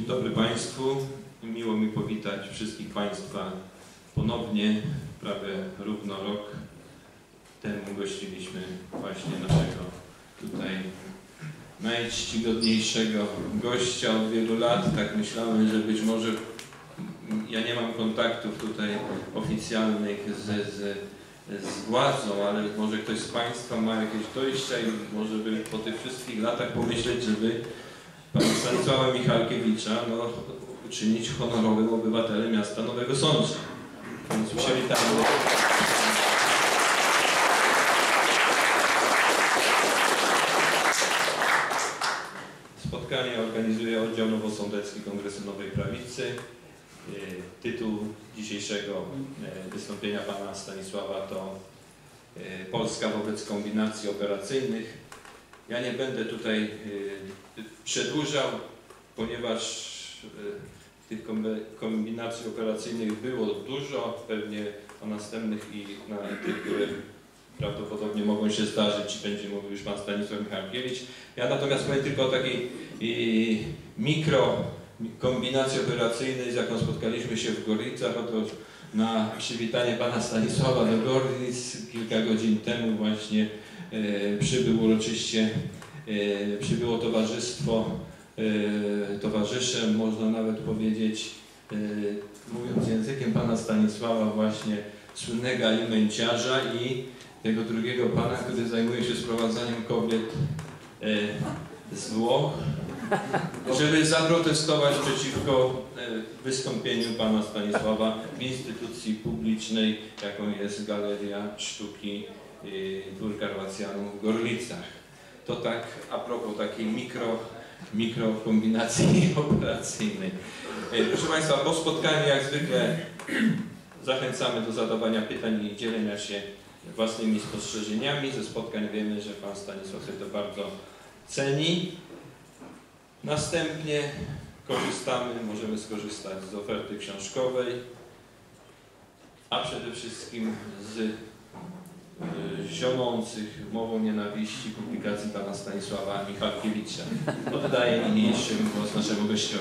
dobry Państwu. Miło mi powitać wszystkich Państwa ponownie. Prawie równo rok temu gościliśmy właśnie naszego tutaj najczcigodniejszego gościa od wielu lat. Tak myślałem, że być może ja nie mam kontaktów tutaj oficjalnych z władzą, ale może ktoś z Państwa ma jakieś dojścia i może by po tych wszystkich latach pomyśleć, żeby pana Stanisława Michalkiewicza uczynić honorowym obywatelem miasta Nowego Sącza. Więc przywitamy. Spotkanie organizuje Oddział Nowosądecki Kongresu Nowej Prawicy. Tytuł dzisiejszego wystąpienia pana Stanisława to Polska wobec kombinacji operacyjnych. Ja nie będę tutaj przedłużał, ponieważ tych kombinacji operacyjnych było dużo, pewnie o następnych i na tych, które prawdopodobnie mogą się zdarzyć, będzie mówił już pan Stanisław Michalkiewicz. Ja natomiast powiem tylko o takiej mikro kombinacji operacyjnej, z jaką spotkaliśmy się w Gorlicach. Oto na przywitanie pana Stanisława do Gorlic kilka godzin temu właśnie przybyło towarzystwo, towarzysze, można nawet powiedzieć, mówiąc językiem pana Stanisława, właśnie słynnego alimenciarza i tego drugiego pana, który zajmuje się sprowadzaniem kobiet z Włoch, żeby zaprotestować przeciwko wystąpieniu pana Stanisława w instytucji publicznej, jaką jest Galeria Sztuki Dwór Karwacjanów w Gorlicach. To tak a propos takiej mikrokombinacji operacyjnej. Proszę Państwa, po spotkaniu jak zwykle zachęcamy do zadawania pytań i dzielenia się własnymi spostrzeżeniami. Ze spotkań wiemy, że pan Stanisław sobie to bardzo ceni. Następnie możemy skorzystać z oferty książkowej, a przede wszystkim z zionących mową nienawiści publikacji pana Stanisława Michalkiewicza. Oddaję niniejszym głos naszemu gościowi.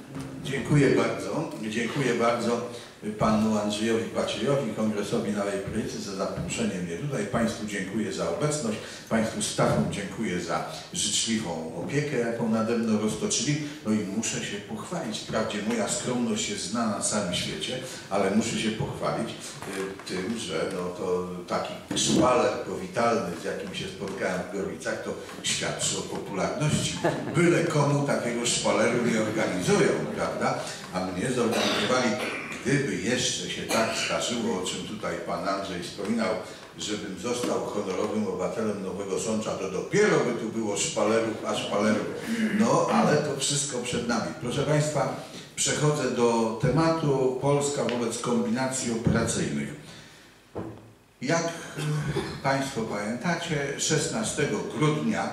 Dziękuję bardzo panu Andrzejowi Baciejowi, Kongresowi Nowej Prawicy za zaproszenie mnie tutaj. Państwu dziękuję za obecność, państwu stafom dziękuję za życzliwą opiekę, jaką nade mną roztoczyli. No i muszę się pochwalić, wprawdzie moja skromność jest znana na całym świecie, ale muszę się pochwalić tym, że to taki szpaler powitalny, z jakim się spotkałem w Gorlicach, to świadczy o popularności. Byle komu takiego szpaleru nie organizują, prawda? A mnie zorganizowali. Gdyby jeszcze się tak zdarzyło, o czym tutaj pan Andrzej wspominał, żebym został honorowym obywatelem Nowego Sącza, to dopiero by tu było szpalerów, a szpalerów. No, ale to wszystko przed nami. Proszę Państwa, przechodzę do tematu Polska wobec kombinacji operacyjnych. Jak Państwo pamiętacie, 16 grudnia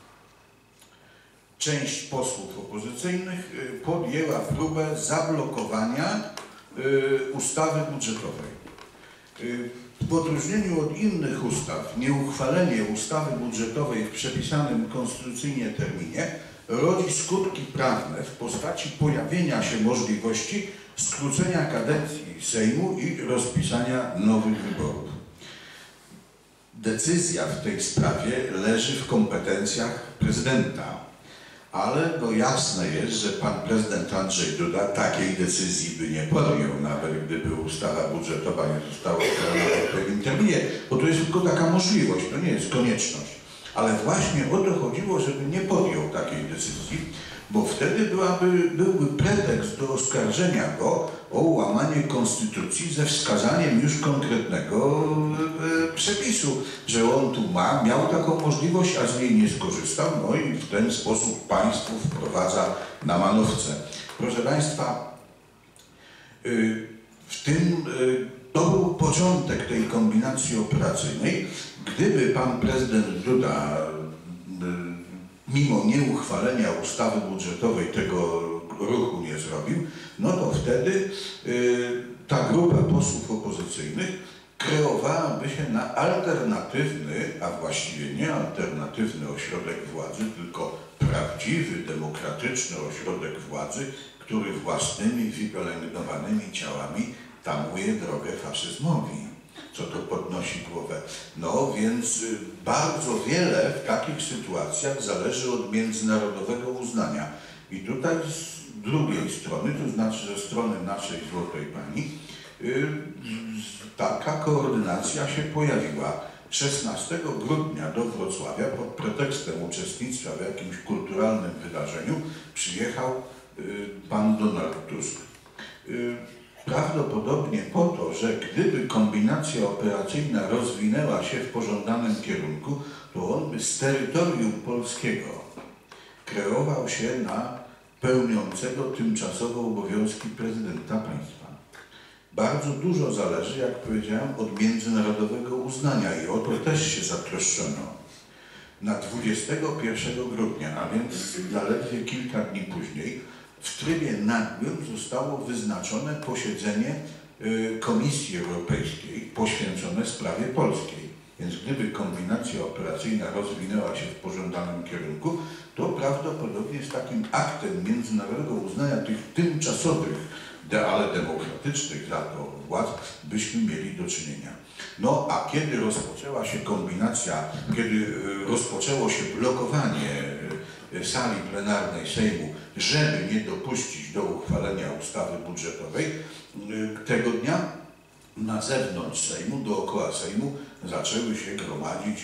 część posłów opozycyjnych podjęła próbę zablokowania ustawy budżetowej. W odróżnieniu od innych ustaw, nieuchwalenie ustawy budżetowej w przepisanym konstytucyjnie terminie rodzi skutki prawne w postaci pojawienia się możliwości skrócenia kadencji Sejmu i rozpisania nowych wyborów. Decyzja w tej sprawie leży w kompetencjach prezydenta. Ale jasne jest, że pan prezydent Andrzej Duda takiej decyzji by nie podjął, nawet gdyby ustawa budżetowa nie została uchwalona w odpowiednim terminie, bo to jest tylko taka możliwość, to nie jest konieczność. Ale właśnie o to chodziło, żeby nie podjął takiej decyzji, bo wtedy byłby pretekst do oskarżenia go o łamanie konstytucji ze wskazaniem już konkretnego przepisu, że on tu miał taką możliwość, a z niej nie skorzystał, no i w ten sposób państwo wprowadza na manowce. Proszę Państwa, to był początek tej kombinacji operacyjnej. Gdyby pan prezydent Duda mimo nieuchwalenia ustawy budżetowej tego ruchu nie zrobił, no to wtedy ta grupa posłów opozycyjnych kreowałaby się na alternatywny, a właściwie nie alternatywny ośrodek władzy, tylko prawdziwy, demokratyczny ośrodek władzy, który własnymi wypielęgnowanymi ciałami tamuje drogę faszyzmowi, co to podnosi głowę. No więc bardzo wiele w takich sytuacjach zależy od międzynarodowego uznania. I tutaj z drugiej strony, to znaczy ze strony naszej złotej pani, taka koordynacja się pojawiła. 16 grudnia do Wrocławia pod pretekstem uczestnictwa w jakimś kulturalnym wydarzeniu przyjechał pan Donald Tusk. Prawdopodobnie po to, że gdyby kombinacja operacyjna rozwinęła się w pożądanym kierunku, to on by z terytorium polskiego kreował się na pełniącego tymczasowo obowiązki prezydenta państwa. Bardzo dużo zależy, jak powiedziałem, od międzynarodowego uznania i o to też się zatroszczono. Na 21 grudnia, a więc zaledwie kilka dni później, w trybie nagłym zostało wyznaczone posiedzenie Komisji Europejskiej poświęcone sprawie polskiej. Więc gdyby kombinacja operacyjna rozwinęła się w pożądanym kierunku, to prawdopodobnie z takim aktem międzynarodowego uznania tych tymczasowych, ale demokratycznych za to władz, byśmy mieli do czynienia. No a kiedy rozpoczęła się kombinacja, kiedy rozpoczęło się blokowanie sali plenarnej Sejmu, żeby nie dopuścić do uchwalenia ustawy budżetowej, tego dnia na zewnątrz Sejmu, dookoła Sejmu zaczęły się gromadzić,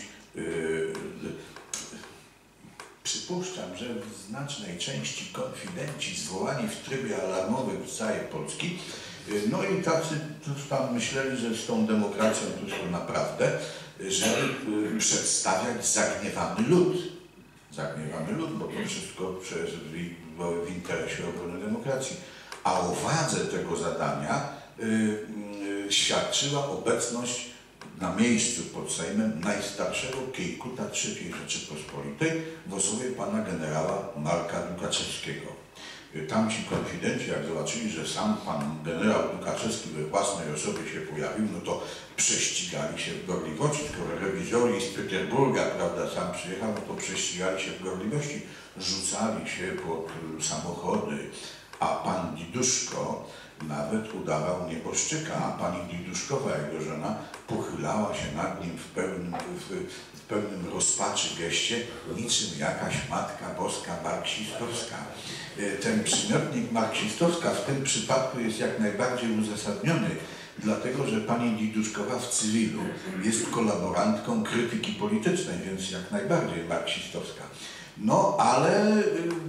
przypuszczam, że w znacznej części konfidenci zwołani w trybie alarmowym z całej Polski, no i tacy tam myśleli, że z tą demokracją to już naprawdę, żeby przedstawiać zagniewany lud. Zagniewany lud, bo to wszystko przecież w interesie obrony demokracji. A o wadze tego zadania świadczyła obecność na miejscu pod Sejmem najstarszego kiejkuta III Rzeczypospolitej w osobie pana generała Marka Dukaczewskiego. Tamci konfidenci, jak zobaczyli, że sam pan generał Dukaczewski we własnej osobie się pojawił, no to prześcigali się w gorliwości, skoro rewizori z Petersburga, prawda, sam przyjechał, no to prześcigali się w gorliwości, rzucali się pod samochody, a pan Diduszko nawet udawał nieboszczyka, a pani Diduszkowa, jego żona, pochylała się nad nim w pełnym rozpaczy geście, niczym jakaś Matka Boska marksistowska. Ten przymiotnik marksistowska w tym przypadku jest jak najbardziej uzasadniony, dlatego że pani Diduszkowa w cywilu jest kolaborantką krytyki politycznej, więc jak najbardziej marksistowska. No ale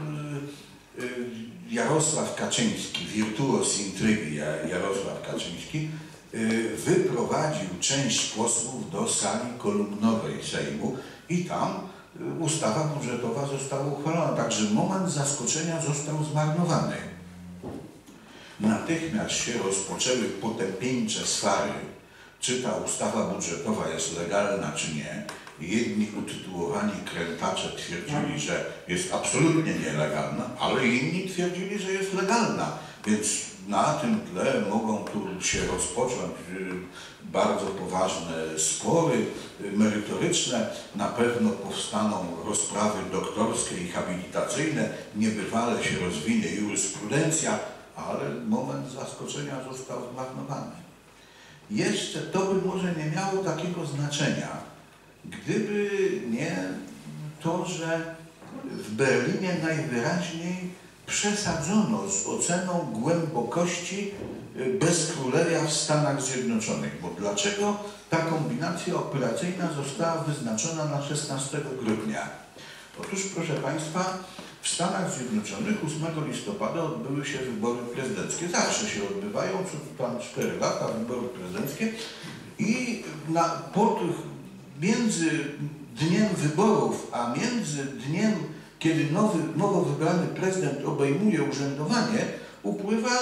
Jarosław Kaczyński, wirtuos intrygi Jarosław Kaczyński, wyprowadził część posłów do sali kolumnowej Sejmu i tam ustawa budżetowa została uchwalona, także moment zaskoczenia został zmarnowany. Natychmiast się rozpoczęły potępieńcze swary, czy ta ustawa budżetowa jest legalna, czy nie. Jedni utytułowani krętacze twierdzili, że jest absolutnie nielegalna, ale inni twierdzili, że jest legalna. Więc na tym tle mogą tu się rozpocząć bardzo poważne spory merytoryczne. Na pewno powstaną rozprawy doktorskie i habilitacyjne. Niebywale się rozwinie jurysprudencja, ale moment zaskoczenia został zmarnowany. Jeszcze to by może nie miało takiego znaczenia, gdyby nie to, że w Berlinie najwyraźniej przesadzono z oceną głębokości bezkrólewia w Stanach Zjednoczonych. Bo dlaczego ta kombinacja operacyjna została wyznaczona na 16 grudnia? Otóż, proszę Państwa, w Stanach Zjednoczonych 8 listopada odbyły się wybory prezydenckie. Zawsze się odbywają, co tam 4 lata, wybory prezydenckie. I między dniem wyborów, a między dniem, kiedy nowo wybrany prezydent obejmuje urzędowanie, upływa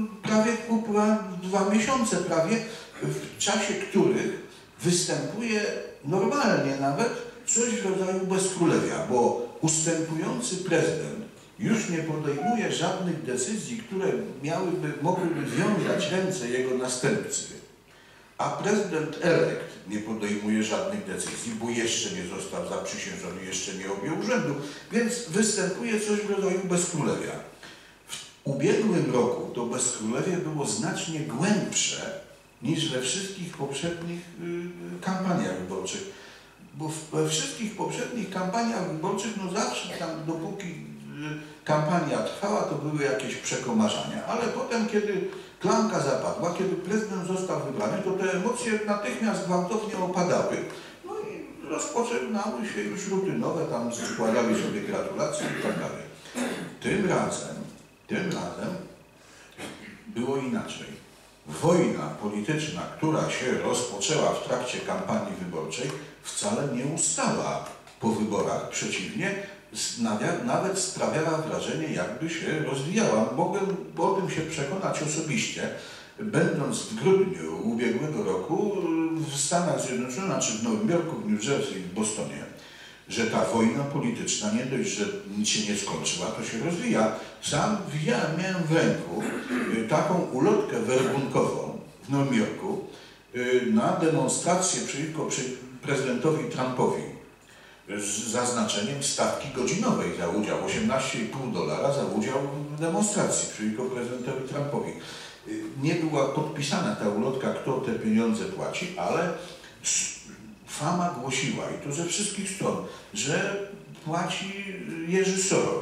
2 miesiące prawie, w czasie których występuje normalnie nawet coś w rodzaju bezkrólewia, bo ustępujący prezydent już nie podejmuje żadnych decyzji, które mogłyby wiązać ręce jego następcy. A prezydent elekt nie podejmuje żadnych decyzji, bo jeszcze nie został zaprzysiężony, jeszcze nie objął urzędu, więc występuje coś w rodzaju bezkrólewia. ubiegłym roku to bezkrólewie było znacznie głębsze niż we wszystkich poprzednich kampaniach wyborczych. Bo we wszystkich poprzednich kampaniach wyborczych, no zawsze tam, dopóki kampania trwała, to były jakieś przekomarzania. Ale potem, kiedy klamka zapadła, kiedy prezydent został wybrany, to te emocje natychmiast gwałtownie opadały. No i rozpoczynały się już rutynowe, tam składali sobie gratulacje i tak dalej. Tym razem było inaczej. Wojna polityczna, która się rozpoczęła w trakcie kampanii wyborczej, wcale nie ustała po wyborach. Przeciwnie, nawet sprawiała wrażenie, jakby się rozwijała. Mogłem o tym się przekonać osobiście, będąc w grudniu ubiegłego roku w Stanach Zjednoczonych, znaczy w Nowym Jorku, w New Jersey, w Bostonie, że ta wojna polityczna nie dość, że nic się nie skończyła, to się rozwija. Sam miałem w ręku taką ulotkę werbunkową w Nowym Jorku na demonstrację przeciwko prezydentowi Trumpowi z zaznaczeniem stawki godzinowej za udział, $18,5 za udział w demonstracji przeciwko prezydentowi Trumpowi. Nie była podpisana ta ulotka, kto te pieniądze płaci, ale fama głosiła, i to ze wszystkich stron, że płaci Jerzy Soros.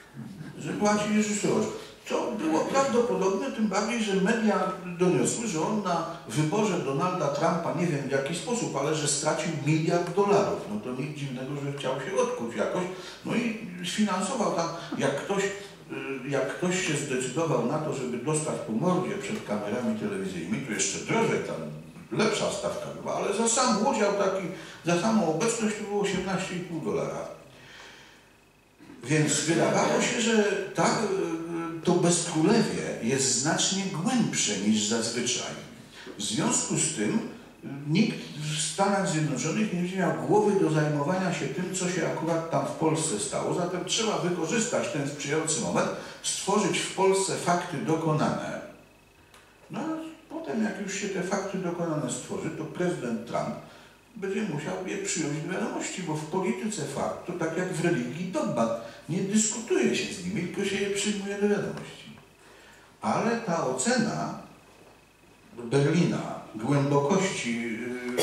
To było prawdopodobne, tym bardziej, że media doniosły, że on na wyborze Donalda Trumpa, nie wiem w jaki sposób, ale że stracił $1 miliard. No to nic dziwnego, że chciał się odkuć jakoś. No i sfinansował tam, jak ktoś się zdecydował na to, żeby dostać po mordzie przed kamerami telewizyjnymi, to jeszcze drożej tam, lepsza stawka była, ale za sam udział taki, za samą obecność to było $18,5. Więc wydawało się, że to bezkrólewie jest znacznie głębsze niż zazwyczaj. W związku z tym nikt w Stanach Zjednoczonych nie będzie miał głowy do zajmowania się tym, co się akurat tam w Polsce stało. Zatem trzeba wykorzystać ten sprzyjający moment, stworzyć w Polsce fakty dokonane. No a potem, jak już się te fakty dokonane stworzy, to prezydent Trump będzie musiał je przyjąć do wiadomości, bo w polityce fakt to tak jak w religii dogmat. Nie dyskutuje się z nimi, tylko się je przyjmuje do wiadomości. Ale ta ocena Berlina, głębokości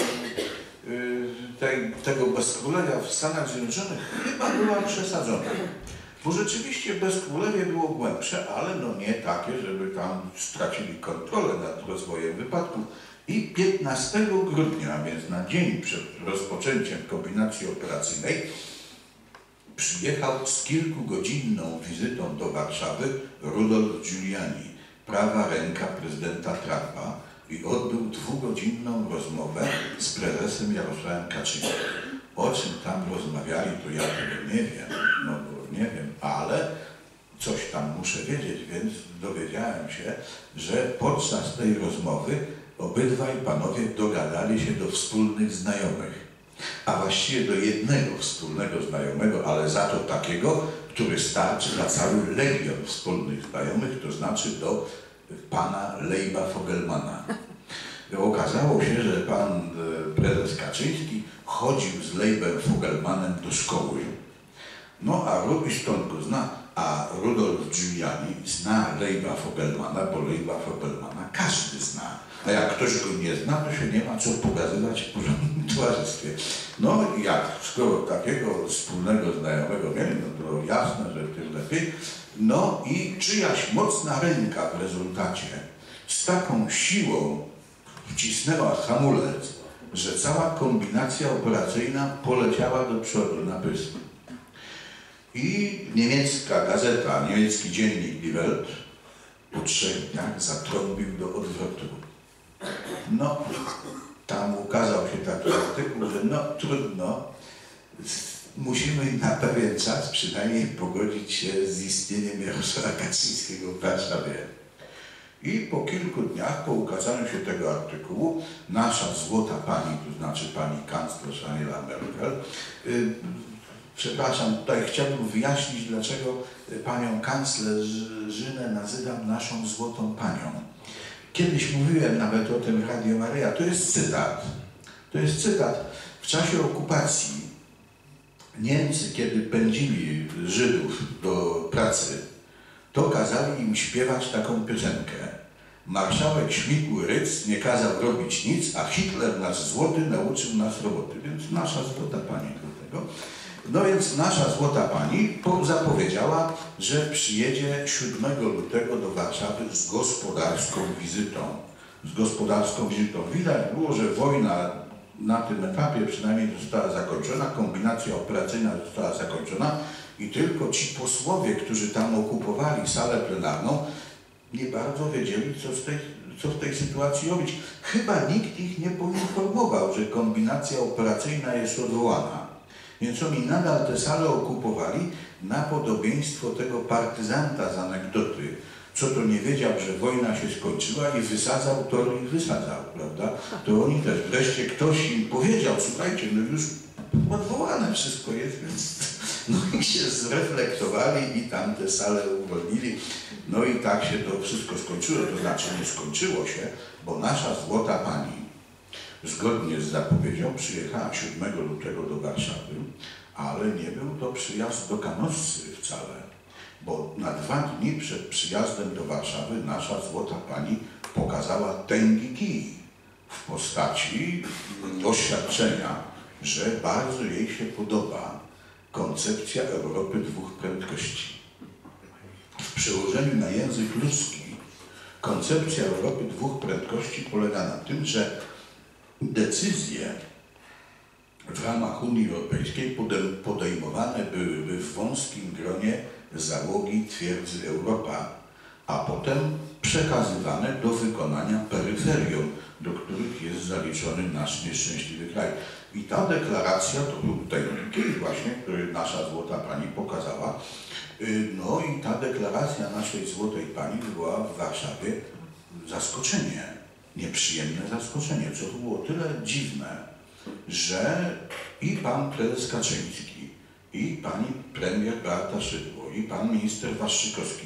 tego bezkrólewia w Stanach Zjednoczonych chyba była przesadzona. Bo rzeczywiście bezkrólewie było głębsze, ale no nie takie, żeby tam stracili kontrolę nad rozwojem wypadków. I 15 grudnia, a więc na dzień przed rozpoczęciem kombinacji operacyjnej, przyjechał z kilkugodzinną wizytą do Warszawy Rudolph Giuliani, prawa ręka prezydenta Trumpa, i odbył 2-godzinną rozmowę z prezesem Jarosławem Kaczyńskim. O czym tam rozmawiali, to ja tego nie wiem, ale coś tam muszę wiedzieć, więc dowiedziałem się, że podczas tej rozmowy obydwaj panowie dogadali się do wspólnych znajomych, a właściwie do jednego wspólnego znajomego, ale za to takiego, który starczy na cały legion wspólnych znajomych, to znaczy do pana Lejba Fogelmana. Okazało się, że pan prezes Kaczyński chodził z Lejbem Fogelmanem do szkoły. No a stąd go zna, a Rudolph Giuliani zna Lejba Fogelmana, bo Lejba Fogelmana każdy zna. A jak ktoś go nie zna, to się nie ma co pokazywać w porządnym towarzystwie. No i jak, skoro takiego wspólnego znajomego mieli, no to jasne, że tym lepiej. No i czyjaś mocna ręka w rezultacie z taką siłą wcisnęła hamulec, że cała kombinacja operacyjna poleciała do przodu na pysk. I niemiecka gazeta, niemiecki dziennik Die Welt po 3 dniach zatrąbił do odwrotu. No, tam ukazał się taki artykuł, że no trudno, musimy na pewien czas przynajmniej pogodzić się z istnieniem Jarosława Kaczyńskiego w Warszawie. I po kilku dniach, po ukazaniu się tego artykułu, nasza złota pani, to znaczy pani kanclerz Angela Merkel, przepraszam, tutaj chciałbym wyjaśnić, dlaczego panią kanclerzynę nazywam naszą złotą panią. Kiedyś mówiłem nawet o tym w Radio Maryja, to jest cytat. To jest cytat. W czasie okupacji Niemcy, kiedy pędzili Żydów do pracy to kazali im śpiewać taką piosenkę. Marszałek Śmigły-Rydz nie kazał robić nic, a Hitler nasz złoty nauczył nas roboty. Więc nasza złota pani do tego. No więc nasza złota pani zapowiedziała, że przyjedzie 7 lutego do Warszawy z gospodarską wizytą. Widać było, że wojna na tym etapie przynajmniej została zakończona, kombinacja operacyjna została zakończona i tylko ci posłowie, którzy tam okupowali salę plenarną, nie bardzo wiedzieli, co w tej sytuacji robić. Chyba nikt ich nie poinformował, że kombinacja operacyjna jest odwołana. Więc oni nadal tę salę okupowali na podobieństwo tego partyzanta z anegdoty, co to nie wiedział, że wojna się skończyła i wysadzał, to ich wysadzał, prawda? To oni też, wreszcie ktoś im powiedział, słuchajcie, no już odwołane wszystko jest, więc no i się zreflektowali i tam tę salę uwolnili. No i tak się to wszystko skończyło, to znaczy nie skończyło się, bo nasza złota pani zgodnie z zapowiedzią przyjechała 7 lutego do Warszawy, ale nie był to przyjazd do Canossy wcale, bo na 2 dni przed przyjazdem do Warszawy nasza złota pani pokazała tęgi kij w postaci oświadczenia, że bardzo jej się podoba koncepcja Europy 2 prędkości. W przełożeniu na język ludzki koncepcja Europy 2 prędkości polega na tym, że decyzje w ramach Unii Europejskiej podejmowane byłyby w wąskim gronie załogi twierdzy Europa, a potem przekazywane do wykonania peryferium, do których jest zaliczony nasz nieszczęśliwy kraj. I ta deklaracja, to był ten kij właśnie, który nasza złota pani pokazała, no i ta deklaracja naszej złotej pani wywołała w Warszawie zaskoczenie, nieprzyjemne zaskoczenie, co było tyle dziwne, że i pan prezes Kaczyński, i pani premier Beata Szydło, i pan minister Waszczykowski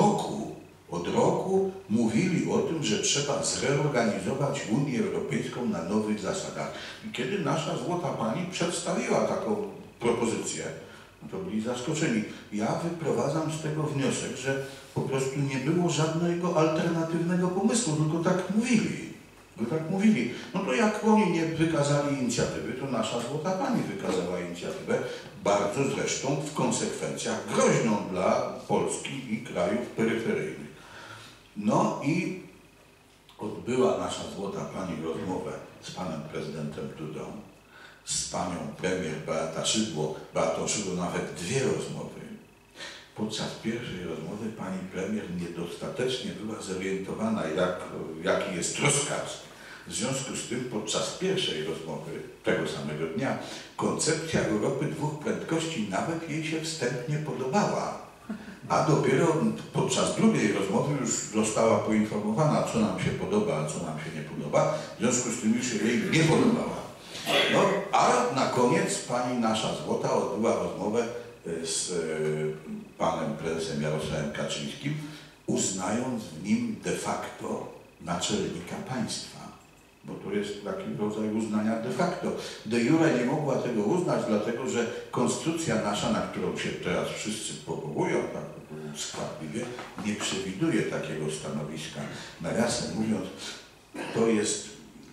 od roku mówili o tym, że trzeba zreorganizować Unię Europejską na nowych zasadach. I kiedy nasza złota pani przedstawiła taką propozycję, no to byli zaskoczeni. Ja wyprowadzam z tego wniosek, że po prostu nie było żadnego alternatywnego pomysłu, tylko tak mówili. No to jak oni nie wykazali inicjatywy, to nasza złota pani wykazała inicjatywę, bardzo zresztą w konsekwencjach groźną dla Polski i krajów peryferyjnych. No i odbyła nasza złota pani rozmowę z panem prezydentem Dudą, z panią premier Beatą Szydło nawet 2 rozmowy. Podczas pierwszej rozmowy pani premier niedostatecznie była zorientowana, jaki jest rozkaz. W związku z tym podczas pierwszej rozmowy tego samego dnia koncepcja Europy 2 prędkości nawet jej się wstępnie podobała. A dopiero podczas drugiej rozmowy już została poinformowana, co nam się podoba, a co nam się nie podoba. W związku z tym już się jej nie podobała. No, a na koniec pani nasza złota odbyła rozmowę z panem prezesem Jarosławem Kaczyńskim, uznając w nim de facto naczelnika państwa. Bo to jest taki rodzaj uznania de facto. De jure nie mogła tego uznać, dlatego że konstytucja nasza, na którą się teraz wszyscy powołują, tak skwapliwie, nie przewiduje takiego stanowiska. Nawiasem mówiąc, to jest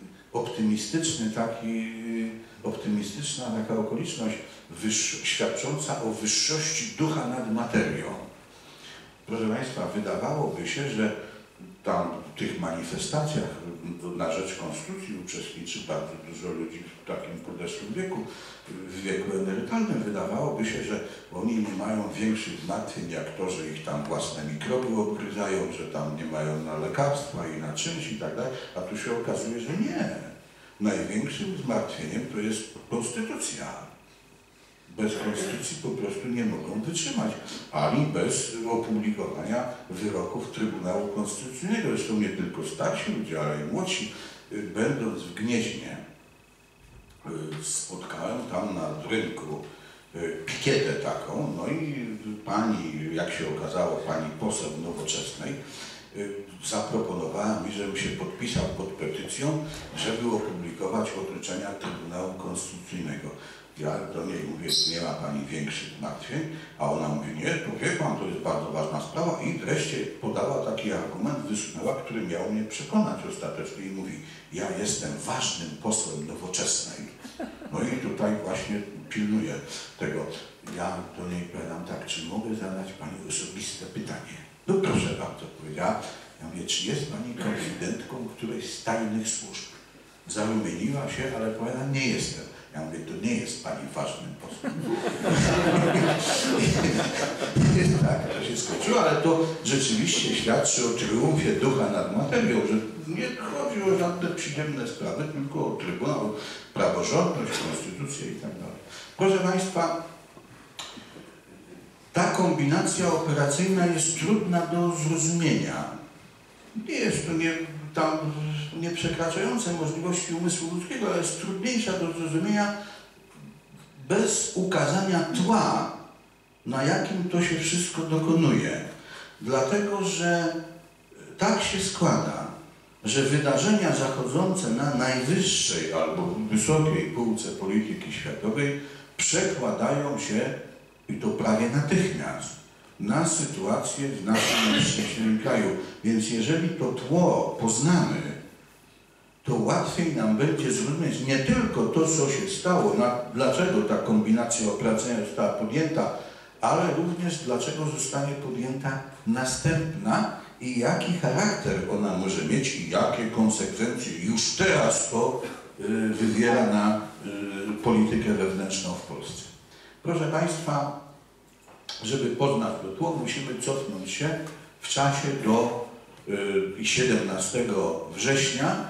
optymistyczna taka okoliczność świadcząca o wyższości ducha nad materią. Proszę Państwa, wydawałoby się, że tam w tych manifestacjach na rzecz konstytucji uczestniczy bardzo dużo ludzi w takim podeszłym wieku, w wieku emerytalnym. Wydawałoby się, że oni nie mają większych zmartwień jak to, że ich tam własne mikroby obgryzają, że tam nie mają na lekarstwa i na czynsz i tak dalej, a tu się okazuje, że nie. Największym zmartwieniem to jest konstytucja. Bez konstytucji po prostu nie mogą wytrzymać, ani bez opublikowania wyroków Trybunału Konstytucyjnego. Zresztą nie tylko starsi ludzie, ale i młodsi. Będąc w Gnieźnie, spotkałem tam na rynku pikietę taką, no i pani, jak się okazało, pani poseł Nowoczesnej, zaproponowała mi, żebym się podpisał pod petycją, żeby opublikować orzeczenia Trybunału Konstytucyjnego. Ja do niej mówię, nie ma pani większych zmartwień, a ona mówi, nie, to wie pan, to jest bardzo ważna sprawa i wreszcie podała taki argument, wysunęła, który miał mnie przekonać ostatecznie i mówi, ja jestem ważnym posłem Nowoczesnej. No i tutaj właśnie pilnuję tego. Ja do niej powiadam tak, czy mogę zadać pani osobiste pytanie? No proszę bardzo, powiedziała. Ja mówię, czy jest pani konfidentką którejś z tajnych służb? Zarumieniła się, ale powiada, nie jestem. Ja mówię, to nie jest pani ważnym posłem. Tak, to się skończyło, ale to rzeczywiście świadczy o triumfie ducha nad materią, że nie chodzi o żadne przyziemne sprawy, tylko o Trybunał, praworządność, konstytucję i tak dalej. Proszę państwa, ta kombinacja operacyjna jest trudna do zrozumienia. Nie jest to nie przekraczające możliwości umysłu ludzkiego, ale jest trudniejsza do zrozumienia bez ukazania tła, na jakim to się wszystko dokonuje. Dlatego, że tak się składa, że wydarzenia zachodzące na najwyższej albo wysokiej półce polityki światowej przekładają się, i to prawie natychmiast, na sytuację w naszym nieszczęśliwym kraju. Więc jeżeli to tło poznamy, to łatwiej nam będzie zrozumieć nie tylko to, co się stało, dlaczego ta kombinacja operacyjna została podjęta, ale również dlaczego zostanie podjęta następna i jaki charakter ona może mieć i jakie konsekwencje już teraz to wywiera na politykę wewnętrzną w Polsce. Proszę państwa, żeby poznać to tło, musimy cofnąć się w czasie do 17 września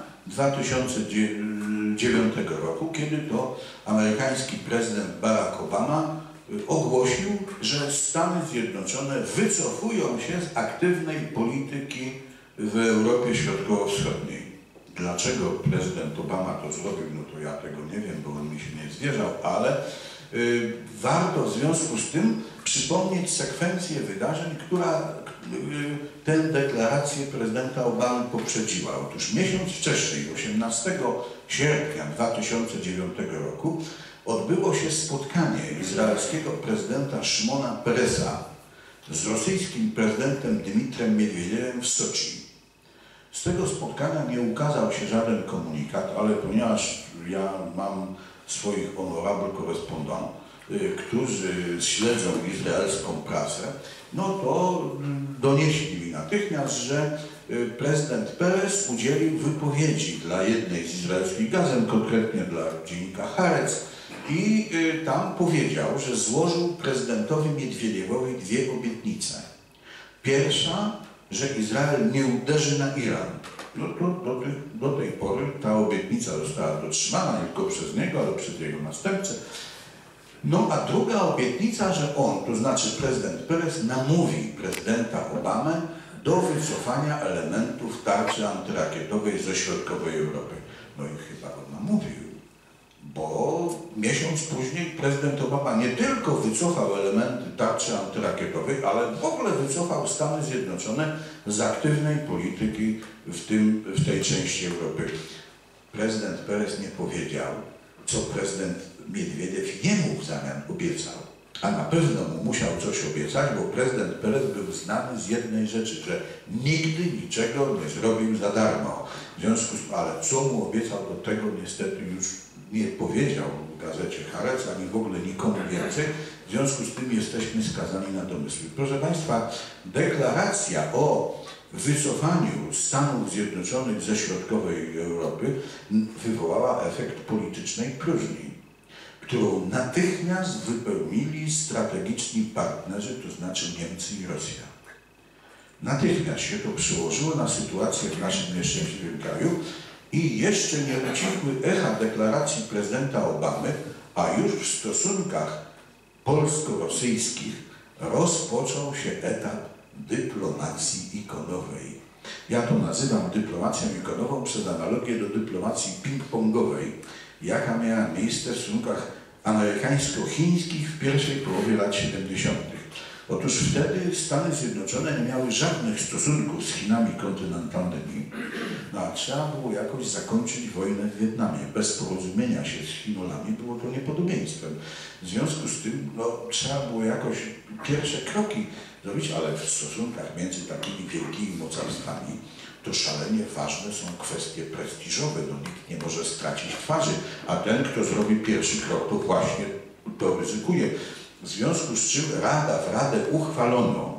2009 roku, kiedy to amerykański prezydent Barack Obama ogłosił, że Stany Zjednoczone wycofują się z aktywnej polityki w Europie Środkowo-Wschodniej. Dlaczego prezydent Obama to zrobił, no to ja tego nie wiem, bo on mi się nie zwierzał, ale warto w związku z tym przypomnieć sekwencję wydarzeń, która tę deklarację prezydenta Obamy poprzedziła. Otóż miesiąc wcześniej, 18 sierpnia 2009 roku, odbyło się spotkanie izraelskiego prezydenta Szymona Peresa z rosyjskim prezydentem Dmitrem Miedwiediewem w Soczi. Z tego spotkania nie ukazał się żaden komunikat, ale ponieważ ja mam swoich honorable korespondentów, którzy śledzą izraelską prasę, no to donieśli mi natychmiast, że prezydent Peres udzielił wypowiedzi dla jednej z izraelskich gazet, konkretnie dla dziennika Haaretz, i tam powiedział, że złożył prezydentowi Miedwiediewowi dwie obietnice. Pierwsza, że Izrael nie uderzy na Iran. No to do tej pory ta obietnica została dotrzymana nie tylko przez niego, ale przez jego następcę. No a druga obietnica, że on, to znaczy prezydent Peres, namówi prezydenta Obamę do wycofania elementów tarczy antyrakietowej ze środkowej Europy. No i chyba go namówił, bo miesiąc później prezydent Obama nie tylko wycofał elementy tarczy antyrakietowej, ale w ogóle wycofał Stany Zjednoczone z aktywnej polityki w tej części Europy. Prezydent Peres nie powiedział, co prezydent Miedwiediew jemu w zamian obiecał. A na pewno mu musiał coś obiecać, bo prezydent Peres był znany z jednej rzeczy, że nigdy niczego nie zrobił za darmo. W związku z tym, ale co mu obiecał, do tego niestety już nie powiedział w gazecie Haaretz, ani w ogóle nikomu więcej. W związku z tym jesteśmy skazani na domysły. Proszę państwa, deklaracja o wycofaniu Stanów Zjednoczonych ze środkowej Europy wywołała efekt politycznej próżni, którą natychmiast wypełnili strategiczni partnerzy, to znaczy Niemcy i Rosja. Natychmiast się to przełożyło na sytuację w naszym nieszczęśliwym kraju i jeszcze nie ucichły echa deklaracji prezydenta Obamy, a już w stosunkach polsko-rosyjskich rozpoczął się etap dyplomacji ikonowej. Ja to nazywam dyplomacją ikonową przez analogię do dyplomacji ping-pongowej, jaka miała miejsce w stosunkach amerykańsko-chińskich w pierwszej połowie lat 70. Otóż wtedy Stany Zjednoczone nie miały żadnych stosunków z Chinami kontynentalnymi, no a trzeba było jakoś zakończyć wojnę w Wietnamie. Bez porozumienia się z Chinolami było to niepodobieństwem. W związku z tym no, trzeba było jakoś pierwsze kroki zrobić, ale w stosunkach między takimi wielkimi mocarstwami to szalenie ważne są kwestie prestiżowe. No, nikt nie może stracić twarzy, a ten, kto zrobi pierwszy krok, to właśnie to ryzykuje. W związku z czym w Radę uchwalono,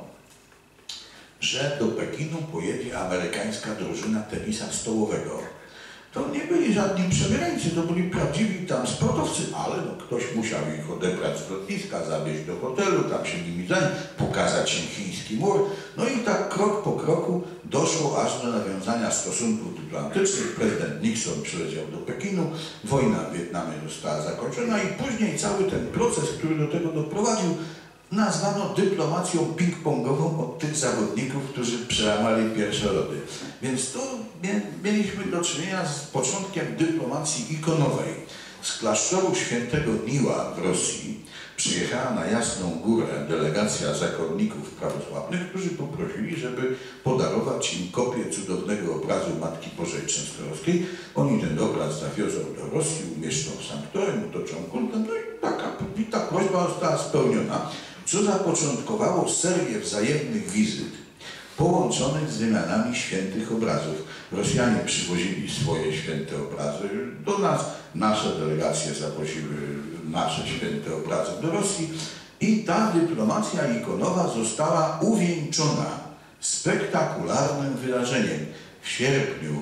że do Pekinu pojedzie amerykańska drużyna tenisa stołowego. To nie byli żadni przebierańcy, to byli prawdziwi tam sportowcy, ale no, ktoś musiał ich odebrać z lotniska, zawieźć do hotelu, tam się nimi zająć, pokazać im chiński mur. No i tak krok po kroku doszło aż do nawiązania stosunków dyplomatycznych. Prezydent Nixon przyleciał do Pekinu, wojna w Wietnamie została zakończona i później cały ten proces, który do tego doprowadził, nazwano dyplomacją ping-pongową od tych zawodników, którzy przełamali pierwsze lody. Więc tu mieliśmy do czynienia z początkiem dyplomacji ikonowej. Z klasztoru Świętego Niła w Rosji przyjechała na Jasną Górę delegacja zakonników prawosławnych, którzy poprosili, żeby podarować im kopię cudownego obrazu Matki Bożej Częstochowskiej. Oni ten obraz zawiozą do Rosji, umieszczą w sanktuarium, utoczą kultem, no i ta prośba została spełniona, co zapoczątkowało serię wzajemnych wizyt połączonych z wymianami świętych obrazów. Rosjanie przywozili swoje święte obrazy do nas, nasze delegacje zawoziły nasze święte obrazy do Rosji i ta dyplomacja ikonowa została uwieńczona spektakularnym wydarzeniem. W sierpniu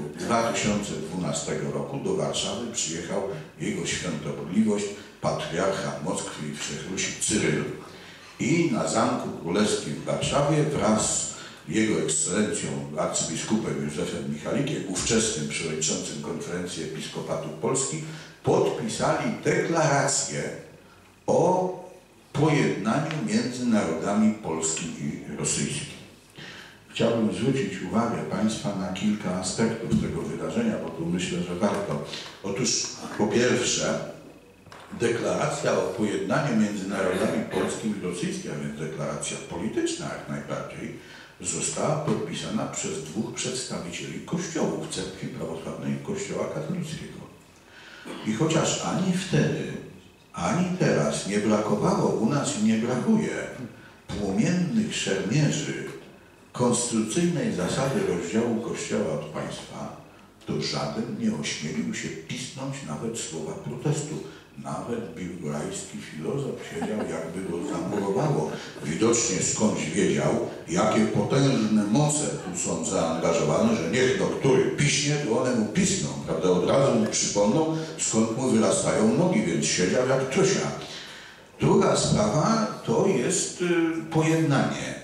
2012 roku do Warszawy przyjechał jego świątobliwość patriarcha Moskwy i Wszechrusi Cyryl. I na Zamku Królewskim w Warszawie wraz z jego ekscelencją arcybiskupem Józefem Michalikiem, ówczesnym przewodniczącym Konferencji Episkopatu Polski, podpisali deklarację o pojednaniu między narodami polskim i rosyjskim. Chciałbym zwrócić uwagę Państwa na kilka aspektów tego wydarzenia, bo tu myślę, że warto. Otóż po pierwsze, deklaracja o pojednaniu między narodami polskim i rosyjskim, a więc deklaracja polityczna jak najbardziej, została podpisana przez dwóch przedstawicieli kościołów, Cerkwi Prawosławnej i Kościoła Katolickiego. I chociaż ani wtedy, ani teraz nie brakowało u nas i nie brakuje płomiennych szermierzy konstytucyjnej zasady rozdziału Kościoła od państwa, to żaden nie ośmielił się pisnąć nawet słowa protestu. Nawet biłgorajski filozof siedział, jakby go zamurowało. Widocznie skądś wiedział, jakie potężne moce tu są zaangażowane, że niech no który piśnie, to one mu pisną, prawda? Od razu mu przypomną, skąd mu wyrastają nogi, więc siedział jak Czusia. Druga sprawa to jest pojednanie.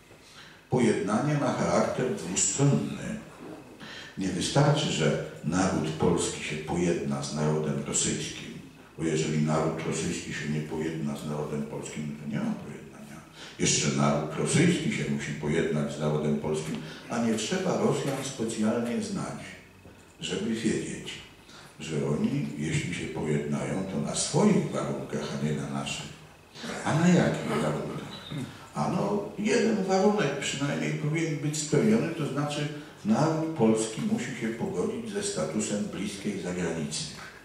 Pojednanie ma charakter dwustronny. Nie wystarczy, że naród polski się pojedna z narodem rosyjskim. Bo jeżeli naród rosyjski się nie pojedna z narodem polskim, to nie ma pojednania. Jeszcze naród rosyjski się musi pojednać z narodem polskim, a nie trzeba Rosjan specjalnie znać, żeby wiedzieć, że oni, jeśli się pojednają, to na swoich warunkach, a nie na naszych. A na jakich warunkach? Ano, jeden warunek przynajmniej powinien być spełniony, to znaczy naród polski musi się pogodzić ze statusem bliskiej zagranicy.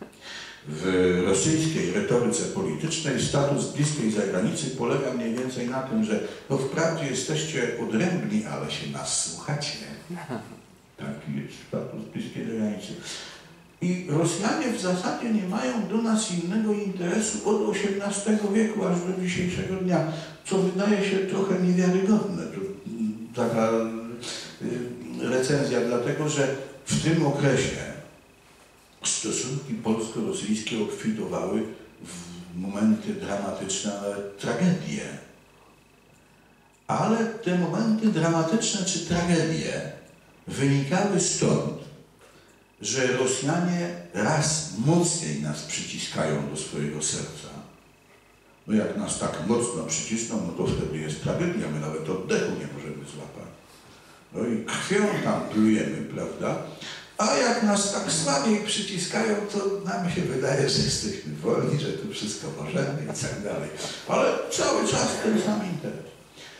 W rosyjskiej retoryce politycznej status bliskiej zagranicy polega mniej więcej na tym, że no wprawdzie jesteście odrębni, ale się nas słuchacie. Taki jest status bliskiej zagranicy. I Rosjanie w zasadzie nie mają do nas innego interesu od XVIII wieku aż do dzisiejszego dnia, co wydaje się trochę niewiarygodne. To taka recenzja, dlatego że w tym okresie stosunki polsko-rosyjskie obfitowały w momenty dramatyczne, nawet tragedie. Ale te momenty dramatyczne czy tragedie wynikały stąd, że Rosjanie raz mocniej nas przyciskają do swojego serca. No jak nas tak mocno przycisną, no to wtedy jest tragedia, my nawet oddechu nie możemy złapać. No i krwią tam plujemy, prawda? A jak nas tak słabiej przyciskają, to nam się wydaje, że jesteśmy wolni, że tu wszystko możemy i tak dalej. Ale cały czas ten sam interes.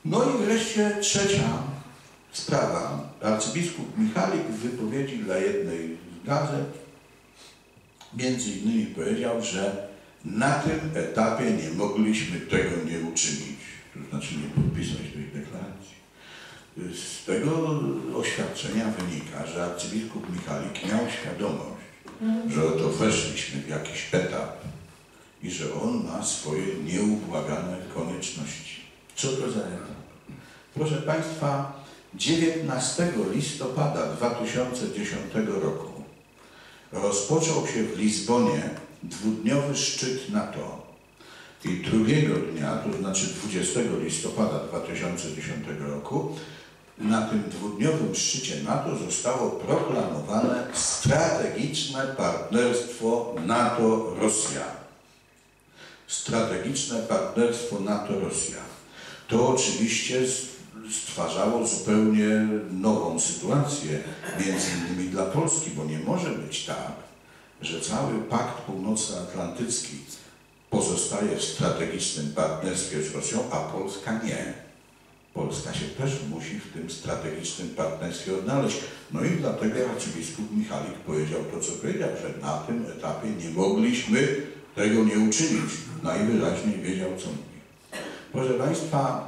No i wreszcie trzecia sprawa. Arcybiskup Michalik w wypowiedzi dla jednej z gazet między innymi powiedział, że na tym etapie nie mogliśmy tego nie uczynić, to znaczy nie podpisać tej deklaracji. Z tego oświadczenia wynika, że arcybiskup Michalik miał świadomość, że oto weszliśmy w jakiś etap i że on ma swoje nieubłagane konieczności. Co to za etap? Proszę Państwa, 19 listopada 2010 roku rozpoczął się w Lizbonie dwudniowy szczyt NATO i drugiego dnia, to znaczy 20 listopada 2010 roku, na tym dwudniowym szczycie NATO zostało proklamowane strategiczne partnerstwo NATO-Rosja. Strategiczne partnerstwo NATO-Rosja. To oczywiście stwarzało zupełnie nową sytuację, między innymi dla Polski, bo nie może być tak, że cały Pakt Północnoatlantycki pozostaje w strategicznym partnerstwie z Rosją, a Polska nie. Polska się też musi w tym strategicznym partnerstwie odnaleźć. No i dlatego arcybiskup Michalik powiedział to, co powiedział, że na tym etapie nie mogliśmy tego nie uczynić. Najwyraźniej wiedział, co mówi. Proszę Państwa,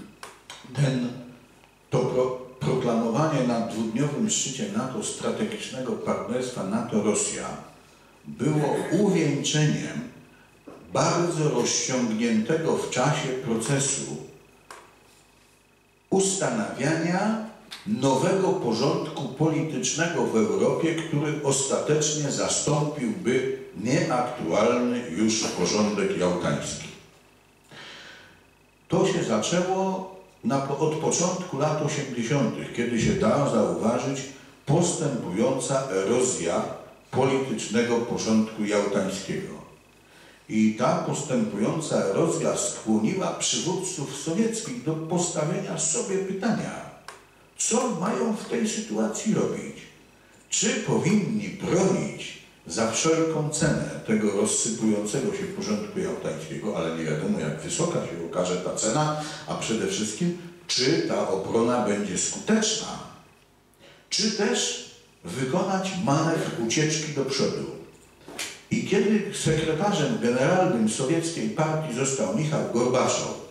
to proklamowanie na dwudniowym szczycie NATO strategicznego partnerstwa NATO-Rosja było uwieńczeniem bardzo rozciągniętego w czasie procesu ustanawiania nowego porządku politycznego w Europie, który ostatecznie zastąpiłby nieaktualny już porządek jałtański. To się zaczęło od początku lat 80., kiedy się da zauważyć postępująca erozja politycznego porządku jałtańskiego. I ta postępująca erozja skłoniła przywódców sowieckich do postawienia sobie pytania, co mają w tej sytuacji robić? Czy powinni bronić za wszelką cenę tego rozsypującego się porządku jałtańskiego, ale nie wiadomo, jak wysoka się okaże ta cena, a przede wszystkim, czy ta obrona będzie skuteczna, czy też wykonać manewr ucieczki do przodu. I kiedy sekretarzem generalnym sowieckiej partii został Michał Gorbaczow,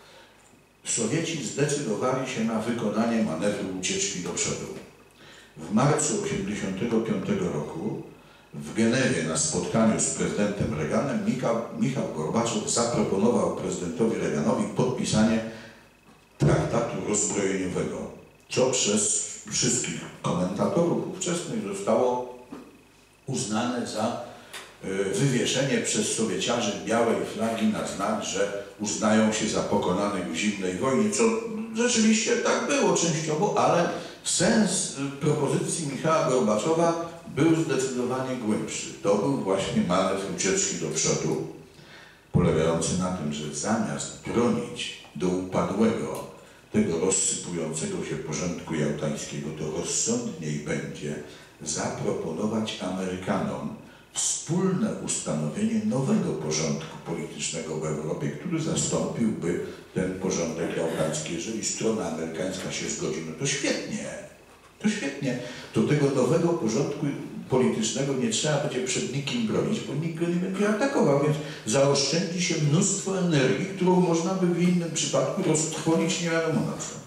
Sowieci zdecydowali się na wykonanie manewru ucieczki do przodu. W marcu 1985 roku w Genewie na spotkaniu z prezydentem Reaganem Michał Gorbaczow zaproponował prezydentowi Reaganowi podpisanie traktatu rozbrojeniowego, co przez wszystkich komentatorów ówczesnych zostało uznane za wywieszenie przez Sowieciarzy białej flagi na znak, że uznają się za pokonanych w zimnej wojnie, co rzeczywiście tak było częściowo, ale sens propozycji Michała Gorbaczowa był zdecydowanie głębszy. To był właśnie manewr ucieczki do przodu, polegający na tym, że zamiast bronić do upadłego tego rozsypującego się porządku jałtańskiego, to rozsądniej będzie zaproponować Amerykanom wspólne ustanowienie nowego porządku politycznego w Europie, który zastąpiłby ten porządek jałtański. Jeżeli strona amerykańska się zgodzi, no to świetnie. To świetnie. To tego nowego porządku politycznego nie trzeba będzie przed nikim bronić, bo nikt go nie będzie atakował, więc zaoszczędzi się mnóstwo energii, którą można by w innym przypadku roztrwonić nie wiadomo na co.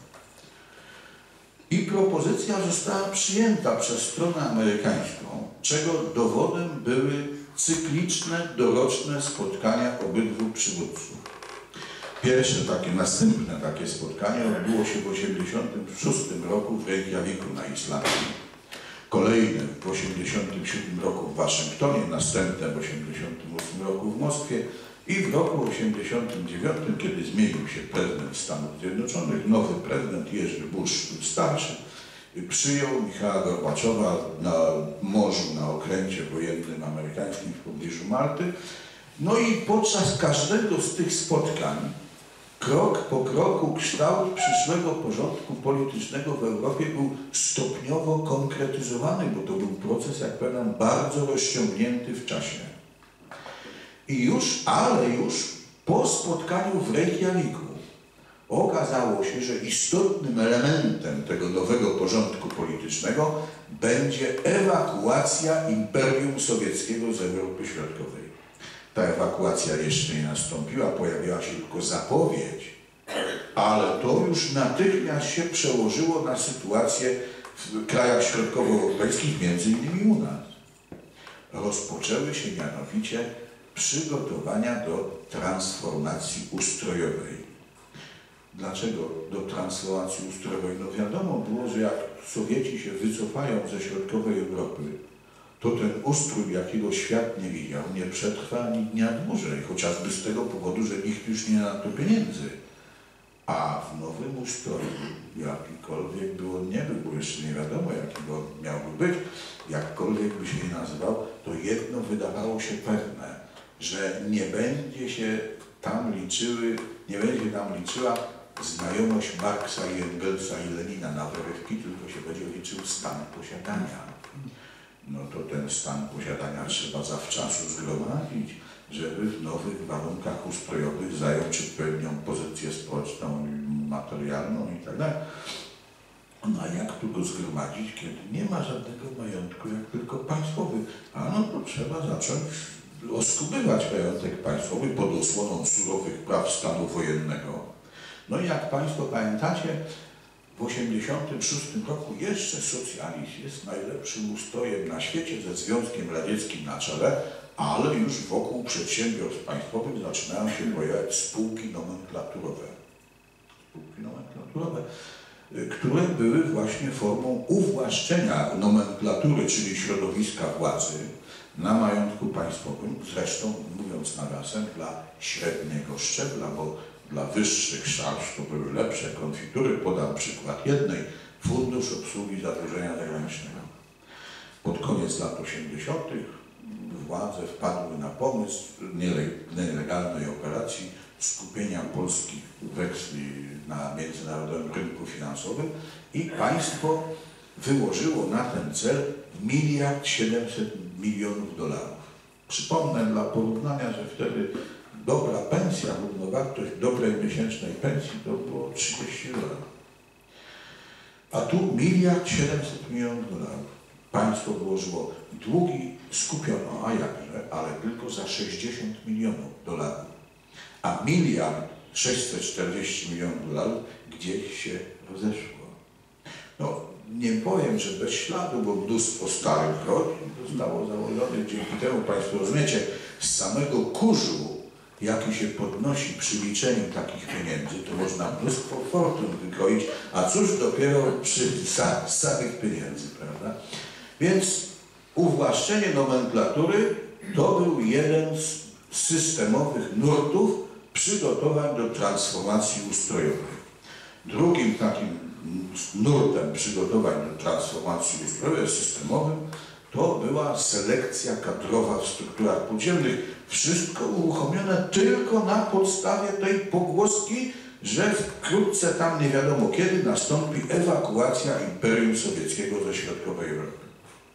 I propozycja została przyjęta przez stronę amerykańską, czego dowodem były cykliczne, doroczne spotkania obydwu przywódców. Pierwsze następne takie spotkanie odbyło się w 1986 roku w Reykjaviku na Islandii. Kolejne w 1987 roku w Waszyngtonie, następne w 1988 roku w Moskwie i w roku 1989, kiedy zmienił się prezydent Stanów Zjednoczonych, nowy prezydent Jerzy Bush starszy przyjął Michała Gorbaczowa na morzu, na okręcie wojennym amerykańskim w pobliżu Malty. No i podczas każdego z tych spotkań, krok po kroku, kształt przyszłego porządku politycznego w Europie był stopniowo konkretyzowany, bo to był proces, jak powiem, bardzo rozciągnięty w czasie. I już po spotkaniu w Reykjaviku okazało się, że istotnym elementem tego nowego porządku politycznego będzie ewakuacja Imperium Sowieckiego z Europy Środkowej. Ta ewakuacja jeszcze nie nastąpiła, pojawiła się tylko zapowiedź, ale to już natychmiast się przełożyło na sytuację w krajach środkowoeuropejskich, między innymi u nas. Rozpoczęły się mianowicie przygotowania do transformacji ustrojowej. Dlaczego do transformacji ustrojowej? No wiadomo było, że jak Sowieci się wycofają ze środkowej Europy, to ten ustrój, jakiego świat nie widział, nie przetrwa ani dnia dłużej, chociażby z tego powodu, że nikt już nie ma na to pieniędzy. A w nowym ustroju, jakikolwiek by on nie był, bo jeszcze nie wiadomo, jaki go miałby być, jakkolwiek by się nie nazywał, to jedno wydawało się pewne, że nie będzie tam liczyła znajomość Marksa i Engelsa i Lenina na wyrywki, tylko się będzie liczył stan posiadania. No to ten stan posiadania trzeba zawczasu zgromadzić, żeby w nowych warunkach ustrojowych zająć odpowiednią pozycję społeczną, materialną i tak dalej. No a jak tu go zgromadzić, kiedy nie ma żadnego majątku, jak tylko państwowy? A no to trzeba zacząć oskubywać majątek państwowy pod osłoną surowych praw stanu wojennego. No i jak Państwo pamiętacie, w 1986 roku jeszcze socjalizm jest najlepszym ustrojem na świecie ze Związkiem Radzieckim na czele, ale już wokół przedsiębiorstw państwowych zaczynają się pojawiać spółki nomenklaturowe. Które były właśnie formą uwłaszczenia nomenklatury, czyli środowiska władzy, na majątku państwowym, zresztą mówiąc nawiasem, dla średniego szczebla, bo dla wyższych szarż to były lepsze konfitury. Podam przykład jednej. Fundusz Obsługi Zadłużenia Zagranicznego. Pod koniec lat 80. władze wpadły na pomysł nielegalnej operacji skupienia polskich weksli na międzynarodowym rynku finansowym i państwo wyłożyło na ten cel 1 700 000 000 $. Przypomnę dla porównania, że wtedy dobra pensja, równowartość dobrej miesięcznej pensji to było $30. A tu 1 700 000 000 $. Państwo wyłożyło długi, skupiono, a jakże, ale tylko za $60 milionów. A 1 640 000 000 $ gdzieś się rozeszło. No, nie powiem, że bez śladu, bo mnóstwo starych rodzin zostało założonych. Dzięki temu Państwo rozumiecie, z samego kurzu, jaki się podnosi przy liczeniu takich pieniędzy, to można mnóstwo fortun wykroić, a cóż dopiero przy samych pieniędzy, prawda? Więc uwłaszczenie nomenklatury to był jeden z systemowych nurtów przygotowań do transformacji ustrojowej. Drugim takim nurtem przygotowań do transformacji ustrojowej systemowym to była selekcja kadrowa w strukturach podziemnych. Wszystko uruchomione tylko na podstawie tej pogłoski, że wkrótce tam nie wiadomo kiedy nastąpi ewakuacja Imperium Sowieckiego ze środkowej Europy.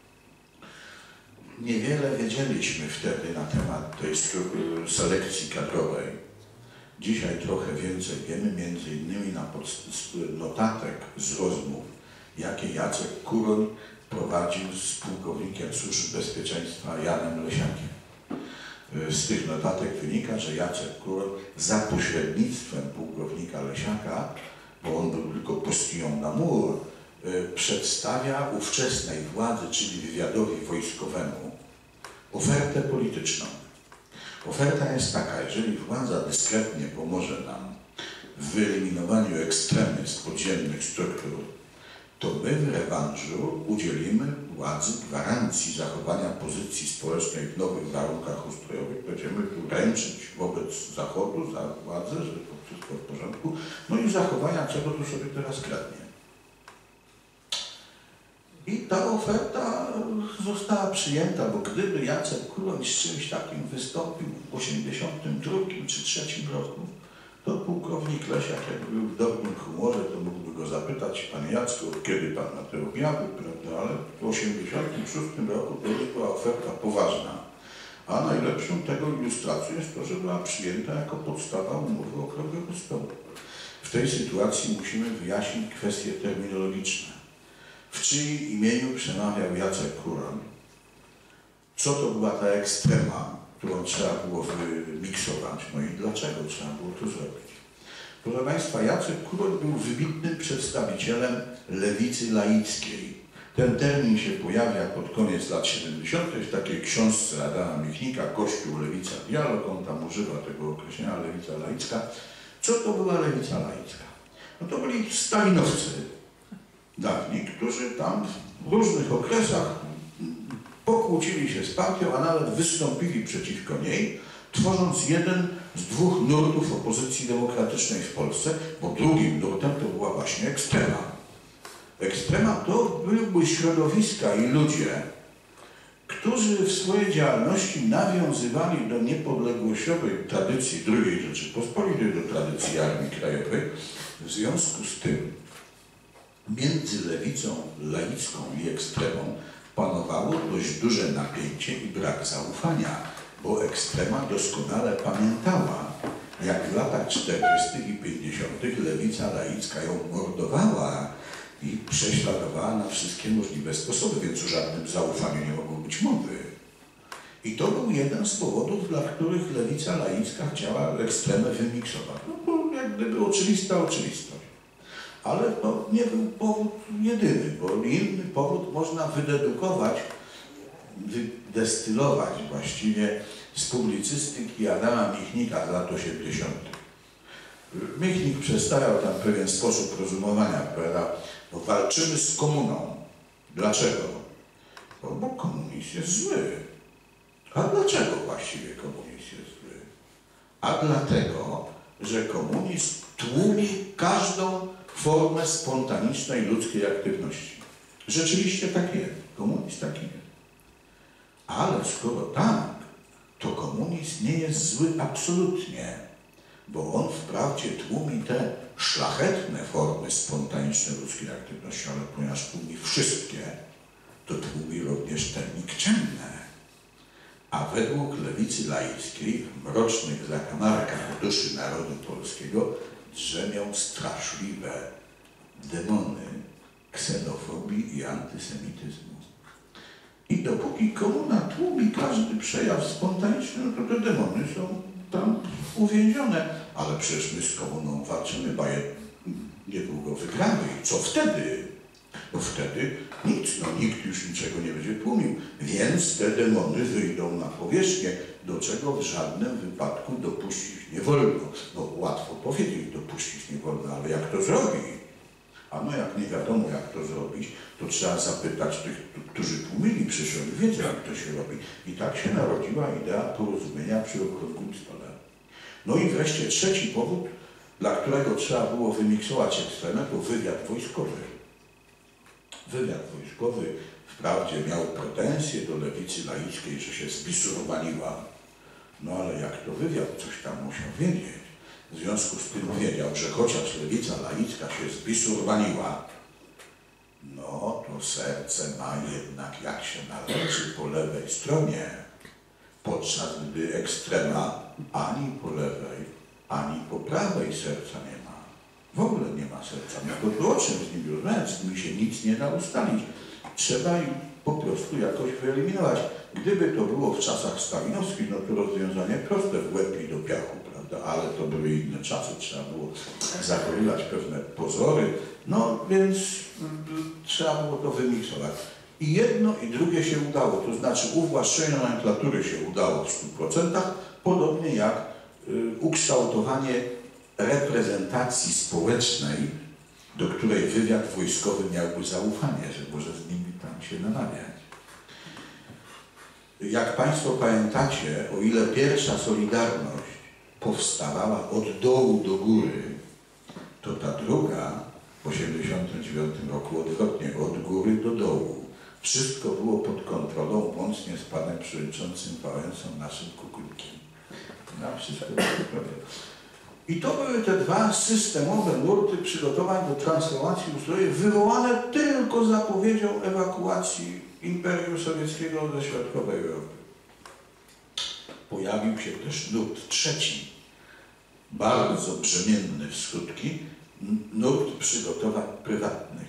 Niewiele wiedzieliśmy wtedy na temat tej selekcji kadrowej. Dzisiaj trochę więcej wiemy, między innymi na podstawie notatek z rozmów, jakie Jacek Kuroń prowadził z pułkownikiem Służb Bezpieczeństwa Janem Lesiakiem. Z tych notatek wynika, że Jacek Kuroń za pośrednictwem pułkownika Lesiaka, bo on był tylko postillon na mur, przedstawia ówczesnej władzy, czyli wywiadowi wojskowemu, ofertę polityczną. Oferta jest taka: jeżeli władza dyskretnie pomoże nam w wyeliminowaniu ekstremizm podziemnych struktur, to my w rewanżu udzielimy władzy gwarancji zachowania pozycji społecznej w nowych warunkach ustrojowych. Będziemy tu ręczyć wobec Zachodu za władzę, że to wszystko w porządku, no i zachowania, czego tu sobie teraz kradnie. I ta oferta została przyjęta, bo gdyby Jacek Kuroń z czymś takim wystąpił w 1982 czy 1983 roku, to pułkownik Lesiak, jak był w dobrym humorze, to mógłby go zapytać: panie Jacku, kiedy pan na te objawy, prawda? Ale w 1986 roku to już była oferta poważna. A najlepszą tego ilustracją jest to, że była przyjęta jako podstawa umowy okrągłego stołu. W w tej sytuacji musimy wyjaśnić kwestie terminologiczne. W czyim imieniu przemawiał Jacek Kuroń? Co to była ta ekstrema, którą trzeba było wymiksować? No i dlaczego trzeba było to zrobić? Proszę Państwa, Jacek Kuroń był wybitnym przedstawicielem lewicy laickiej. Ten termin się pojawia pod koniec lat 70. w takiej książce Adama Michnika, Kościół, Lewica, Dialog. On tam używa tego określenia lewica laicka. Co to była lewica laicka? No to byli stalinowcy dawni, którzy tam w różnych okresach pokłócili się z partią, a nawet wystąpili przeciwko niej, tworząc jeden z dwóch nurtów opozycji demokratycznej w Polsce, bo drugim nurtem to była właśnie ekstrema. Ekstrema to były środowiska i ludzie, którzy w swojej działalności nawiązywali do niepodległościowej tradycji II Rzeczypospolitej, do tradycji Armii Krajowej. W związku z tym między lewicą laicką i ekstremą panowało dość duże napięcie i brak zaufania, bo ekstrema doskonale pamiętała, jak w latach 40. i 50. lewica laicka ją mordowała i prześladowała na wszystkie możliwe sposoby, więc o żadnym zaufaniu nie mogło być mowy. I to był jeden z powodów, dla których lewica laicka chciała ekstremę wymiksować. No to jak gdyby oczywista oczywistość. Ale to nie był powód jedyny, bo inny powód można wydedukować, wydestylować właściwie z publicystyki Adama Michnika z lat 80. Michnik przedstawiał tam pewien sposób rozumowania, powiadał, bo walczymy z komuną. Dlaczego? Bo komunizm jest zły. A dlaczego właściwie komunizm jest zły? A dlatego, że komunizm tłumi każdą formę spontanicznej ludzkiej aktywności. Rzeczywiście tak jest. Komunizm taki jest. Ale skoro tak, to komunizm nie jest zły absolutnie, bo on wprawdzie tłumi te szlachetne formy spontanicznej ludzkiej aktywności, ale ponieważ tłumi wszystkie, to tłumi również te nikczemne. A według lewicy laickiej w mrocznych zakamarkach duszy narodu polskiego drzemią straszliwe demony ksenofobii i antysemityzmu. I dopóki komuna tłumi każdy przejaw spontaniczny, no to te demony są tam uwięzione. Ale przecież my z komuną walczymy, bo niedługo wygramy. I co wtedy? No wtedy nic, nikt już niczego nie będzie tłumił. Więc te demony wyjdą na powierzchnię, do czego w żadnym wypadku dopuścić nie wolno. No łatwo powiedzieć, dopuścić nie wolno, ale jak to zrobić? A no jak nie wiadomo, jak to zrobić, to trzeba zapytać tych, którzy tłumili, przecież oni wiedzą, jak to się robi. I tak się narodziła idea porozumienia przy okrągłym stole. No i wreszcie trzeci powód, dla którego trzeba było wymiksować ekstremę, to wywiad wojskowy. Wywiad wojskowy wprawdzie miał pretensje do lewicy laickiej, że się zbisurowaniła. No ale jak to wywiad, coś tam musiał wiedzieć. W związku z tym wiedział, że chociaż lewica laicka się zbisurowaniła, no to serce ma jednak, jak się należy, po lewej stronie. Podczas gdy ekstrema ani po lewej, ani po prawej serca nie ma. W ogóle nie ma serca. No to o czym z nimi rozmawiać? Z nimi się nic nie da ustalić. Trzeba im po prostu jakoś wyeliminować. Gdyby to było w czasach stalinowskich, no to rozwiązanie proste, w łeb i do piachu, prawda? Ale to były inne czasy, trzeba było zachowywać pewne pozory, no więc trzeba było to wymiksować. I jedno i drugie się udało, to znaczy uwłaszczenie nomenklatury się udało w 100%, podobnie jak ukształtowanie reprezentacji społecznej, do której wywiad wojskowy miałby zaufanie, że może z nimi tam się namawiać. Jak Państwo pamiętacie, o ile pierwsza Solidarność powstawała od dołu do góry, to ta druga w 1989 roku odwrotnie, od góry do dołu. Wszystko było pod kontrolą, łącznie z panem przewodniczącym Wałęsą, naszym Kukulkiem. No, wszystko było kontrolą. I to były te dwa systemowe nurty przygotowań do transformacji ustrojowej, wywołane tylko zapowiedzią ewakuacji Imperium Sowieckiego ze środkowej Europy. Pojawił się też nurt trzeci, bardzo brzemienny w skutki, nurt przygotowań prywatnych.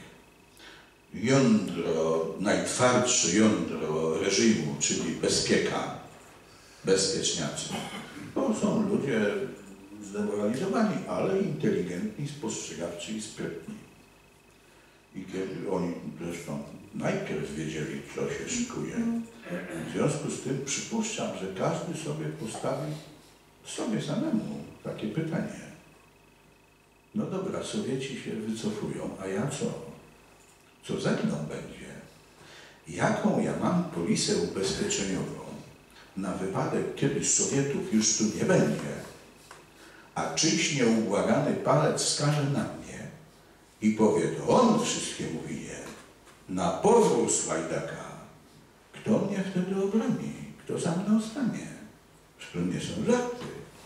Jądro, najtwardsze jądro reżimu, czyli bezpieka, bezpieczniacy. To są ludzie zdemoralizowani, ale inteligentni, spostrzegawczy i sprytni. I kiedy oni zresztą najpierw wiedzieli, co się szykuje, w związku z tym przypuszczam, że każdy sobie postawi sobie samemu takie pytanie. No dobra, Sowieci się wycofują, a ja co? Co ze mną będzie? Jaką ja mam polisę ubezpieczeniową na wypadek, kiedy Sowietów już tu nie będzie, a czyjś nieubłagany palec wskaże na mnie i powie, to on wszystkiemu winien, na powrót Łajdaka. Kto mnie wtedy obroni? Kto za mną stanie? To nie są żarty.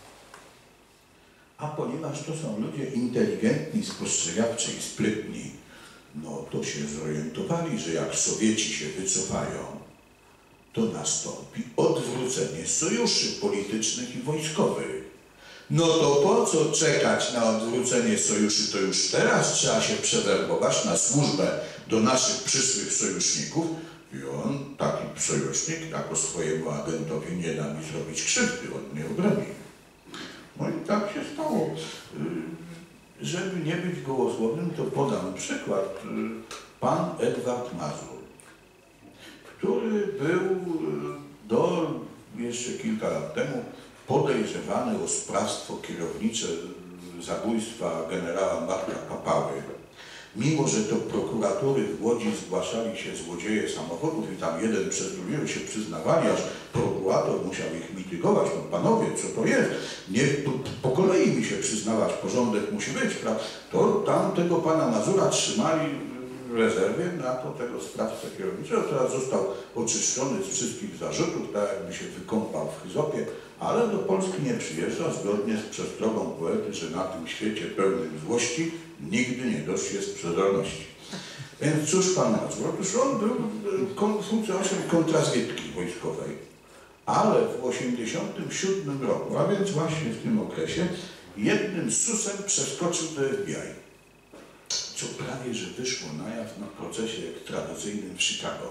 A ponieważ to są ludzie inteligentni, spostrzegawczy i sprytni, no to się zorientowali, że jak Sowieci się wycofają, to nastąpi odwrócenie sojuszy politycznych i wojskowych. No to po co czekać na odwrócenie sojuszy, to już teraz trzeba się przewerbować na służbę do naszych przyszłych sojuszników i on, taki sojusznik, jako swojemu agentowi nie da mi zrobić krzywdy, on mnie obroni. No i tak się stało. Żeby nie być gołosłownym, to podam przykład. Pan Edward Mazur, który był do jeszcze kilka lat temu podejrzewany o sprawstwo kierownicze zabójstwa generała Marka Papały. Mimo że do prokuratury w Łodzi zgłaszali się złodzieje samochodów i tam jeden przez drugiego się przyznawali, aż prokurator musiał ich mitygować. No panowie, co to jest? Nie po kolei mi się przyznawać, porządek musi być, prawda? To tam tego pana Mazura trzymali w rezerwie na to tego sprawcę kierowniczego. Teraz został oczyszczony z wszystkich zarzutów, tak jakby się wykąpał w hyzopie, ale do Polski nie przyjeżdża zgodnie z przestrogą poety, że na tym świecie pełnym złości nigdy nie dość jest przezorności. Więc cóż pan Mazur? Otóż on był funkcjonariuszem kontrrazwiedki wojskowej, ale w 1987 roku, a więc właśnie w tym okresie, jednym susem przeskoczył do FBI. Co prawie, że wyszło na jaw na procesie ekstradycyjnym w Chicago.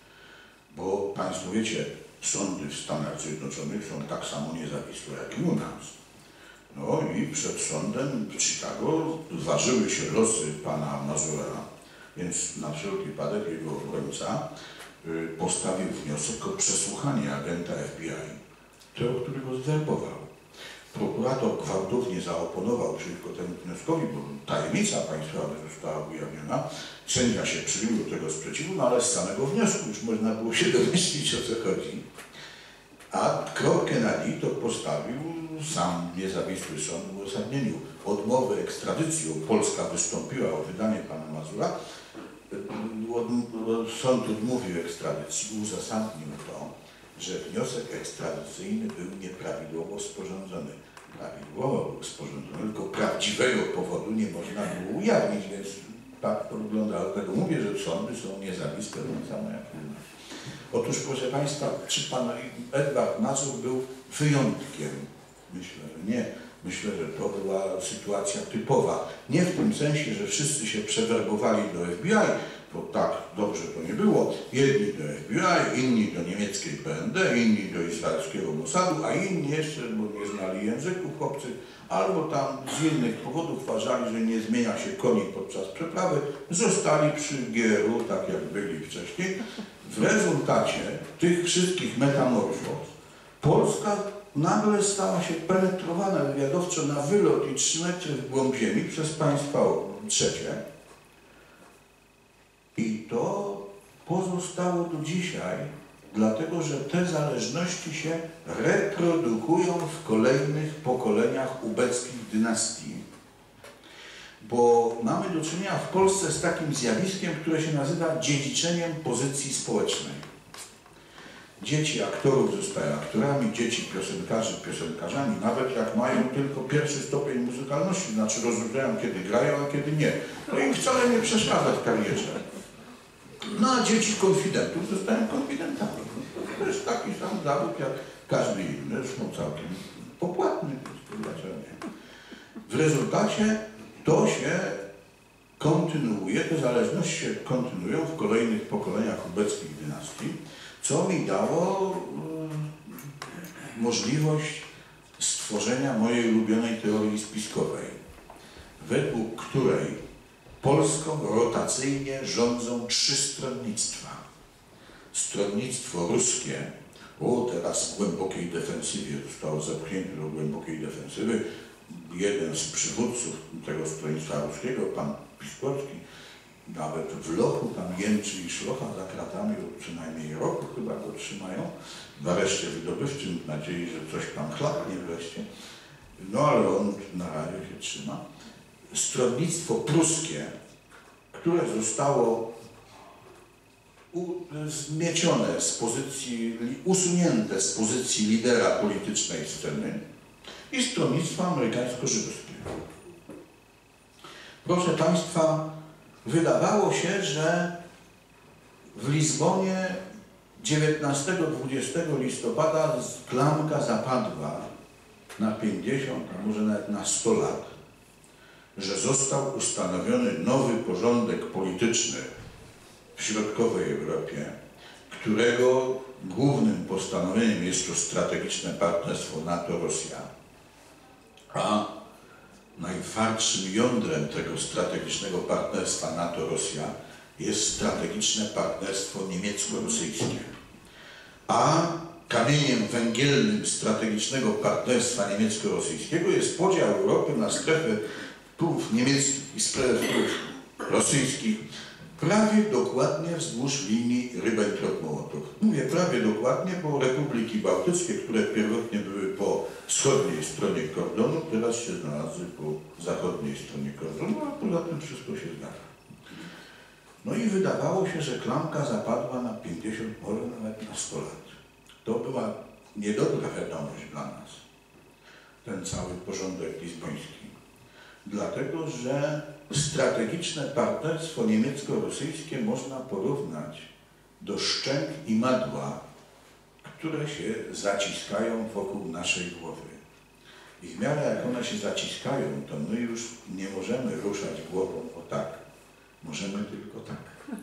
Bo państwo wiecie, sądy w Stanach Zjednoczonych są tak samo niezawisłe jak i u nas. No i przed sądem w Chicago ważyły się losy pana Mazura, więc na wszelki wypadek jego obrońca postawił wniosek o przesłuchanie agenta FBI, tego, który go zwerbował. Prokurator gwałtownie zaoponował przeciwko temu wnioskowi, bo tajemnica państwowa została ujawniona. Sędzia się przyjął do tego sprzeciwu, no ale z samego wniosku już można było się domyślić, o co chodzi. A kropkę na i to postawił sam niezawisły sąd w uzasadnieniu odmowy ekstradycji. Polska wystąpiła o wydanie pana Mazura. Sąd odmówił ekstradycji, uzasadnił to, że wniosek ekstradycyjny był nieprawidłowo sporządzony. Prawidłowo był sporządzony, tylko prawdziwego powodu nie można było ujawnić, więc tak to wygląda. Dlatego mówię, że sądy są niezawisłe, tak samo jak u nas. Otóż, proszę państwa, czy pan Edward Mazur był wyjątkiem? Myślę, że nie. Myślę, że to była sytuacja typowa. Nie w tym sensie, że wszyscy się przewerbowali do FBI, bo tak dobrze to nie było. Jedni do FBI, inni do niemieckiej BND, inni do izraelskiego Mossadu, a inni jeszcze, bo nie znali języków obcych, albo tam z innych powodów uważali, że nie zmienia się koni podczas przeprawy, zostali przy GRU, tak jak byli wcześniej. W rezultacie tych wszystkich metamorfoz Polska nagle stała się penetrowana wywiadowczo na wylot i 3 metry w głąb ziemi przez państwa trzecie. I to pozostało do dzisiaj, dlatego że te zależności się reprodukują w kolejnych pokoleniach ubeckich dynastii. Bo mamy do czynienia w Polsce z takim zjawiskiem, które się nazywa dziedziczeniem pozycji społecznej. Dzieci aktorów zostają aktorami, dzieci piosenkarzy piosenkarzami, nawet jak mają tylko pierwszy stopień muzykalności, znaczy rozróżniają, kiedy grają, a kiedy nie. To im wcale nie przeszkadza w karierze. No a dzieci konfidentów zostają konfidentami. To jest taki sam zawód jak każdy inny, zresztą całkiem popłatny, dlaczego nie. W rezultacie to się kontynuuje, te zależności się kontynuują w kolejnych pokoleniach ubeckich dynastii, co mi dało możliwość stworzenia mojej ulubionej teorii spiskowej, według której Polską rotacyjnie rządzą 3 stronnictwa. Stronnictwo ruskie, teraz w głębokiej defensywie, zostało zepchnięte do głębokiej defensywy. Jeden z przywódców tego stronnictwa ruskiego, pan Piskorski, nawet w lochu tam jęczy i szlocha za kratami od przynajmniej roku chyba go trzymają, w areszcie wydobywczym, w nadziei, że coś tam chlapnie wreszcie. No ale on na razie się trzyma. Stronnictwo pruskie, które zostało zmiecione z pozycji, usunięte z pozycji lidera politycznej sceny, i stronnictwo amerykańsko-żydowskie. Proszę Państwa, wydawało się, że w Lizbonie 19-20 listopada klamka zapadła na 50, a może nawet na 100 lat, że został ustanowiony nowy porządek polityczny w środkowej Europie, którego głównym postanowieniem jest to strategiczne partnerstwo NATO-Rosja, a najtwardszym jądrem tego strategicznego partnerstwa NATO-Rosja jest strategiczne partnerstwo niemiecko-rosyjskie. A kamieniem węgielnym strategicznego partnerstwa niemiecko-rosyjskiego jest podział Europy na strefę wpływów niemieckich i strefę wpływów rosyjskich, prawie dokładnie wzdłuż linii Ribbentrop-Mołotow. Mówię prawie dokładnie, bo republiki bałtyckie, które pierwotnie były po wschodniej stronie kordonu, teraz się znalazły po zachodniej stronie kordonu, a poza tym wszystko się zgadza. No i wydawało się, że klamka zapadła na 50, może nawet na 100 lat. To była niedobra wiadomość dla nas, ten cały porządek lizboński. Dlatego, że strategiczne partnerstwo niemiecko-rosyjskie można porównać do szczęk i madła, które się zaciskają wokół naszej głowy. I w miarę jak one się zaciskają, to my już nie możemy ruszać głową o tak. Możemy tylko tak.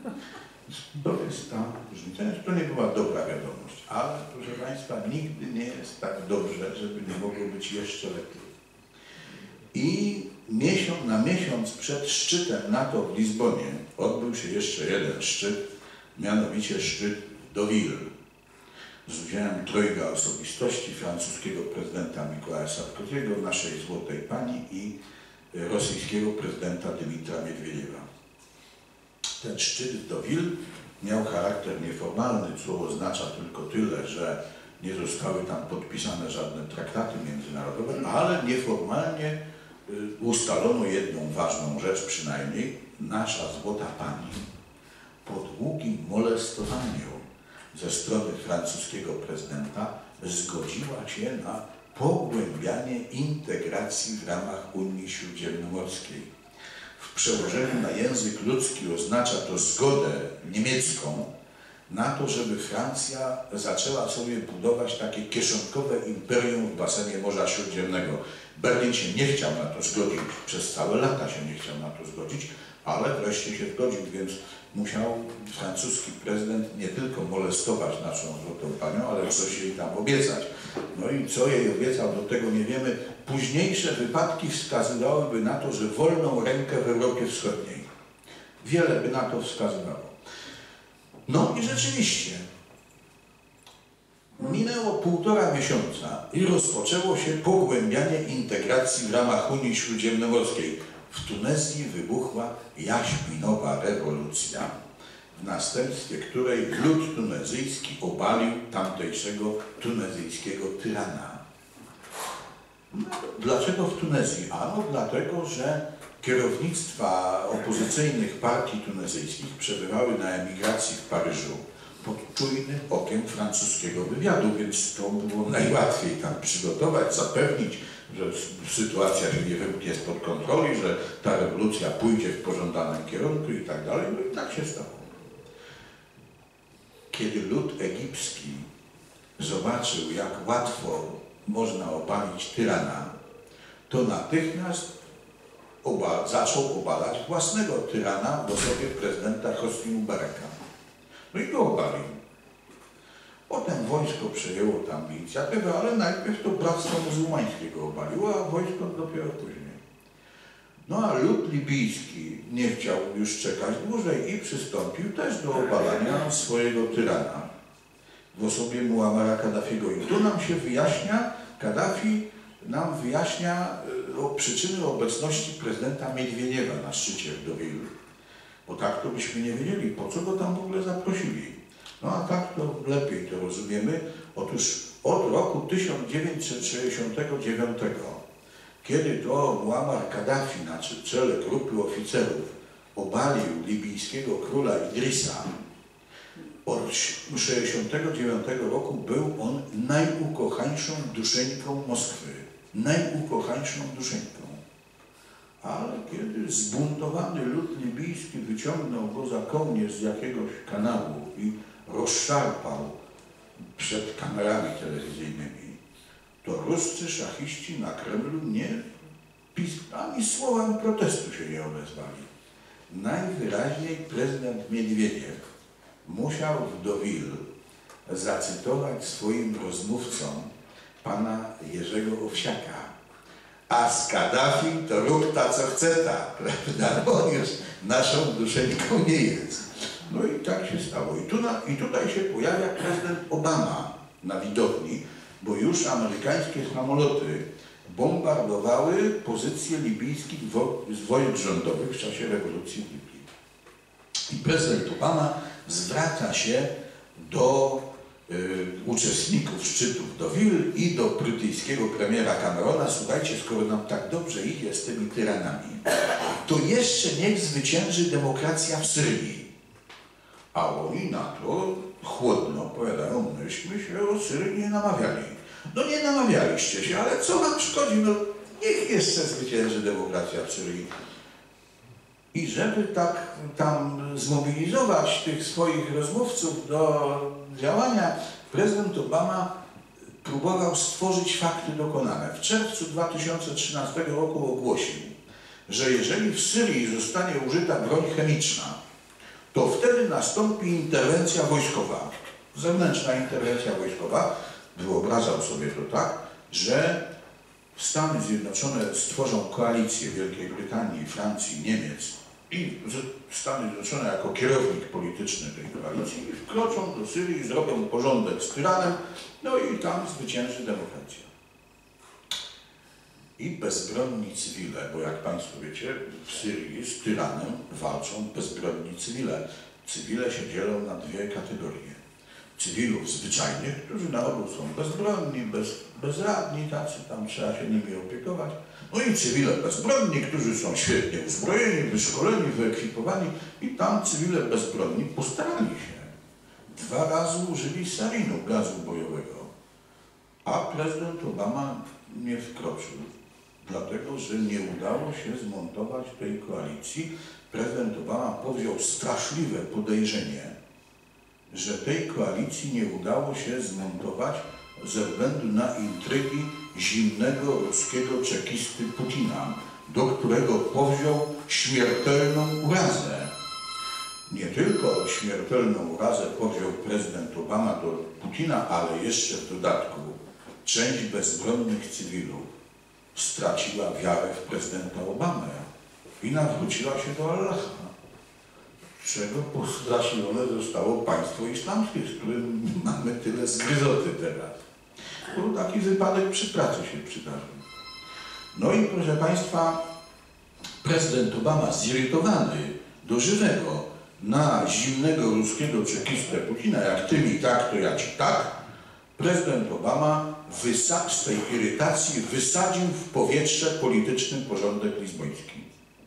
To jest ta różnica. To nie była dobra wiadomość, ale proszę Państwa, nigdy nie jest tak dobrze, żeby nie mogło być jeszcze lepiej. I na miesiąc przed szczytem NATO w Lizbonie odbył się jeszcze jeden szczyt, mianowicie szczyt w Deauville, z udziałem trojga osobistości, francuskiego prezydenta Mikołaja Sarkozy'ego, naszej złotej pani i rosyjskiego prezydenta Dymitra Miedwiediewa. Ten szczyt w Deauville miał charakter nieformalny, co oznacza tylko tyle, że nie zostały tam podpisane żadne traktaty międzynarodowe, ale nieformalnie ustalono jedną ważną rzecz przynajmniej. Nasza złota pani po długim molestowaniu ze strony francuskiego prezydenta zgodziła się na pogłębianie integracji w ramach Unii Śródziemnomorskiej. W przełożeniu na język ludzki oznacza to zgodę niemiecką na to, żeby Francja zaczęła sobie budować takie kieszonkowe imperium w basenie Morza Śródziemnego. Berlin się nie chciał na to zgodzić, przez całe lata się nie chciał na to zgodzić, ale wreszcie się zgodził, więc musiał francuski prezydent nie tylko molestować naszą złotą panią, ale coś jej tam obiecać. No i co jej obiecał, do tego nie wiemy. Późniejsze wypadki wskazywałyby na to, że wolną rękę w Europie Wschodniej. Wiele by na to wskazywało. No i rzeczywiście minęło 1,5 miesiąca i rozpoczęło się pogłębianie integracji w ramach Unii Śródziemnomorskiej. W Tunezji wybuchła jaśminowa rewolucja, w następstwie której lud tunezyjski obalił tamtejszego tunezyjskiego tyrana. Dlaczego w Tunezji? Ano dlatego, że kierownictwa opozycyjnych partii tunezyjskich przebywały na emigracji w Paryżu pod czujnym okiem francuskiego wywiadu, więc to było najłatwiej tam przygotować, zapewnić, że sytuacja się nie wymknie spod kontroli, że ta rewolucja pójdzie w pożądanym kierunku i tak dalej. No i tak się stało. Kiedy lud egipski zobaczył, jak łatwo można obalić tyrana, to natychmiast zaczął obalać własnego tyrana w osobie prezydenta Hosni Mubaraka. No i go obalił. Potem wojsko przejęło tam inicjatywę, ale najpierw to Bractwo Muzułmańskie go obaliło, a wojsko dopiero później. No a lud libijski nie chciał już czekać dłużej i przystąpił też do obalania swojego tyrana w osobie Muamara Kaddafiego. I tu nam się wyjaśnia, Kaddafi nam wyjaśnia przyczyny obecności prezydenta Miedwiediewa na szczycie w Deauville. Bo tak to byśmy nie wiedzieli, po co go tam w ogóle zaprosili. No a tak to lepiej to rozumiemy. Otóż od roku 1969, kiedy to Muammar Kaddafi na czele grupy oficerów obalił libijskiego króla Idrisa, od 1969 roku był on najukochańszą duszeńką Moskwy. Najukochańszą duszeńką. Ale kiedy zbuntowany lud libijski wyciągnął go za kołnierz z jakiegoś kanału i rozszarpał przed kamerami telewizyjnymi, to ruscy szachiści na Kremlu ani słowem protestu się nie odezwali. Najwyraźniej prezydent Miedwiediew musiał w Deauville zacytować swoim rozmówcom pana Jerzego Owsiaka. A z Kaddafi to rób ta co chce ta, prawda? Bo on już naszą duszeńką nie jest. No i tak się stało. I tutaj się pojawia prezydent Obama na widowni, bo już amerykańskie samoloty bombardowały pozycje libijskich wojsk rządowych w czasie rewolucji w Libii. I prezydent Obama zwraca się do uczestników szczytów w Deauville i do brytyjskiego premiera Camerona: słuchajcie, skoro nam tak dobrze idzie z tymi tyranami, to jeszcze niech zwycięży demokracja w Syrii. A oni na to chłodno powiadają: myśmy się o Syrii nie namawiali. No nie namawialiście się, ale co wam szkodzi? No niech jeszcze zwycięży demokracja w Syrii. I żeby tak tam zmobilizować tych swoich rozmówców do działania, prezydent Obama próbował stworzyć fakty dokonane. W czerwcu 2013 roku ogłosił, że jeżeli w Syrii zostanie użyta broń chemiczna, to wtedy nastąpi interwencja wojskowa, zewnętrzna interwencja wojskowa. Wyobrażał sobie to tak, że Stany Zjednoczone stworzą koalicję Wielkiej Brytanii, Francji, Niemiec i Stany Zjednoczone jako kierownik polityczny tej koalicji wkroczą do Syrii, zrobią porządek z tyranem, no i tam zwycięży demokracja. I bezbronni cywile, bo jak Państwo wiecie, w Syrii z tyranem walczą bezbronni cywile. Cywile się dzielą na dwie kategorie. Cywilów zwyczajnych, którzy na ogół są bezbronni, bezradni, tacy, tam trzeba się nimi opiekować. No i cywile bezbronni, którzy są świetnie uzbrojeni, wyszkoleni, wyekwipowani i tam cywile bezbronni postarali się. 2 razy użyli sarinu, gazu bojowego, a prezydent Obama nie wkroczył, dlatego że nie udało się zmontować tej koalicji. Prezydent Obama powziął straszliwe podejrzenie, że tej koalicji nie udało się zmontować ze względu na intrygi zimnego ruskiego czekisty Putina, do którego powziął śmiertelną urazę. Nie tylko śmiertelną urazę powziął prezydent Obama do Putina, ale jeszcze w dodatku część bezbronnych cywilów straciła wiarę w prezydenta Obamę i nawróciła się do Allaha, czego postraszone zostało państwo islamskie, z którym mamy tyle zgryzoty teraz. Bo taki wypadek przy pracy się przydarzył. No i proszę Państwa, prezydent Obama zirytowany do żywego na zimnego ruskiego czekistę Putina: jak ty mi tak, to ja ci tak, prezydent Obama z tej irytacji wysadził w powietrze polityczny porządek lizboński,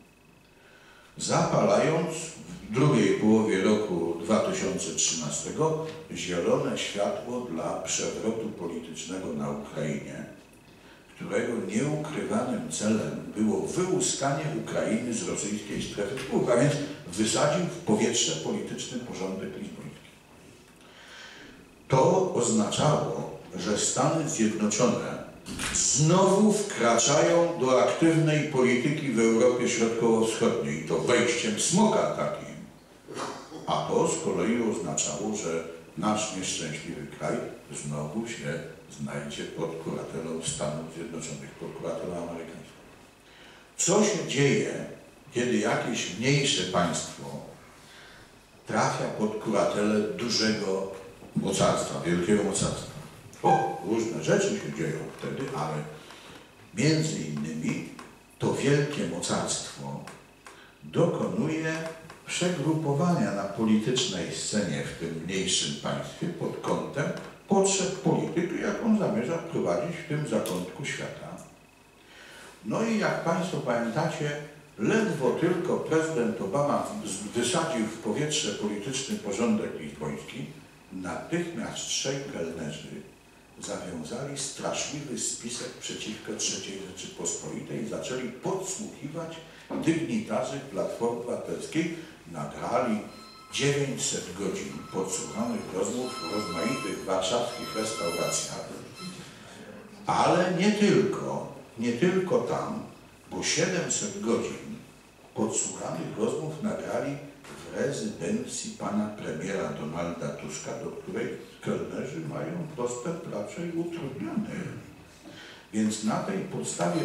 zapalając w drugiej połowie roku 2013 zielone światło dla przewrotu politycznego na Ukrainie, którego nieukrywanym celem było wyłuskanie Ukrainy z rosyjskiej strefy wpływów, a więc wysadził w powietrze polityczny porządek lizboński. To oznaczało, że Stany Zjednoczone z znowu wkraczają do aktywnej polityki w Europie Środkowo-Wschodniej, i to wejściem smoka takim. A to z kolei oznaczało, że nasz nieszczęśliwy kraj znowu się znajdzie pod kuratelą Stanów Zjednoczonych, pod kuratelą amerykańską. Co się dzieje, kiedy jakieś mniejsze państwo trafia pod kuratelę dużego mocarstwa, wielkiego mocarstwa? O, różne rzeczy się dzieją wtedy, ale między innymi to wielkie mocarstwo dokonuje przegrupowania na politycznej scenie w tym mniejszym państwie pod kątem potrzeb polityki, jaką zamierza prowadzić w tym zakątku świata. No i jak Państwo pamiętacie, ledwo tylko prezydent Obama wysadził w powietrze polityczny porządek lizboński, natychmiast trzej kelnerzy zawiązali straszliwy spisek przeciwko III Rzeczypospolitej i zaczęli podsłuchiwać dygnitarzy Platformy Obywatelskiej. Nagrali 900 godzin podsłuchanych rozmów w rozmaitych warszawskich restauracjach. Ale nie tylko tam, bo 700 godzin podsłuchanych rozmów nagrali w rezydencji pana premiera Donalda Tuska, do której kelnerzy mają dostęp raczej utrudniony. Więc na tej podstawie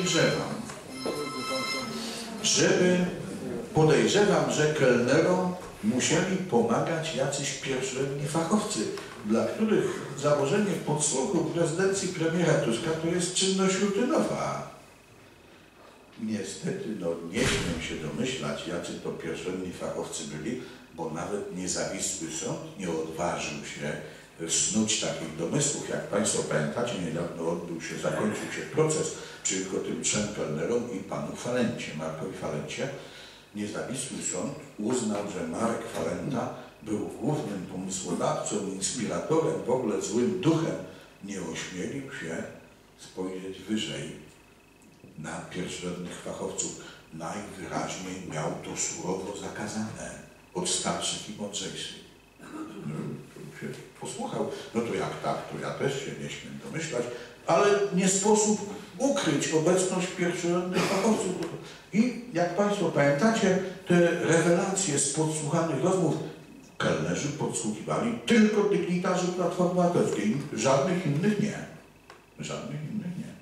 podejrzewam, że kelnerom musieli pomagać jacyś pierwszorzędni fachowcy, dla których założenie podsłuchu w rezydencji premiera Tuska to jest czynność rutynowa. Niestety, nie śmiem się domyślać, jacy to pierwszorzędni fachowcy byli, bo nawet niezawisły sąd nie odważył się snuć takich domysłów. Jak Państwo pamiętacie, niedawno zakończył się proces przeciwko tym trzem kelnerom i panu Falencie, Markowi Falencie. Niezawisły sąd uznał, że Marek Falenta był głównym pomysłodawcą, inspiratorem, w ogóle złym duchem. Nie ośmielił się spojrzeć wyżej na pierwszorzędnych fachowców. Najwyraźniej miał to surowo zakazane od starszych i mądrzejszych. Się posłuchał. No to jak tak, to ja też się nie śmiem domyślać, ale nie sposób ukryć obecność pierwszorzędnych fachowców. I jak Państwo pamiętacie, te rewelacje z podsłuchanych rozmów, kelnerzy podsłuchiwali tylko dygnitarzy Platformy Obywatelskiej, żadnych innych nie. Żadnych innych nie.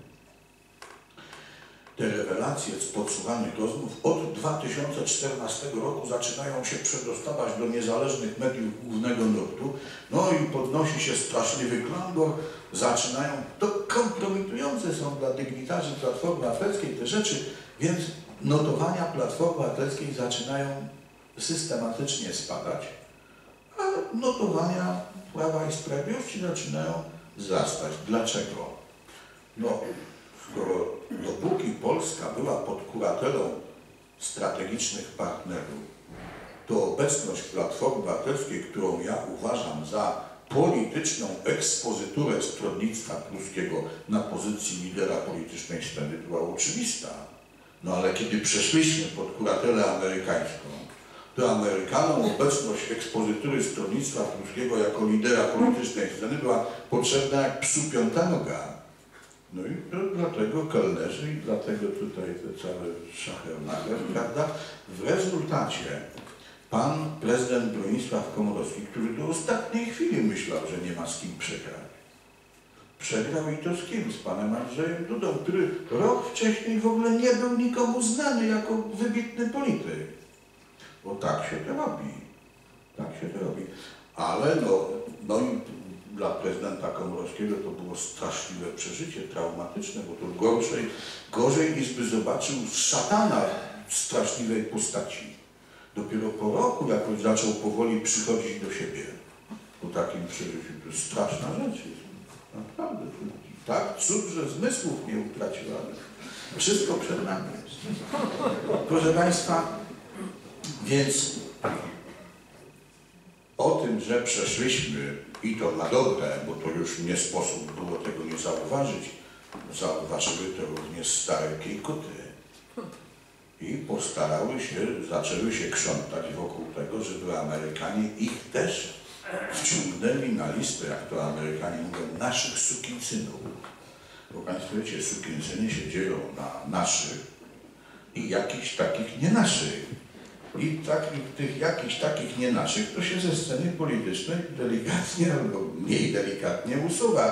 Te rewelacje z podsłuchanych rozmów od 2014 roku zaczynają się przedostawać do niezależnych mediów głównego nurtu, no i podnosi się straszliwy klandor, zaczynają, to kompromitujące są dla dygnitarzy Platformy Obywatelskiej te rzeczy, więc notowania Platformy Obywatelskiej zaczynają systematycznie spadać, a notowania Prawa i Sprawiedliwości zaczynają wzrastać. Dlaczego? No, skoro dopóki Polska była pod kuratelą strategicznych partnerów, to obecność Platformy Obywatelskiej, którą ja uważam za polityczną ekspozyturę Stronnictwa Pruskiego na pozycji lidera politycznej sceny, była oczywista. No ale kiedy przeszliśmy pod kuratelę amerykańską, to Amerykanom obecność ekspozytury Stronnictwa Pruskiego jako lidera politycznej sceny była potrzebna jak psu piąta noga. No i to dlatego kelnerzy i dlatego tutaj te całe szachernagle, prawda? W rezultacie pan prezydent Bronisław Komorowski, który do ostatniej chwili myślał, że nie ma z kim przegrać, przegrał i to z kim? Z panem Andrzejem Dudą, który rok wcześniej w ogóle nie był nikomu znany jako wybitny polityk. Bo tak się to robi. Tak się to robi. Ale no i dla prezydenta Komorowskiego to było straszliwe przeżycie, traumatyczne, bo to gorzej niż by zobaczył szatana w straszliwej postaci. Dopiero po roku jakoś zaczął powoli przychodzić do siebie po takim przeżyciu. To jest straszna rzecz. Naprawdę. Tak, cud, że zmysłów nie utracił, ale wszystko przed nami. Proszę Państwa, więc o tym, że przeszliśmy i to na dobre, bo to już nie sposób było tego nie zauważyć, zauważyły to również stare kiejkuty. I zaczęły się krzątać wokół tego, żeby Amerykanie ich też wciągnęli na listę, jak to Amerykanie mówią, naszych sukinsynów. Bo Państwo wiecie, sukinsyny się dzielą na naszych i jakichś takich nie naszych. I tych jakichś takich nie naszych to się ze sceny politycznej delikatnie albo mniej delikatnie usuwa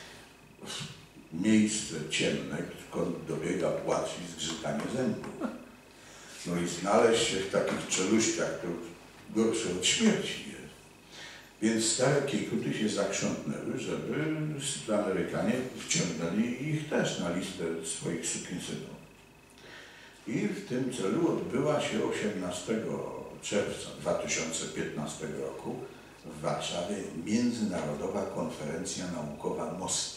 w miejsce ciemne, skąd dobiega płacz i zgrzytanie zębów. No i znaleźć się w takich czeluściach to gorsze od śmierci jest. Więc stare kiekuty się zakrzątnęły, żeby Amerykanie wciągnęli ich też na listę swoich sukinsynów. I w tym celu odbyła się 18 czerwca 2015 roku w Warszawie Międzynarodowa Konferencja Naukowa MOST.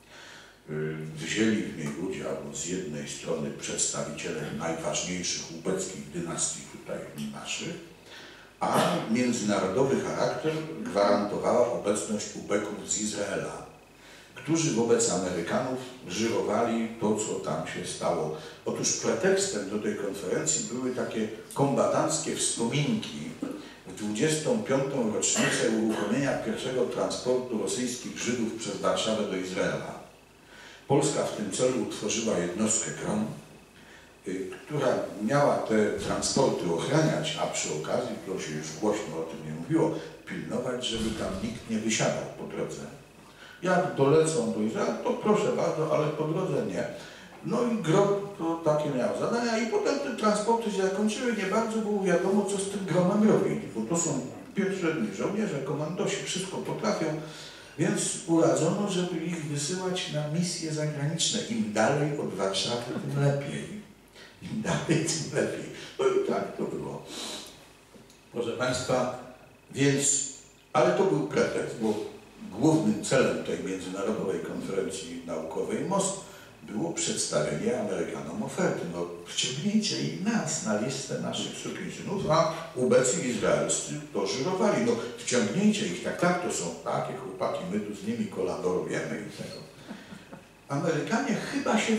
Wzięli w niej udział z jednej strony przedstawiciele najważniejszych ubeckich dynastii tutaj naszych, a międzynarodowy charakter gwarantowała obecność ubeków z Izraela, którzy wobec Amerykanów żyrowali to, co tam się stało. Otóż pretekstem do tej konferencji były takie kombatanckie wspominki w 25. rocznicę uruchomienia pierwszego transportu rosyjskich Żydów przez Warszawę do Izraela. Polska w tym celu utworzyła jednostkę GROM, która miała te transporty ochraniać, a przy okazji, to się już głośno o tym nie mówiło, pilnować, żeby tam nikt nie wysiadał po drodze. Jak dolecą do Izraela, to proszę bardzo, ale po drodze nie. No i GROM to takie miał zadania i potem te transporty się zakończyły, nie bardzo było wiadomo, co z tym GROM-em robić, bo to są pierwsze dni żołnierze, komandosi, wszystko potrafią, więc uradzono, żeby ich wysyłać na misje zagraniczne. Im dalej od Warszawy, tym lepiej. Im dalej, tym lepiej. No i tak to było. Proszę Państwa, więc, ale to był pretekst, bo głównym celem tej międzynarodowej konferencji naukowej MOST było przedstawienie Amerykanom oferty. No, wciągnijcie i nas na listę naszych sukinsynów, a ubecy izraelscy to żyrowali. No, wciągnijcie ich, tak, to są takie chłopaki, my tu z nimi kolaborujemy i tego. Amerykanie chyba się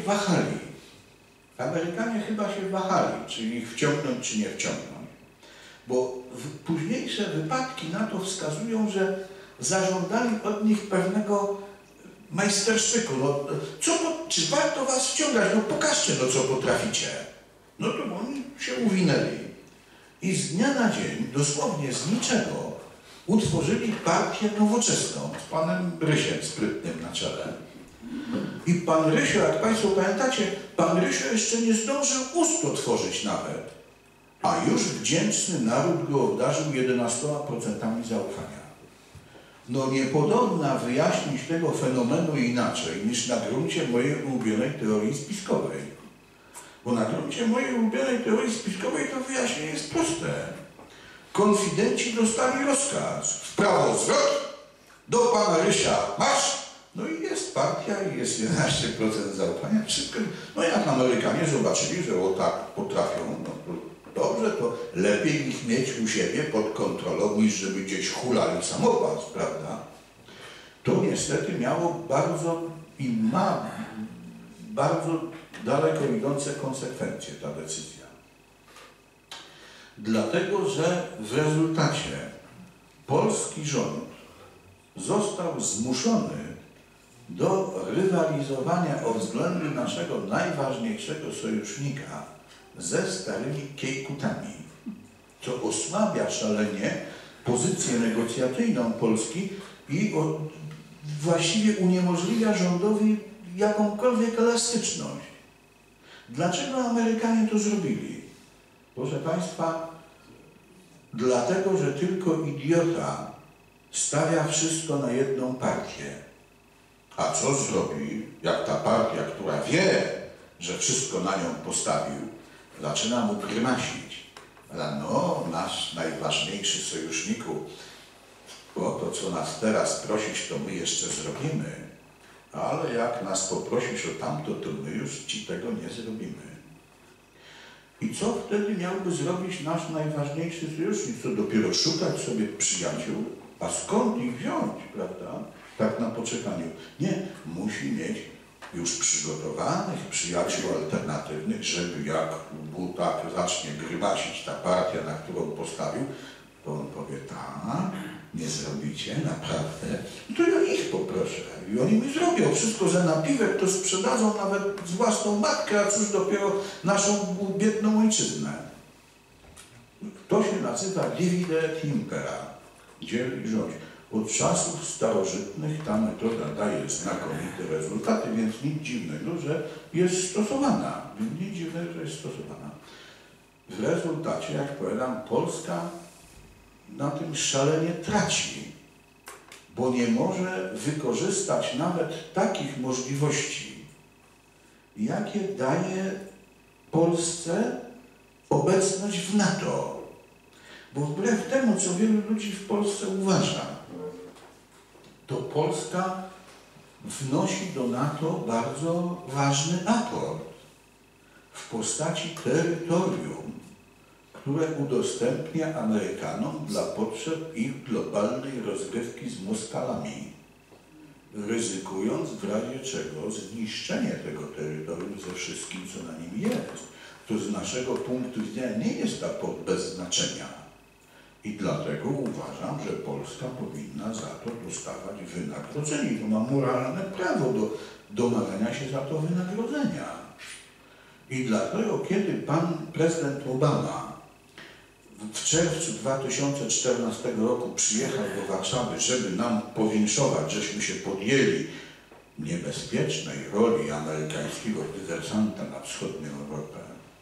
wahali, czy ich wciągnąć, czy nie wciągnąć. Bo późniejsze wypadki na to wskazują, że zażądali od nich pewnego majstersztyku. No, czy warto was wciągać? No pokażcie, no co potraficie. No to oni się uwinęli. I z dnia na dzień, dosłownie z niczego, utworzyli partię nowoczesną z panem Rysiem sprytnym na czele. I pan Rysio, jak Państwo pamiętacie, pan Rysio jeszcze nie zdążył ust otworzyć nawet, a już wdzięczny naród go obdarzył 11% zaufania. No niepodobna wyjaśnić tego fenomenu inaczej niż na gruncie mojej ulubionej teorii spiskowej. Bo na gruncie mojej ulubionej teorii spiskowej to wyjaśnienie jest proste. Konfidenci dostali rozkaz w prawo zwrot, do pana Rysia marsz. No i jest partia i jest 11% zaufania. Wszystko. No jak Amerykanie zobaczyli, że o tak potrafią, no to dobrze, to lepiej ich mieć u siebie pod kontrolą, niż żeby gdzieś hulali samopas, prawda? To niestety miało bardzo i ma bardzo daleko idące konsekwencje ta decyzja. Dlatego, że w rezultacie polski rząd został zmuszony do rywalizowania o względy naszego najważniejszego sojusznika ze starymi kiekutami, co osłabia szalenie pozycję negocjacyjną Polski i właściwie uniemożliwia rządowi jakąkolwiek elastyczność. Dlaczego Amerykanie to zrobili? Proszę Państwa, dlatego, że tylko idiota stawia wszystko na jedną partię. A co zrobi, jak ta partia, która wie, że wszystko na nią postawił, zaczyna mu grymasić. No, nasz najważniejszy sojuszniku, o to, co nas teraz prosisz, to my jeszcze zrobimy, ale jak nas poprosisz o tamto, to my już ci tego nie zrobimy. I co wtedy miałby zrobić nasz najważniejszy sojusznik? Co dopiero szukać sobie przyjaciół? A skąd ich wziąć, prawda? Tak na poczekaniu. Nie, musi mieć już przygotowanych przyjaciół alternatywnych, żeby jak mu tak zacznie grymasić ta partia, na którą postawił, to on powie, tak, nie zrobicie, naprawdę, to ja ich poproszę. I oni mi zrobią wszystko, że napiwek to sprzedadzą nawet z własną matkę, a cóż dopiero naszą biedną ojczyznę. To się nazywa divide et impera. Dziel i rządź. Od czasów starożytnych ta metoda daje znakomite rezultaty, więc nic dziwnego, że jest stosowana. Nic dziwnego, że jest stosowana. W rezultacie, jak powiadam, Polska na tym szalenie traci, bo nie może wykorzystać nawet takich możliwości, jakie daje Polsce obecność w NATO. Bo wbrew temu, co wielu ludzi w Polsce uważa, to Polska wnosi do NATO bardzo ważny aport w postaci terytorium, które udostępnia Amerykanom dla potrzeb ich globalnej rozgrywki z Moskalami, ryzykując w razie czego zniszczenie tego terytorium ze wszystkim, co na nim jest. To z naszego punktu widzenia nie jest aport bez znaczenia. I dlatego uważam, że Polska powinna za to dostawać wynagrodzenie. I to ma moralne prawo do domagania się za to wynagrodzenia. I dlatego, kiedy pan prezydent Obama w czerwcu 2014 roku przyjechał do Warszawy, żeby nam powinszować, żeśmy się podjęli niebezpiecznej roli amerykańskiego dywersanta na wschodnią Europę,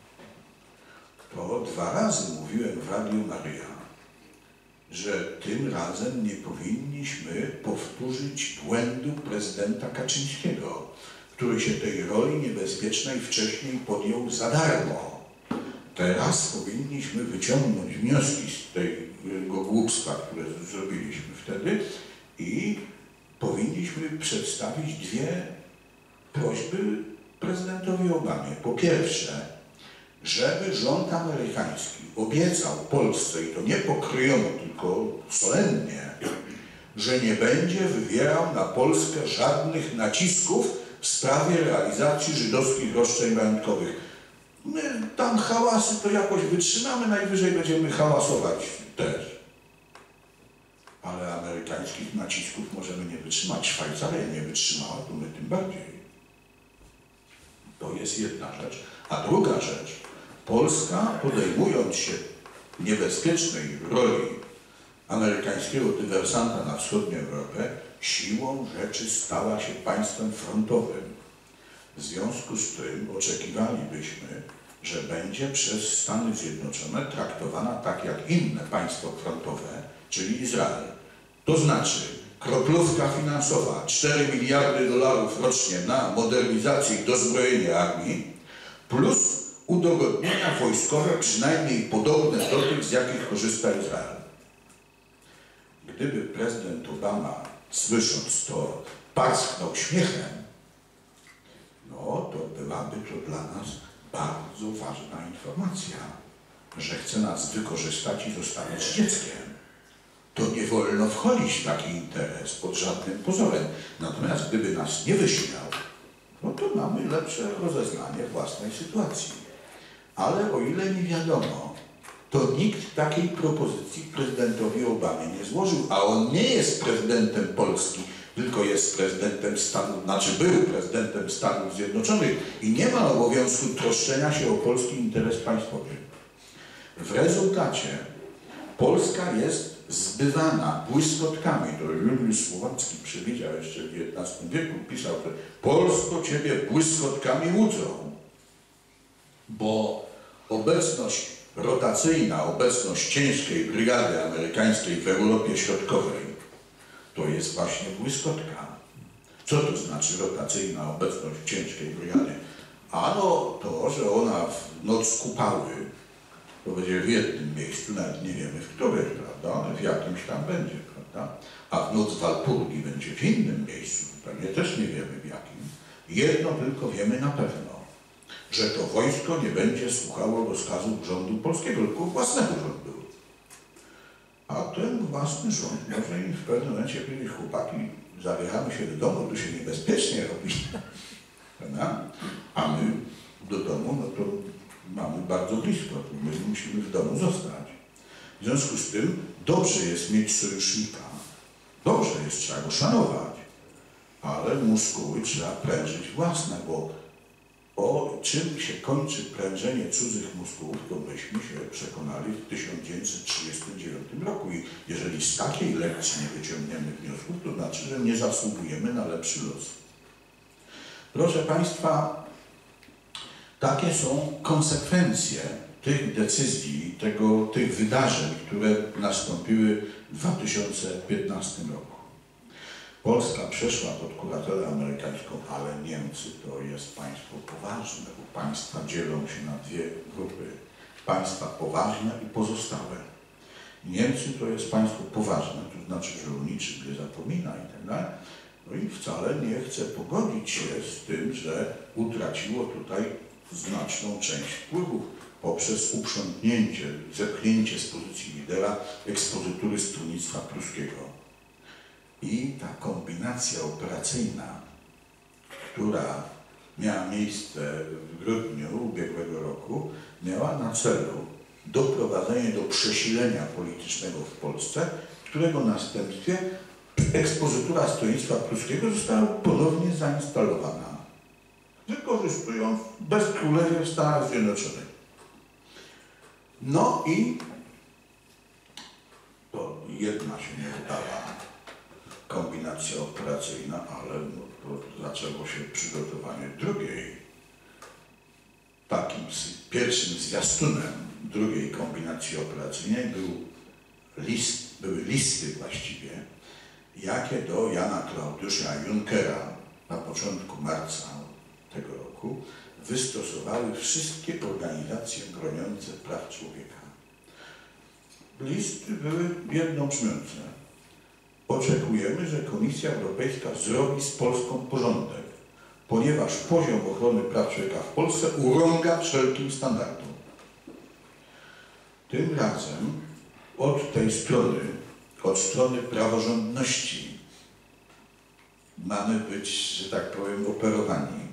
to 2 razy mówiłem w Radiu Maryja, że tym razem nie powinniśmy powtórzyć błędu prezydenta Kaczyńskiego, który się tej roli niebezpiecznej wcześniej podjął za darmo. Teraz powinniśmy wyciągnąć wnioski z tego głupstwa, które zrobiliśmy wtedy i powinniśmy przedstawić 2 prośby prezydentowi Obamie. Po pierwsze, żeby rząd amerykański obiecał Polsce, i to nie pokryjono, tylko solennie, że nie będzie wywierał na Polskę żadnych nacisków w sprawie realizacji żydowskich roszczeń majątkowych. My tam hałasy to jakoś wytrzymamy, najwyżej będziemy hałasować też. Ale amerykańskich nacisków możemy nie wytrzymać. Szwajcaria nie wytrzymała, to my tym bardziej. To jest jedna rzecz. A druga rzecz, Polska, podejmując się niebezpiecznej roli amerykańskiego dywersanta na wschodnią Europę, siłą rzeczy stała się państwem frontowym. W związku z tym oczekiwalibyśmy, że będzie przez Stany Zjednoczone traktowana tak jak inne państwo frontowe, czyli Izrael. To znaczy kroplówka finansowa, 4 miliardy dolarów rocznie na modernizację i dozbrojenie armii, plus udogodnienia wojskowe, przynajmniej podobne do tych, z jakich korzysta Izrael. Gdyby prezydent Obama, słysząc to, parsknął śmiechem, no to byłaby to dla nas bardzo ważna informacja, że chce nas wykorzystać i zostawić dzieckiem. To nie wolno wchodzić w taki interes pod żadnym pozorem. Natomiast gdyby nas nie wyśmiał, no to mamy lepsze rozeznanie własnej sytuacji. Ale o ile mi wiadomo, to nikt takiej propozycji prezydentowi Obamie nie złożył, a on nie jest prezydentem Polski, tylko jest prezydentem Stanów, znaczy był prezydentem Stanów Zjednoczonych i nie ma obowiązku troszczenia się o polski interes państwowy. W rezultacie Polska jest zbywana błyskotkami. To Juliusz Słowacki przewidział jeszcze w XIX wieku, pisał, że Polsko ciebie błyskotkami łudzą, bo obecność rotacyjna, obecność ciężkiej brygady amerykańskiej w Europie Środkowej to jest właśnie błyskotka. Co to znaczy rotacyjna obecność ciężkiej brygady? Ano to, że ona w noc kupały to będzie w jednym miejscu, nawet nie wiemy w którym, prawda, ale w jakimś tam będzie, prawda? A w noc Walpurgi będzie w innym miejscu, pewnie też nie wiemy w jakim. Jedno tylko wiemy na pewno, że to wojsko nie będzie słuchało rozkazów rządu polskiego, tylko własnego rządu. A ten własny rząd może im w pewnym momencie powiedzieć, chłopaki, zabieramy się do domu, tu się niebezpiecznie robi. Prawda? A my do domu, no to mamy bardzo blisko, my musimy w domu zostać. W związku z tym dobrze jest mieć sojusznika. Dobrze jest, trzeba go szanować. ale muskuły trzeba prężyć własne, bo o czym się kończy prężenie cudzych muskułów, to myśmy się przekonali w 1939 roku. I jeżeli z takiej lekcji nie wyciągniemy wniosków, to znaczy, że nie zasługujemy na lepszy los. Proszę Państwa, takie są konsekwencje tych decyzji, tych wydarzeń, które nastąpiły w 2015 roku. Polska przeszła pod kuratorę amerykańską, ale Niemcy to jest państwo poważne, bo państwa dzielą się na dwie grupy. Państwa poważne i pozostałe. Niemcy to jest państwo poważne, to znaczy, że o niczym nie zapomina i tak dalej. No i wcale nie chce pogodzić się z tym, że utraciło tutaj znaczną część wpływów poprzez uprzątnięcie, zepchnięcie z pozycji lidera ekspozytury stronnictwa pruskiego. I ta kombinacja operacyjna, która miała miejsce w grudniu ubiegłego roku, miała na celu doprowadzenie do przesilenia politycznego w Polsce, którego następstwie ekspozytura stronnictwa pruskiego została ponownie zainstalowana, wykorzystując bezkrólewie w Stanach Zjednoczonych. No i to jedna się nie udała kombinacja operacyjna, ale no, to zaczęło się przygotowanie drugiej. Takim pierwszym zwiastunem drugiej kombinacji operacyjnej były listy właściwie, jakie do Jana Klaudiusza Junckera na początku marca tego roku wystosowały wszystkie organizacje broniące praw człowieka. Listy były jednobrzmiące. Oczekujemy, że Komisja Europejska zrobi z Polską porządek, ponieważ poziom ochrony praw człowieka w Polsce urąga wszelkim standardom. Tym razem od tej strony, od strony praworządności mamy być, że tak powiem, operowani.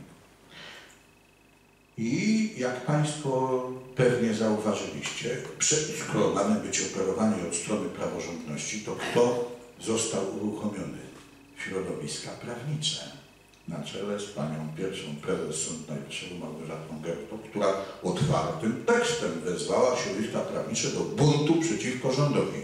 I jak Państwo pewnie zauważyliście, skoro mamy być operowani od strony praworządności, to kto został uruchomiony? Środowiska prawnicze, na czele z panią pierwszą prezes Sądu Najwyższego Małgorzatą Gersdorf, która otwartym tekstem wezwała środowiska prawnicze do buntu przeciwko rządowi.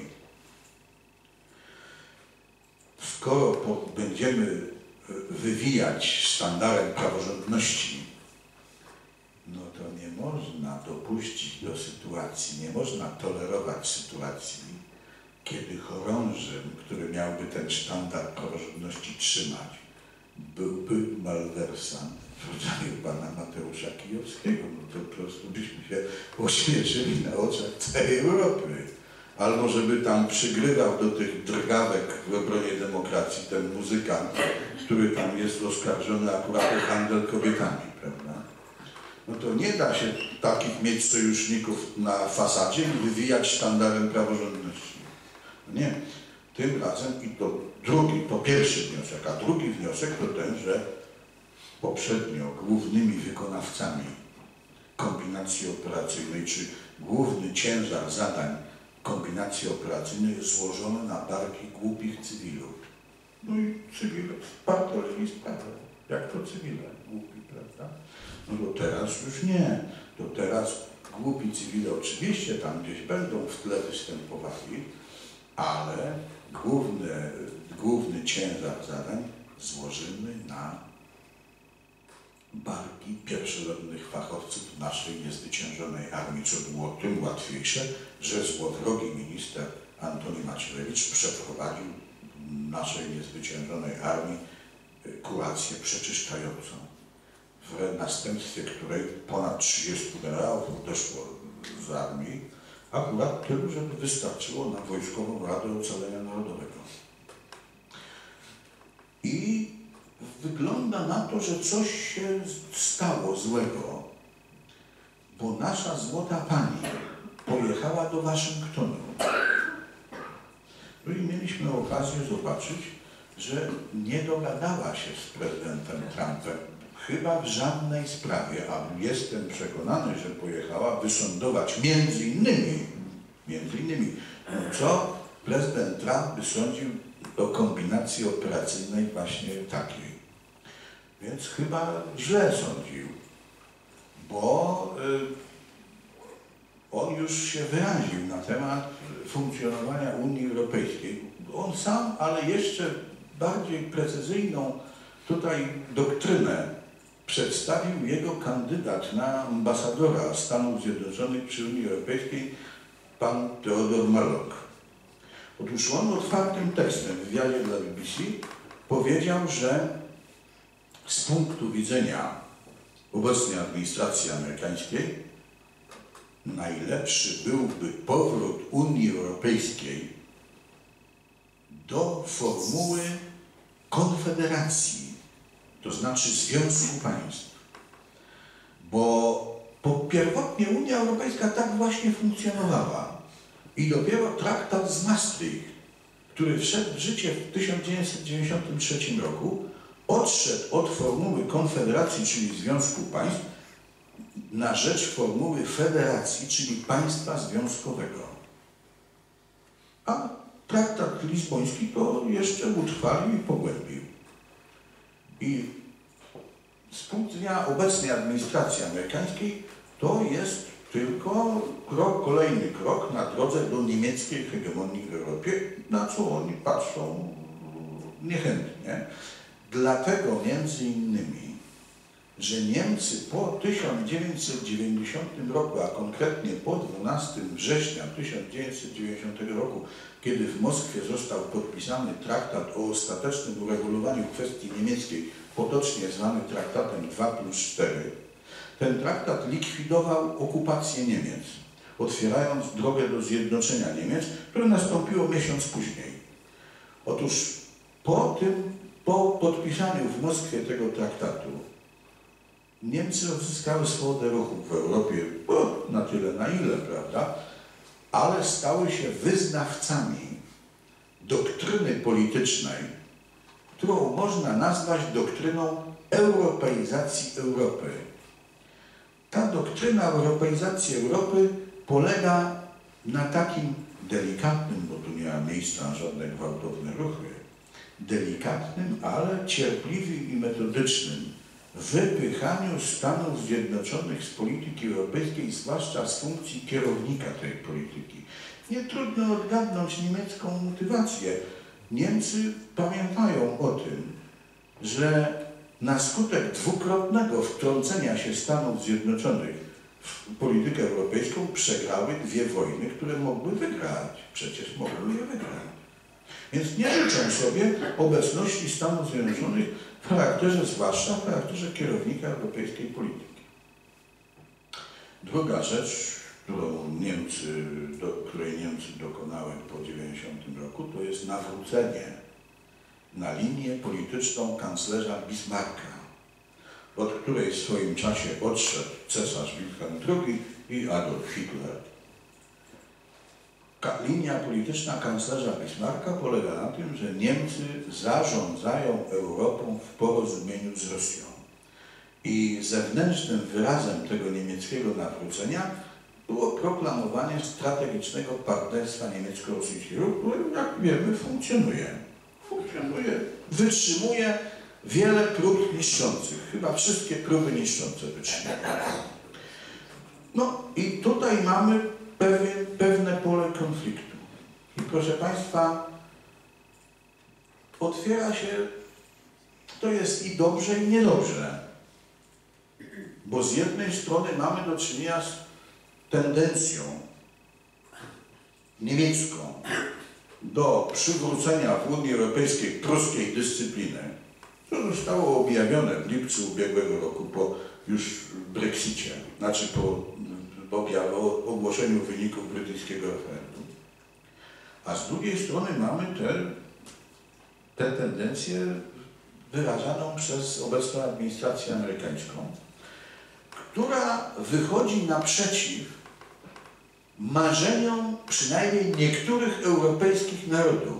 Skoro będziemy wywijać sztandarem praworządności, no to nie można dopuścić do sytuacji, nie można tolerować sytuacji, kiedy chorążym, który miałby ten sztandar praworządności trzymać, byłby malwersant w rodzaju pana Mateusza Kijowskiego. No to po prostu byśmy się ośmieszyli na oczach całej Europy. Albo żeby tam przygrywał do tych drgawek w obronie demokracji ten muzykant, który tam jest oskarżony akurat o handel kobietami, prawda? No to nie da się takich mieć sojuszników na fasadzie i wywijać sztandarem praworządności. Nie. Tym razem i to pierwszy wniosek, a drugi wniosek to ten, że poprzednio głównymi wykonawcami kombinacji operacyjnej, czy główny ciężar zadań kombinacji operacyjnej jest złożony na barki głupich cywilów. No i cywile spartolili sprawę. Jak to cywile głupi, prawda? No to teraz już nie. To teraz głupi cywile oczywiście tam gdzieś będą w tle występowali, ale główny ciężar zadań złożymy na barki pierwszorzędnych fachowców naszej niezwyciężonej armii, co było tym łatwiejsze, że złowrogi minister Antoni Macierewicz przeprowadził naszej niezwyciężonej armii kurację przeczyszczającą, w następstwie której ponad 30 generałów odeszło z armii, akurat tylu, żeby wystarczyło na Wojskową Radę Ocalenia Narodowego. I wygląda na to, że coś się stało złego, bo nasza złota pani pojechała do Waszyngtonu. No i mieliśmy okazję zobaczyć, że nie dogadała się z prezydentem Trumpem chyba w żadnej sprawie, a jestem przekonany, że pojechała wysądować między innymi, co prezydent Trump by sądził o kombinacji operacyjnej właśnie takiej. Więc chyba źle sądził, bo on już się wyraził na temat funkcjonowania Unii Europejskiej. On sam, ale jeszcze bardziej precyzyjną tutaj doktrynę przedstawił jego kandydat na ambasadora Stanów Zjednoczonych przy Unii Europejskiej, pan Theodore Malloch. Otóż on otwartym tekstem w wywiadzie dla BBC powiedział, że z punktu widzenia obecnej administracji amerykańskiej najlepszy byłby powrót Unii Europejskiej do formuły konfederacji, to znaczy Związku Państw. Bo pierwotnie Unia Europejska tak właśnie funkcjonowała i dopiero traktat z Maastricht, który wszedł w życie w 1993 roku, odszedł od formuły konfederacji, czyli Związku Państw, na rzecz formuły federacji, czyli państwa związkowego. A traktat lizboński to jeszcze utrwalił i pogłębił. I z punktu widzenia obecnej administracji amerykańskiej to jest tylko kolejny krok na drodze do niemieckiej hegemonii w Europie, na co oni patrzą niechętnie. Dlatego między innymi, że Niemcy po 1990 roku, a konkretnie po 12 września 1990 roku, kiedy w Moskwie został podpisany traktat o ostatecznym uregulowaniu kwestii niemieckiej, potocznie zwany traktatem 2+4, ten traktat likwidował okupację Niemiec, otwierając drogę do zjednoczenia Niemiec, które nastąpiło miesiąc później. Otóż po podpisaniu w Moskwie tego traktatu Niemcy odzyskały swobodę ruchu w Europie, na tyle na ile, prawda, ale stały się wyznawcami doktryny politycznej, którą można nazwać doktryną europeizacji Europy. Ta doktryna europeizacji Europy polega na takim delikatnym, bo tu nie ma miejsca na żadne gwałtowne ruchy, delikatnym, ale cierpliwym i metodycznym wypychaniu Stanów Zjednoczonych z polityki europejskiej, zwłaszcza z funkcji kierownika tej polityki. Nie trudno odgadnąć niemiecką motywację. Niemcy pamiętają o tym, że na skutek dwukrotnego wtrącenia się Stanów Zjednoczonych w politykę europejską przegrały dwie wojny, które mogły wygrać. Przecież mogły je wygrać. Więc nie życzę sobie obecności Stanów Zjednoczonych w charakterze, zwłaszcza w charakterze kierownika europejskiej polityki. Druga rzecz, której Niemcy dokonały po 1990 roku, to jest nawrócenie na linię polityczną kanclerza Bismarcka, od której w swoim czasie odszedł cesarz Wilhelm II i Adolf Hitler. Linia polityczna kanclerza Bismarcka polega na tym, że Niemcy zarządzają Europą w porozumieniu z Rosją. I zewnętrznym wyrazem tego niemieckiego nawrócenia było proklamowanie strategicznego partnerstwa niemiecko-rosyjskiego, które, jak wiemy, funkcjonuje. Wytrzymuje wiele prób niszczących. Chyba wszystkie próby niszczące wytrzymuje. No i tutaj mamy pewne pole konfliktu. I proszę Państwa, otwiera się, to jest i dobrze, i niedobrze. Bo z jednej strony mamy do czynienia z tendencją niemiecką do przywrócenia w Unii Europejskiej pruskiej dyscypliny, co zostało objawione w lipcu ubiegłego roku po już Brexicie, znaczy po ogłoszeniu wyników brytyjskiego referendum. A z drugiej strony mamy tę tendencję wyrażaną przez obecną administrację amerykańską, która wychodzi naprzeciw marzeniom przynajmniej niektórych europejskich narodów,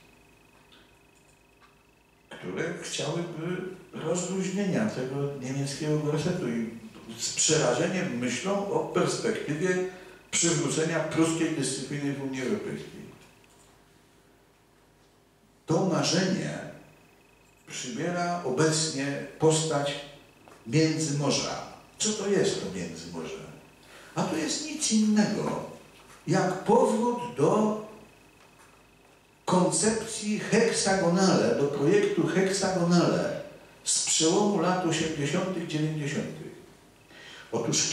które chciałyby rozluźnienia tego niemieckiego gorsetu i z przerażeniem myślą o perspektywie przywrócenia pruskiej dyscypliny w Unii Europejskiej. To marzenie przybiera obecnie postać Międzymorza. Co to jest to Międzymorze? A to jest nic innego jak powrót do koncepcji heksagonale, do projektu heksagonale z przełomu lat 80., 90. Otóż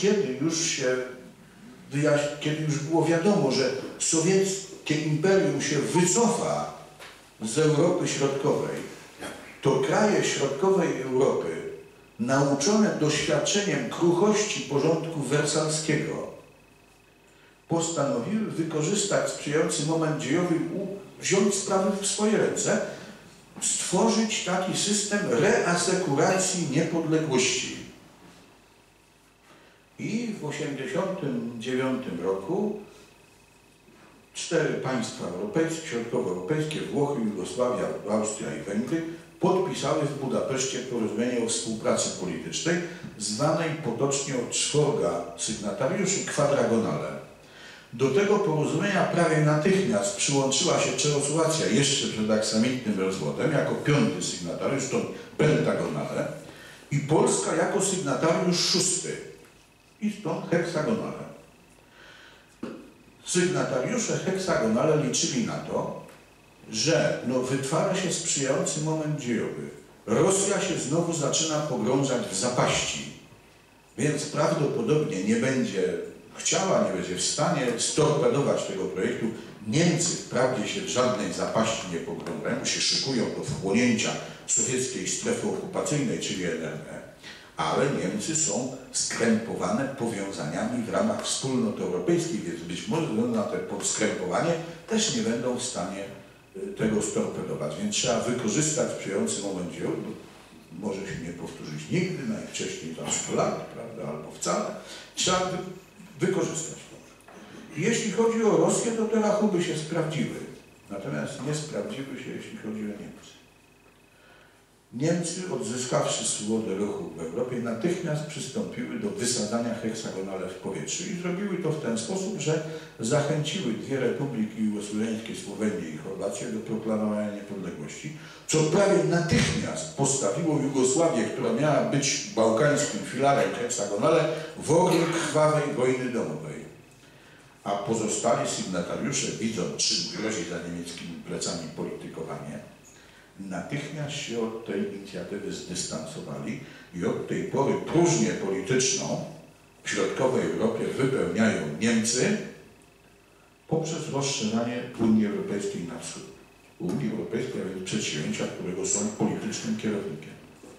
kiedy już było wiadomo, że sowieckie imperium się wycofa z Europy Środkowej, to kraje środkowej Europy, nauczone doświadczeniem kruchości porządku wersalskiego, postanowiły wykorzystać sprzyjający moment dziejowy, wziąć sprawy w swoje ręce, stworzyć taki system reasekuracji niepodległości. I w 1989 roku 4 państwa europejskie, środkowoeuropejskie, Włochy, Jugosławia, Austria i Węgry podpisały w Budapeszcie porozumienie o współpracy politycznej, zwanej potocznie od czworga sygnatariuszy kwadragonale. Do tego porozumienia prawie natychmiast przyłączyła się Czechosłowacja jeszcze przed aksamitnym rozwodem jako 5. sygnatariusz, to pentagonale, i Polska jako sygnatariusz 6. I stąd heksagonale. Sygnatariusze heksagonale liczyli na to, że wytwarza się sprzyjający moment dziejowy. Rosja się znowu zaczyna pogrążać w zapaści, więc prawdopodobnie nie będzie chciała, nie będzie w stanie storpedować tego projektu. Niemcy wprawdzie się w żadnej zapaści nie pogrążają, się szykują do wchłonięcia sowieckiej strefy okupacyjnej, czyli NRD, ale Niemcy są skrępowane powiązaniami w ramach wspólnot europejskich, więc być może na to skrępowanie też nie będą w stanie tego storpedować. Więc trzeba wykorzystać sprzyjający moment dziejowy, może się nie powtórzyć nigdy, najwcześniej za 100 lat, prawda, albo wcale. Trzeba wykorzystać to. Jeśli chodzi o Rosję, to te rachuby się sprawdziły. Natomiast nie sprawdziły się, jeśli chodzi o Niemcy. Niemcy, odzyskawszy swobodę ruchu w Europie, natychmiast przystąpiły do wysadzania heksagonale w powietrzu i zrobiły to w ten sposób, że zachęciły 2 republiki jugosłowiańskie, Słowenię i Chorwację, do proklamowania niepodległości, co prawie natychmiast postawiło Jugosławię, która miała być bałkańskim filarem heksagonale, w ogień krwawej wojny domowej. A pozostali sygnatariusze, widząc, czym grozi za niemieckimi plecami politykowanie, natychmiast się od tej inicjatywy zdystansowali i od tej pory próżnię polityczną w środkowej Europie wypełniają Niemcy poprzez rozszerzanie Unii Europejskiej na wschód. Unii Europejskiej, a więc przedsięwzięcia, którego są politycznym kierownikiem.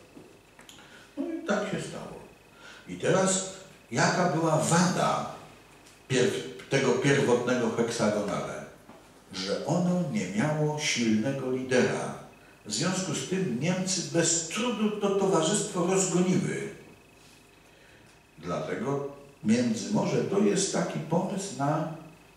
No i tak się stało. I teraz jaka była wada tego pierwotnego heksagonale? Że ono nie miało silnego lidera. W związku z tym Niemcy bez trudu to towarzystwo rozgoniły. Dlatego Międzymorze to jest taki pomysł na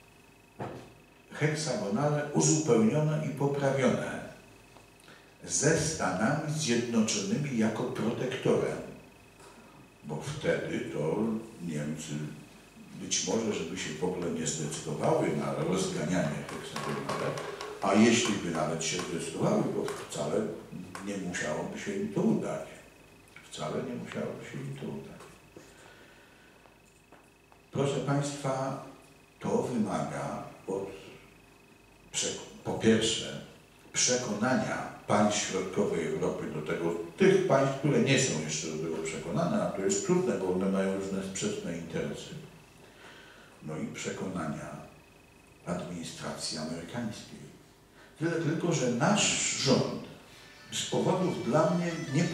heksagonale uzupełnione i poprawione ze Stanami Zjednoczonymi jako protektorem. Bo wtedy to Niemcy być może, żeby się w ogóle nie zdecydowały na rozganianie heksagonale, a jeśli by nawet się zdecydowały, bo wcale nie musiałoby się im to udać. Wcale nie musiałoby się im to udać. Proszę Państwa, to wymaga po pierwsze przekonania państw środkowej Europy do tego, tych państw, które nie są jeszcze do tego przekonane, a to jest trudne, bo one mają różne sprzeczne interesy. No i przekonania administracji amerykańskiej. Tyle tylko, że nasz rząd z powodów dla mnie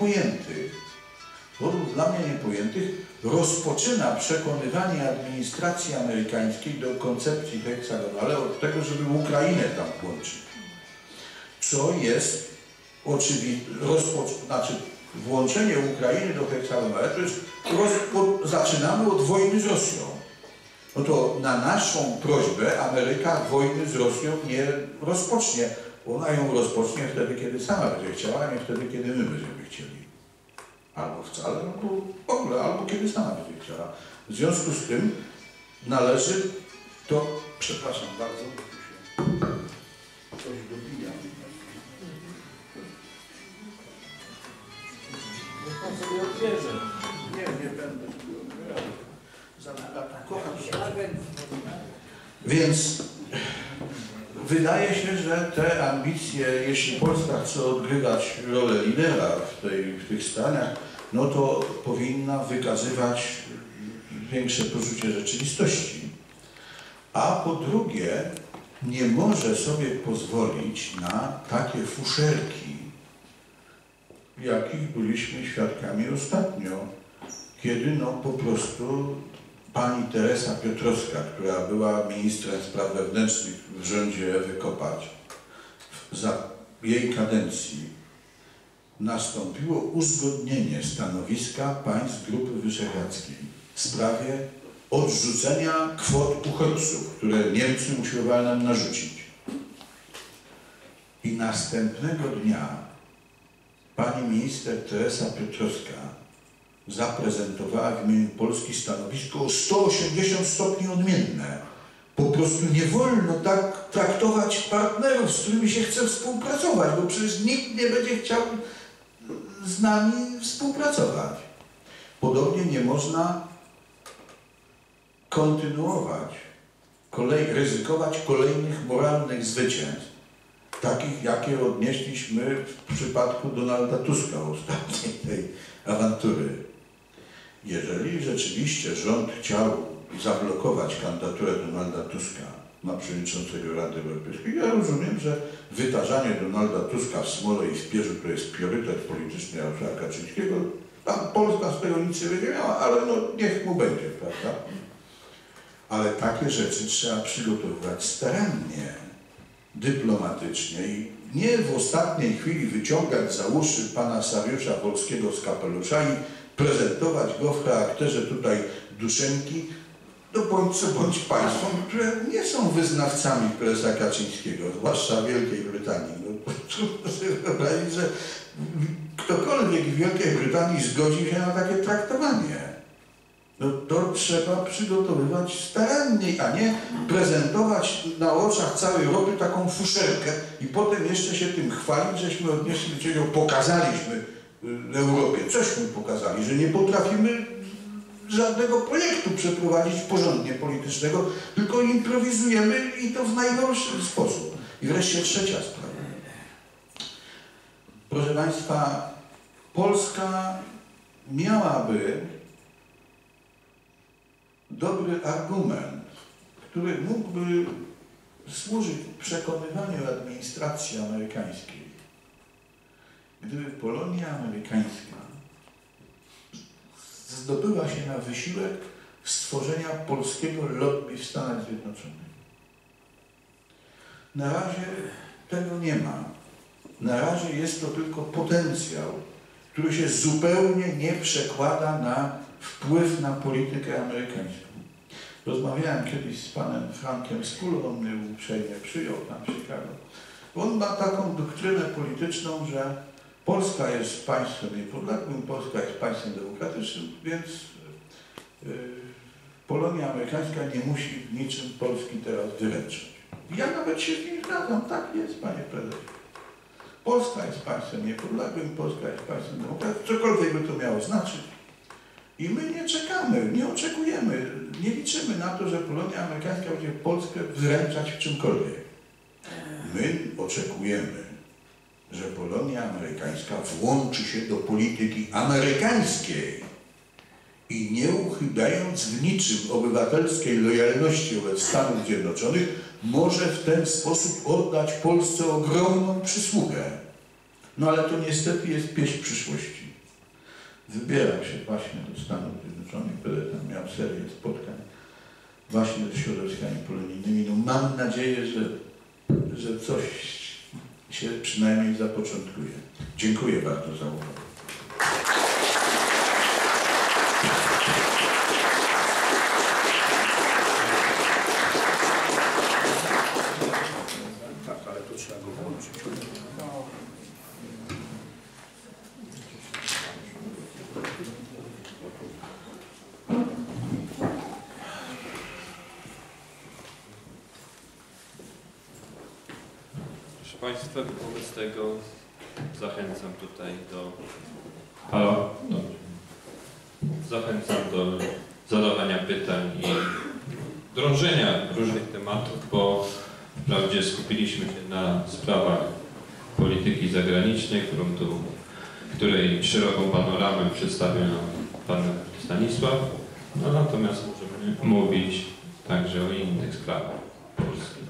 niepojętych rozpoczyna przekonywanie administracji amerykańskiej do koncepcji heksagonale od tego, żeby Ukrainę tam włączyć. Co jest oczywiste, włączenie Ukrainy do heksagonale to jest, zaczynamy od wojny z Rosją. No to na naszą prośbę Ameryka wojny z Rosją nie rozpocznie. Ona ją rozpocznie wtedy, kiedy sama będzie chciała, a nie wtedy, kiedy my będziemy chcieli. Albo wcale, albo w ogóle, albo kiedy sama będzie chciała. W związku z tym należy to... Przepraszam bardzo, coś dobijam. Pan sobie odbierze. Nie będę. Kocham się. Więc wydaje się, że te ambicje, jeśli Polska chce odgrywać rolę lidera w tych staraniach, no to powinna wykazywać większe poczucie rzeczywistości. A po drugie, nie może sobie pozwolić na takie fuszerki, jakich byliśmy świadkami ostatnio, kiedy no po prostu pani Teresa Piotrowska, która była ministrem spraw wewnętrznych w rządzie Ewy Kopacz, za jej kadencji nastąpiło uzgodnienie stanowiska państw Grupy Wyszehradzkiej w sprawie odrzucenia kwot uchodźców, które Niemcy usiłowali nam narzucić. I następnego dnia pani minister Teresa Piotrowska zaprezentowała w imieniu Polski stanowisko o 180 stopni odmienne. Po prostu nie wolno tak traktować partnerów, z którymi się chce współpracować, bo przecież nikt nie będzie chciał z nami współpracować. Podobnie nie można kontynuować, ryzykować kolejnych moralnych zwycięstw, takich jakie odnieśliśmy w przypadku Donalda Tuska, ostatniej tej awantury. Jeżeli rzeczywiście rząd chciał zablokować kandydaturę Donalda Tuska na przewodniczącego Rady Europejskiej, ja rozumiem, że wytarzanie Donalda Tuska w smole i w pierzu to jest priorytet polityczny Jarosława Kaczyńskiego. Tam Polska z tego nic nie będzie miała, ale no niech mu będzie, prawda? Ale takie rzeczy trzeba przygotowywać starannie, dyplomatycznie i nie w ostatniej chwili wyciągać za uszy pana Sariusza Wolskiego z kapelusza i prezentować go w charakterze tutaj Duszenki, no bądź co bądź państwom, które nie są wyznawcami prezesa Kaczyńskiego, zwłaszcza Wielkiej Brytanii. No, trudno sobie wyobrazić, że ktokolwiek w Wielkiej Brytanii zgodzi się na takie traktowanie. No to trzeba przygotowywać starannie, a nie prezentować na oczach całej Europy taką fuszerkę i potem jeszcze się tym chwalić, żeśmy odnieśli do czego pokazaliśmy Europie. Cośmy pokazali, że nie potrafimy żadnego projektu przeprowadzić porządnie politycznego, tylko improwizujemy i to w najgorszy sposób. I wreszcie trzecia sprawa. Proszę Państwa, Polska miałaby dobry argument, który mógłby służyć przekonywaniu administracji amerykańskiej. Gdyby Polonia amerykańska zdobyła się na wysiłek stworzenia polskiego lobby w Stanach Zjednoczonych. Na razie tego nie ma. Na razie jest to tylko potencjał, który się zupełnie nie przekłada na wpływ na politykę amerykańską. Rozmawiałem kiedyś z panem Frankiem Skulą, on mnie uprzejmie przyjął tam w Chicago. On ma taką doktrynę polityczną, że Polska jest państwem niepodległym, Polska jest państwem demokratycznym, więc Polonia amerykańska nie musi w niczym Polski teraz wyręczać. Ja nawet się z nim zgadzam, tak jest, panie prezesie. Polska jest państwem niepodległym, Polska jest państwem demokratycznym, cokolwiek by to miało znaczyć. I my nie czekamy, nie oczekujemy, nie liczymy na to, że Polonia amerykańska będzie Polskę wyręczać w czymkolwiek. My oczekujemy, że Polonia amerykańska włączy się do polityki amerykańskiej i nie uchybiając w niczym obywatelskiej lojalności wobec Stanów Zjednoczonych, może w ten sposób oddać Polsce ogromną przysługę. No ale to niestety jest pieśń przyszłości. Wybieram się właśnie do Stanów Zjednoczonych, będę tam miał serię spotkań właśnie ze środowiskami polonijnymi. No mam nadzieję, że coś się przynajmniej zapoczątkuje. Dziękuję bardzo za uwagę. Tak, ale to trzeba go włączyć. Proszę Państwa, wobec tego zachęcam tutaj do Halo? Dobrze. Zachęcam do zadawania pytań i drążenia różnych tematów, bo wprawdzie skupiliśmy się na sprawach polityki zagranicznej, której szeroką panoramę przedstawił nam pan Stanisław, no natomiast możemy mówić także o innych sprawach polskich.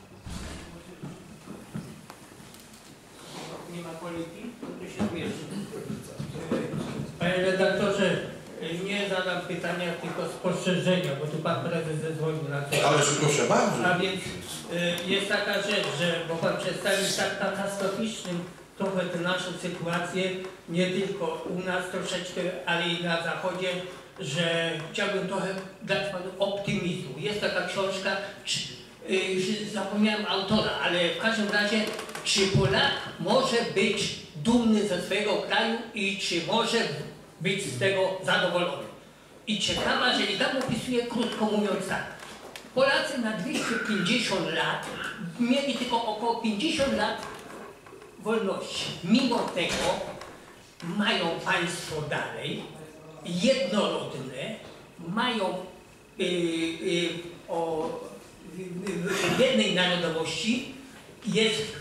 Nie ma polityki, to się zmierzy. Panie redaktorze, nie zadam pytania, tylko spostrzeżenia, bo tu pan prezes zezwolił na to. Ale proszę bardzo. A więc jest taka rzecz, że bo pan przedstawił tak katastroficznym trochę tę naszą sytuację, nie tylko u nas troszeczkę, ale i na zachodzie, że chciałbym trochę dać panu optymizmu. Jest taka książka, już zapomniałem autora, ale w każdym razie, czy Polak może być dumny ze swojego kraju i czy może być z tego zadowolony. I ciekawa, że i tam opisuje, krótko mówiąc tak, Polacy na 250 lat mieli tylko około 50 lat wolności. Mimo tego mają państwo dalej, jednorodne, mają jednej narodowości, jest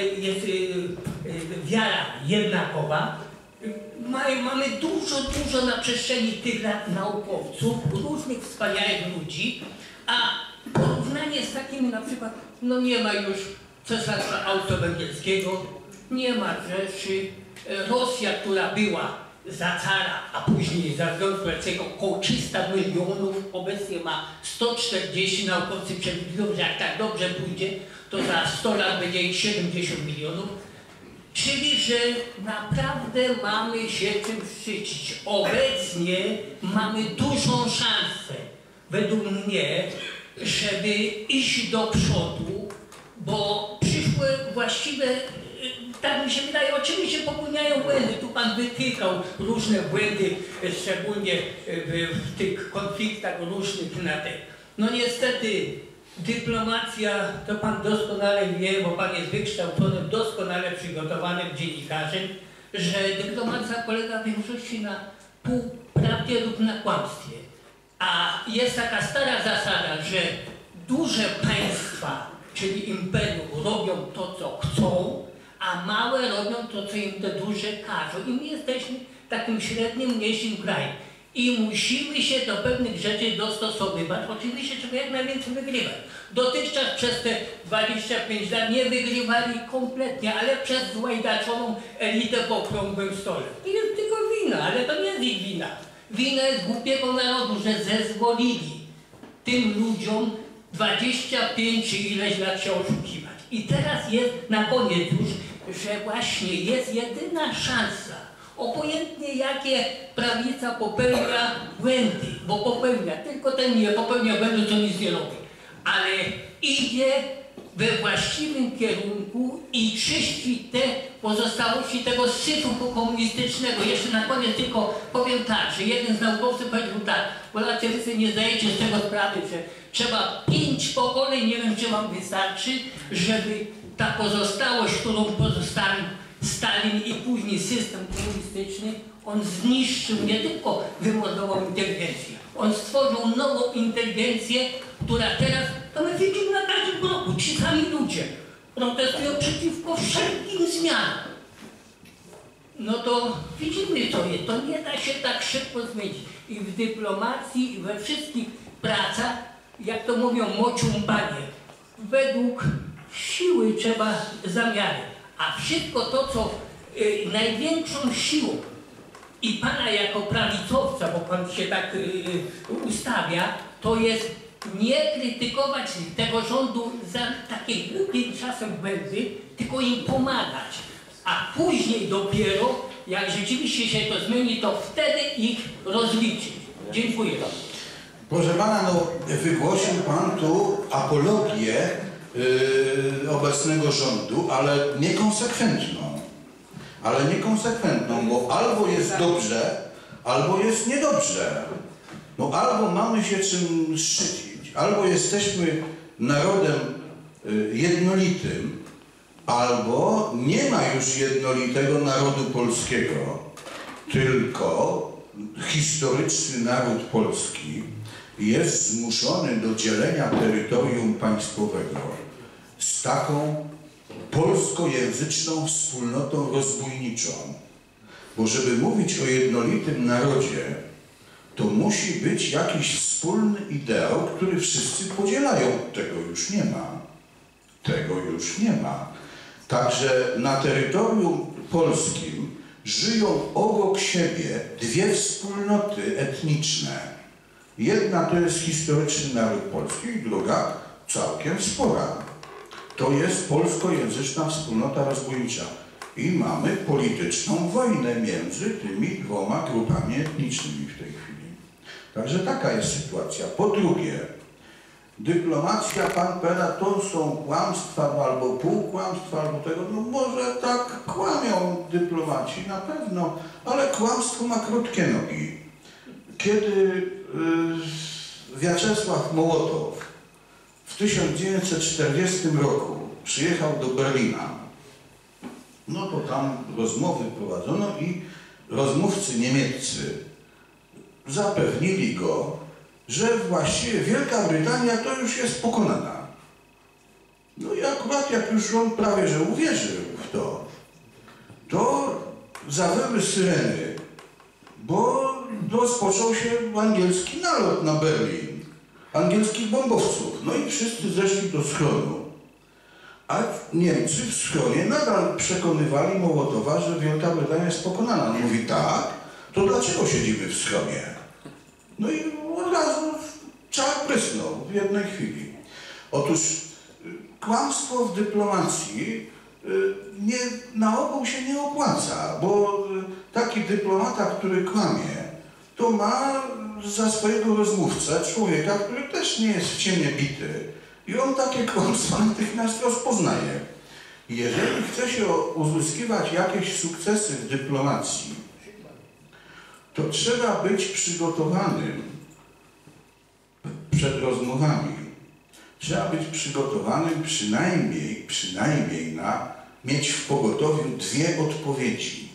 wiara jednakowa. Mamy dużo na przestrzeni tych lat naukowców, różnych wspaniałych ludzi, a porównanie z takim na przykład, no nie ma już Cesarstwa Austro-Węgierskiego, nie ma rzeczy, Rosja, która była za cara, a później za Związku Radzieckiego około 300 milionów, obecnie ma 140, naukowcy przewidują, że jak tak dobrze pójdzie, to za 100 lat będzie ich 70 milionów. Czyli, że naprawdę mamy się czym szczycić. Obecnie mamy dużą szansę, według mnie, żeby iść do przodu, bo przyszłe właściwe, tak mi się wydaje, oczywiście popełniają błędy. Tu pan wytykał różne błędy, szczególnie w tych konfliktach różnych na te. No niestety, dyplomacja, to pan doskonale wie, bo pan jest wykształconym, doskonale przygotowanym dziennikarzem, że dyplomacja polega w większości na półprawdzie lub na kłamstwie. A jest taka stara zasada, że duże państwa, czyli imperium, robią to, co chcą, a małe robią to, co im te duże każą. I my jesteśmy takim średnim, mniejszym krajem. I musimy się do pewnych rzeczy dostosowywać. Oczywiście trzeba jak najwięcej wygrywać. Dotychczas przez te 25 lat nie wygrywali kompletnie, ale przez złajdaczoną elitę po okrągłym stole. To jest tylko wina, ale to nie jest ich wina. Wina jest głupiego narodu, że zezwolili tym ludziom 25 czy ileś lat się oszukiwać. I teraz jest na koniec już, że właśnie jest jedyna szansa, obojętnie jakie prawica popełnia błędy, bo popełnia, tylko ten nie popełnia błędu, co nic nie robi, ale idzie we właściwym kierunku i czyści te pozostałości tego syfu komunistycznego. Jeszcze na koniec tylko powiem tak, że jeden z naukowców powiedział tak, Polacy, wy sobie nie zdajecie z tego sprawy, że trzeba 5 pokoleń, nie wiem czy wam wystarczy, żeby ta pozostałość, którą pozostawił Stalin i później system komunistyczny, on zniszczył, nie tylko wymordował inteligencję, on stworzył nową inteligencję, która teraz, to my widzimy na każdym kroku, ci sami ludzie protestują przeciwko wszelkim zmianom. No to widzimy to jest, to nie da się tak szybko zmienić. I w dyplomacji, i we wszystkich pracach, jak to mówią mociumpanie, według siły trzeba zamiary. A wszystko to, co największą siłą i pana jako prawicowca, bo pan się tak ustawia, to jest nie krytykować tego rządu za takie głupie czasem błędy, tylko im pomagać. A później dopiero, jak rzeczywiście się to zmieni, to wtedy ich rozliczyć. Dziękuję bardzo. Proszę pana, no wygłosił pan tu apologię obecnego rządu, ale niekonsekwentną. Ale niekonsekwentną, bo albo jest dobrze, albo jest niedobrze. No albo mamy się czym szczycić, albo jesteśmy narodem jednolitym, albo nie ma już jednolitego narodu polskiego, tylko historyczny naród polski jest zmuszony do dzielenia terytorium państwowego z taką polskojęzyczną wspólnotą rozbójniczą. Bo żeby mówić o jednolitym narodzie, to musi być jakiś wspólny ideał, który wszyscy podzielają. Tego już nie ma. Tego już nie ma. Także na terytorium polskim żyją obok siebie dwie wspólnoty etniczne. Jedna to jest historyczny naród polski i druga całkiem spora. To jest polskojęzyczna wspólnota rozbójnicza. I mamy polityczną wojnę między tymi dwoma grupami etnicznymi w tej chwili. Także taka jest sytuacja. Po drugie, dyplomacja, pan Pera, to są kłamstwa albo półkłamstwa, albo tego, no może tak kłamią dyplomaci, na pewno, ale kłamstwo ma krótkie nogi. Kiedy Wiaczesław Mołotow w 1940 roku przyjechał do Berlina, no to tam rozmowy prowadzono i rozmówcy niemieccy zapewnili go, że właściwie Wielka Brytania to już jest pokonana. No i akurat jak już on prawie że uwierzył w to, to zawyły syreny, bo rozpoczął się angielski nalot na Berlin, angielskich bombowców. No i wszyscy zeszli do schronu. A Niemcy w schronie nadal przekonywali Mołotowa, że Wielka Brytania jest pokonana. On mówi, tak, to dlaczego siedzimy w schronie? No i od razu czar prysnął w jednej chwili. Otóż kłamstwo w dyplomacji na ogół się nie opłaca, bo taki dyplomata, który kłamie, to ma za swojego rozmówcę człowieka, który też nie jest w ciemię bity. I on takie kłamstwa natychmiast rozpoznaje. Jeżeli chce się uzyskiwać jakieś sukcesy w dyplomacji, to trzeba być przygotowanym przed rozmowami. Trzeba być przygotowanym przynajmniej na mieć w pogotowiu dwie odpowiedzi.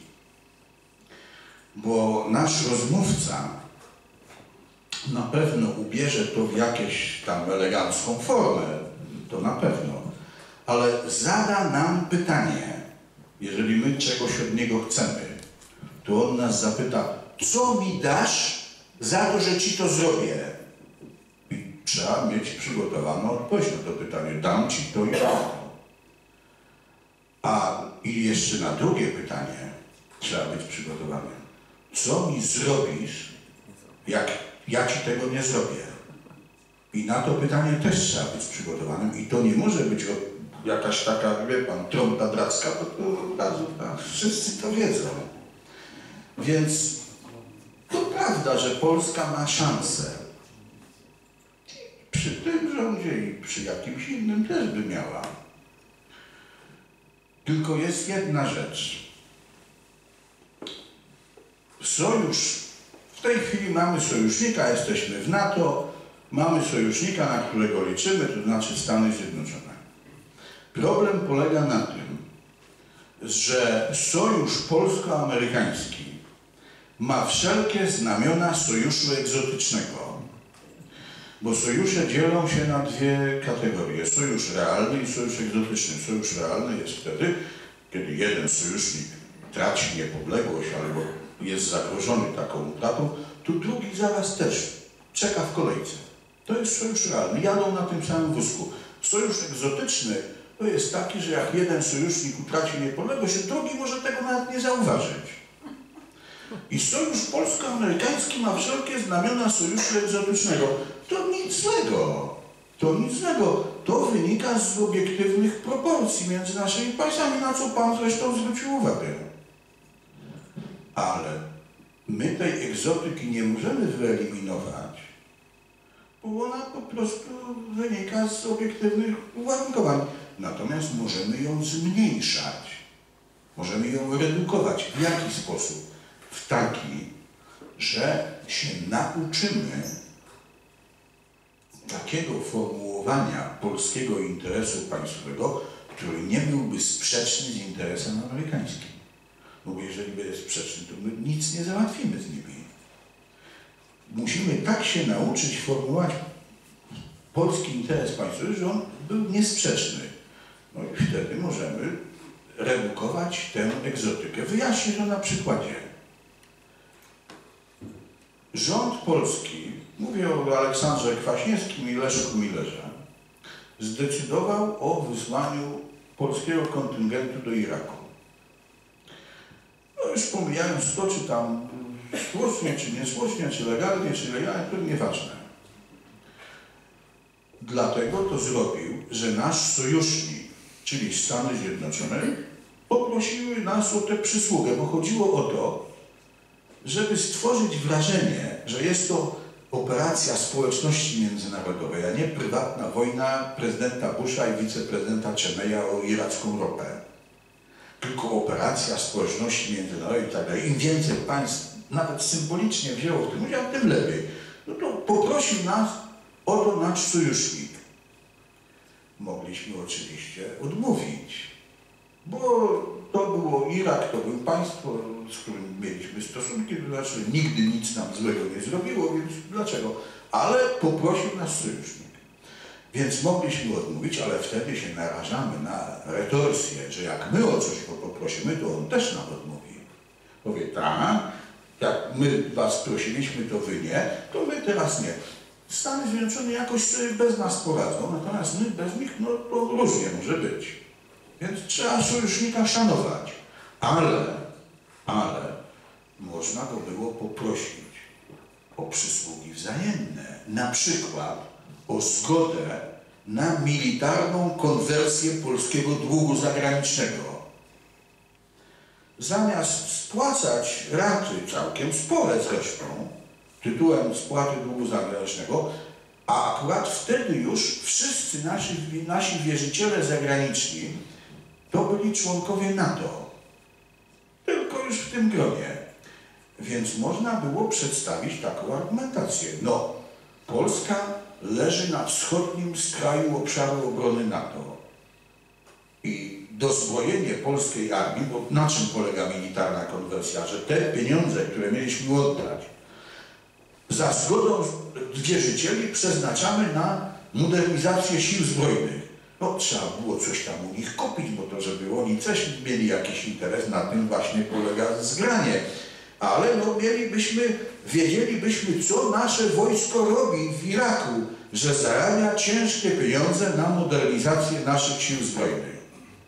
Bo nasz rozmówca na pewno ubierze to w jakąś tam elegancką formę, to na pewno, ale zada nam pytanie, jeżeli my czegoś od niego chcemy, to on nas zapyta, co mi dasz za to, że ci to zrobię? I trzeba mieć przygotowaną odpowiedź na to pytanie, dam ci to i to. I jeszcze na drugie pytanie trzeba być przygotowanym. Co mi zrobisz, jak ja ci tego nie zrobię? I na to pytanie też trzeba być przygotowanym i to nie może być jakaś taka, wie pan, trąba dracka, bo to od razu wszyscy to wiedzą. Więc to prawda, że Polska ma szansę. Przy tym rządzie i przy jakimś innym też by miała. Tylko jest jedna rzecz. Sojusz, w tej chwili mamy sojusznika, jesteśmy w NATO, mamy sojusznika, na którego liczymy, to znaczy Stany Zjednoczone. Problem polega na tym, że sojusz polsko-amerykański ma wszelkie znamiona sojuszu egzotycznego. Bo sojusze dzielą się na dwie kategorie. Sojusz realny i sojusz egzotyczny. Sojusz realny jest wtedy, kiedy jeden sojusznik traci niepodległość albo jest zagrożony taką utratą, to drugi zaraz też czeka w kolejce. To jest sojusz realny. Jadą na tym samym wózku. Sojusz egzotyczny to jest taki, że jak jeden sojusznik utraci niepodległość, to drugi może tego nawet nie zauważyć. I sojusz polsko-amerykański ma wszelkie znamiona sojuszu egzotycznego. To nic złego. To nic złego. To wynika z obiektywnych proporcji między naszymi państwami, na co pan zresztą zwrócił uwagę. Ale my tej egzotyki nie możemy wyeliminować, bo ona po prostu wynika z obiektywnych uwarunkowań. Natomiast możemy ją zmniejszać. Możemy ją redukować. W jaki sposób? W taki, że się nauczymy takiego formułowania polskiego interesu państwowego, który nie byłby sprzeczny z interesem amerykańskim. No bo jeżeli będzie sprzeczny, to my nic nie załatwimy z nimi. Musimy tak się nauczyć formułować polski interes państwowy, że on był niesprzeczny. No i wtedy możemy redukować tę egzotykę. Wyjaśnię to na przykładzie. Rząd polski, mówię o Aleksandrze Kwaśniewskim i Leszku Millerze, zdecydował o wysłaniu polskiego kontyngentu do Iraku. No już pomijając to, czy tam słusznie, czy niesłusznie, czy legalnie, czy legalnie, to nieważne. Dlatego to zrobił, że nasz sojusznik, czyli Stany Zjednoczone, poprosiły nas o tę przysługę, bo chodziło o to, żeby stworzyć wrażenie, że jest to operacja społeczności międzynarodowej, a nie prywatna wojna prezydenta Busha i wiceprezydenta Cheneya o iracką ropę. Tylko operacja społeczności międzynarodowej i tak dalej. Im więcej państw nawet symbolicznie wzięło w tym udział, tym lepiej. No to poprosił nas o to nasz sojusznik. Mogliśmy oczywiście odmówić, bo to było Irak, to był państwo, z którym mieliśmy stosunki, to znaczy nigdy nic nam złego nie zrobiło, więc dlaczego? Ale poprosił nas sojusznik. Więc mogliśmy odmówić, ale wtedy się narażamy na retorsję, że jak my o coś go poprosimy, to on też nam odmówi. Powie, tak, jak my was prosiliśmy, to wy nie, to my teraz nie. Stany Zjednoczone jakoś sobie bez nas poradzą, natomiast my bez nich, no to różnie może być. Więc trzeba sojusznika szanować. Ale można go było poprosić o przysługi wzajemne. Na przykład o zgodę na militarną konwersję polskiego długu zagranicznego. Zamiast spłacać raty, całkiem spore zresztą, tytułem spłaty długu zagranicznego, a akurat wtedy już wszyscy nasi wierzyciele zagraniczni to byli członkowie NATO. Tylko już w tym gronie. Więc można było przedstawić taką argumentację. No, Polska leży na wschodnim skraju obszaru obrony NATO. I dozbrojenie polskiej armii, bo na czym polega militarna konwersja? Że te pieniądze, które mieliśmy oddać, za zgodą wierzycieli przeznaczamy na modernizację sił zbrojnych. No, trzeba było coś tam u nich kupić, bo to, żeby oni też mieli jakiś interes, na tym właśnie polega zgranie. Ale no, wiedzielibyśmy, co nasze wojsko robi w Iraku, że zarabia ciężkie pieniądze na modernizację naszych sił zbrojnych.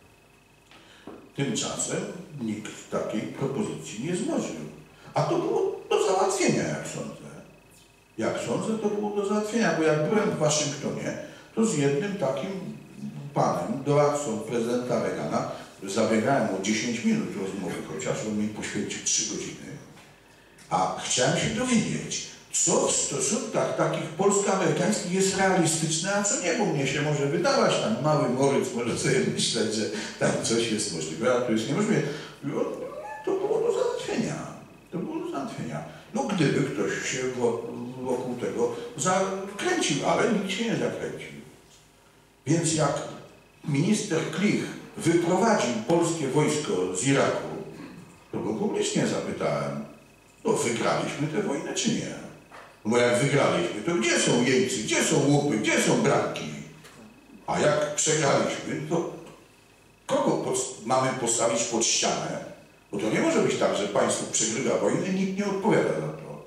Tymczasem nikt takiej propozycji nie złożył. A to było do załatwienia, jak sądzę. Jak sądzę, to było do załatwienia, bo jak byłem w Waszyngtonie, to z jednym takim panem, doradcą prezydenta Reagana, zabiegałem o 10 minut rozmowy, chociaż on mi poświęcił 3 godziny. A chciałem się dowiedzieć, co w stosunkach takich polsko-amerykańskich jest realistyczne, a co nie, bo mnie się może wydawać, tam mały Moryc może sobie myśleć, że tam coś jest możliwe, a to jest niemożliwe. To było do załatwienia. To było do załatwienia. No gdyby ktoś się wokół tego zakręcił, ale nikt się nie zakręcił. Więc jak minister Klich wyprowadził polskie wojsko z Iraku, to go publicznie zapytałem, no wygraliśmy tę wojnę czy nie? Bo jak wygraliśmy, to gdzie są jeńcy, gdzie są łupy, gdzie są bramki? A jak przegraliśmy, to kogo mamy postawić pod ścianę? Bo to nie może być tak, że państwo przegrywa wojnę i nikt nie odpowiada za to.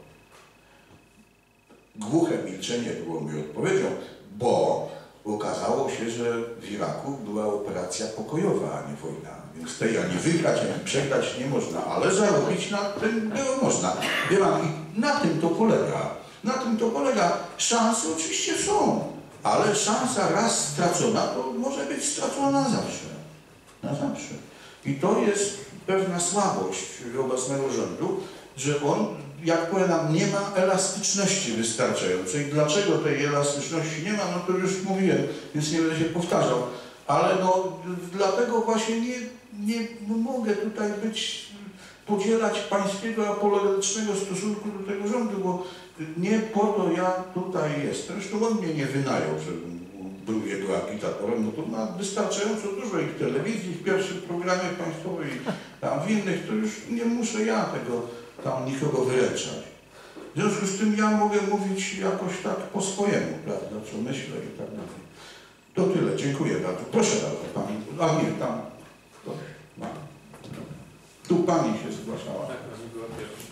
Głuche milczenie było mi odpowiedzią, bo okazało się, że w Iraku była operacja pokojowa, a nie wojna. Więc tej ani wygrać, ani przegrać nie można, ale zarobić na tym było można. Wie pan, i na tym to polega. Na tym to polega. Szanse oczywiście są, ale szansa raz stracona, to może być stracona na zawsze. Na zawsze. I to jest pewna słabość obecnego rządu, że on, jak powiadam, nie ma elastyczności wystarczającej. Dlaczego tej elastyczności nie ma, no to już mówiłem, więc nie będę się powtarzał. Ale no, dlatego właśnie nie mogę tutaj podzielać pańskiego apologetycznego stosunku do tego rządu, bo nie po to ja tutaj jestem. Zresztą on mnie nie wynajął, żebym był jego agitatorem, no to ma wystarczająco dużo i w telewizji, w pierwszym programie państwowym, tam w innych, to już nie muszę ja tego tam nikogo wyręczać. W związku z tym ja mogę mówić jakoś tak po swojemu, prawda, co myślę i tak dalej. To tyle, dziękuję bardzo. Proszę bardzo, pani. A nie, tam ktoś ma. Tu pani się zgłaszała. Tak, pani była pierwsza.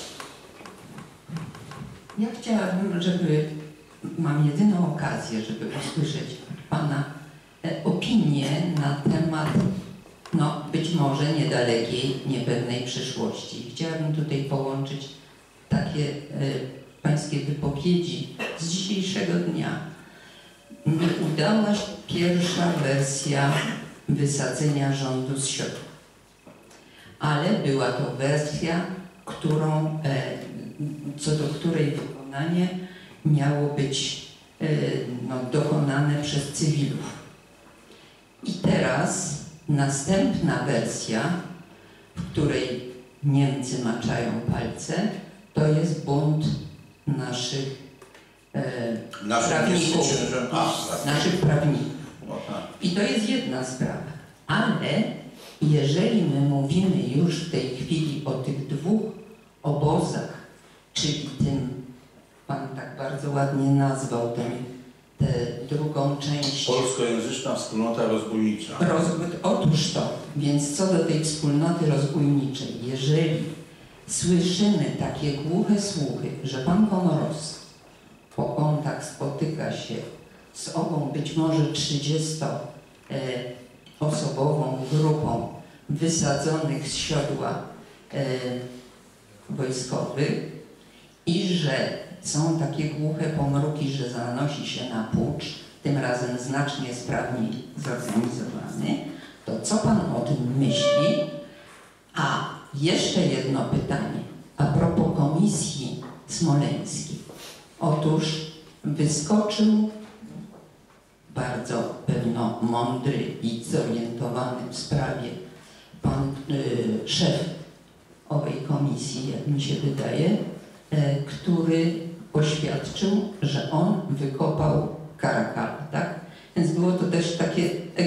Ja chciałabym, mam jedyną okazję, żeby usłyszeć pana opinię na temat, no być może niedalekiej, niepewnej przyszłości. Chciałabym tutaj połączyć takie pańskie wypowiedzi z dzisiejszego dnia. Nie udała się pierwsza wersja wysadzenia rządu z siodła, ale była to wersja, co do której wykonanie miało być dokonane przez cywilów. I teraz następna wersja, w której Niemcy maczają palce, to jest bunt naszych prawników. Naszych prawników. I to jest jedna sprawa. Ale jeżeli my mówimy już w tej chwili o tych dwóch obozach, czyli tym, pan tak bardzo ładnie nazwał tę drugą część. Polskojęzyczna wspólnota rozbójnicza. Otóż to, więc co do tej wspólnoty rozbójniczej, jeżeli słyszymy takie głuche słuchy, że pan Komorowski po kątach spotyka się z ową być może 30-osobową grupą wysadzonych z siodła wojskowych i że są takie głuche pomruki, że zanosi się na pucz, tym razem znacznie sprawniej zorganizowany, to co pan o tym myśli? A jeszcze jedno pytanie a propos komisji smoleńskiej. Otóż wyskoczył bardzo pewno mądry i zorientowany w sprawie pan szef owej komisji, jak mi się wydaje, który oświadczył, że on wykopał Karakala, tak? Więc było to też takie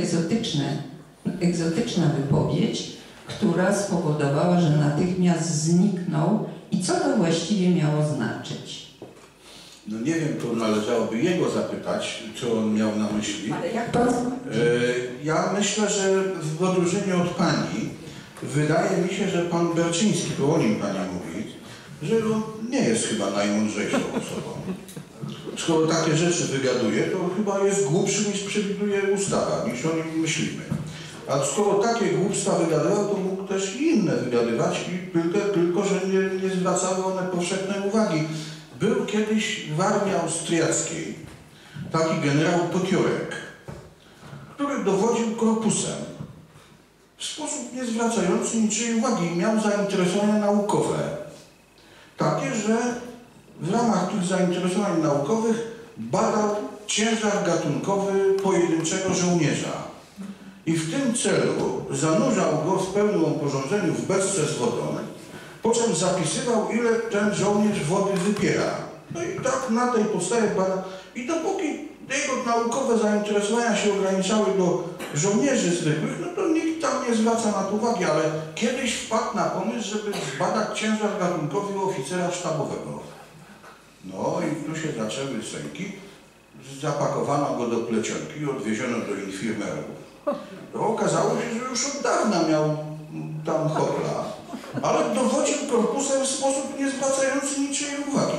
egzotyczna wypowiedź, która spowodowała, że natychmiast zniknął. I co to właściwie miało znaczyć? No nie wiem, to należałoby jego zapytać, co on miał na myśli. Ale jak pan... Ja myślę, że w odróżnieniu od pani, wydaje mi się, że pan Berczyński, bo o nim pani mówi, że on nie jest chyba najmądrzejszą osobą. Skoro takie rzeczy wygaduje, to chyba jest głupszy niż przewiduje ustawa, niż o nim myślimy. A skoro takie głupstwa wygadywał, to mógł też i inne wygadywać, tylko że nie zwracały one powszechnej uwagi. Był kiedyś w armii austriackiej taki generał Potiorek, który dowodził korpusem w sposób nie zwracający niczyjej uwagi i miał zainteresowania naukowe. Takie, że w ramach tych zainteresowań naukowych badał ciężar gatunkowy pojedynczego żołnierza. I w tym celu zanurzał go w pełnym oporządzeniu w beczce z wodą, po czym zapisywał, ile ten żołnierz wody wypiera. No i tak na tej podstawie badał. I dopóki jego naukowe zainteresowania się ograniczały do żołnierzy zwykłych, no to nikt tam nie zwraca na to uwagi, ale kiedyś wpadł na pomysł, żeby zbadać ciężar gatunkowy oficera sztabowego. No i tu się zaczęły sęki. Zapakowano go do plecionki i odwieziono do infirmerów. To okazało się, że już od dawna miał tam chorla, ale dowodził korpusem w sposób nie zwracający niczyjej uwagi.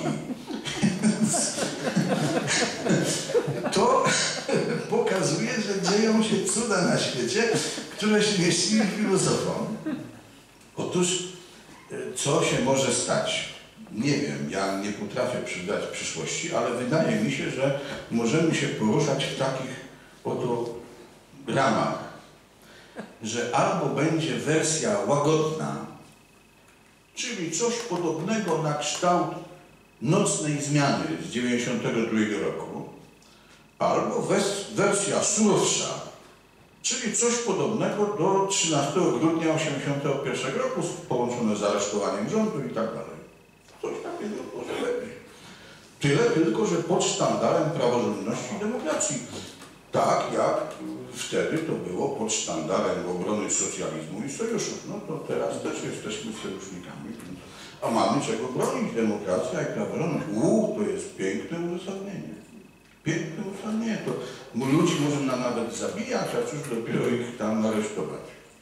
To pokazuje, że dzieją się cuda na świecie, które śmieszniły filozofom. Otóż, co się może stać? Nie wiem, ja nie potrafię przewidywać przyszłości, ale wydaje mi się, że możemy się poruszać w takich oto ramach, że albo będzie wersja łagodna, czyli coś podobnego na kształt Nocnej Zmiany z 1992 roku, albo wersja surowsza, czyli coś podobnego do 13 grudnia 1981 roku, połączone z aresztowaniem rządu i tak dalej. Coś takiego może być. Tyle tylko, że pod sztandarem praworządności i demokracji. Tak jak wtedy to było pod sztandarem obrony socjalizmu i sojuszów. No to teraz też jesteśmy sojusznikami. A mamy czego bronić? Demokracja i praworządność. To jest piękne uzasadnienie. Piękne uzasadnienie. To ludzi można nawet zabijać, a cóż dopiero ich tam aresztować.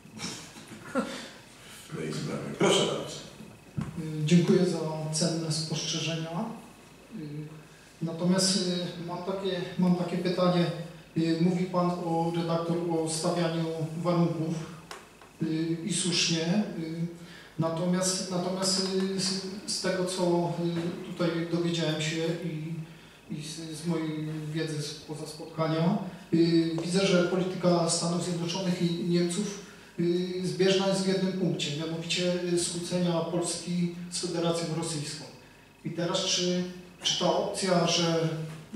W tej sprawie. Proszę bardzo. Dziękuję za cenne spostrzeżenia. Natomiast mam takie pytanie. Mówi Pan redaktor o stawianiu warunków i słusznie. Natomiast z tego, co tutaj dowiedziałem się i z mojej wiedzy spoza spotkania, widzę, że polityka Stanów Zjednoczonych i Niemców zbieżna jest w jednym punkcie, mianowicie skłócenia Polski z Federacją Rosyjską. I teraz czy ta opcja, że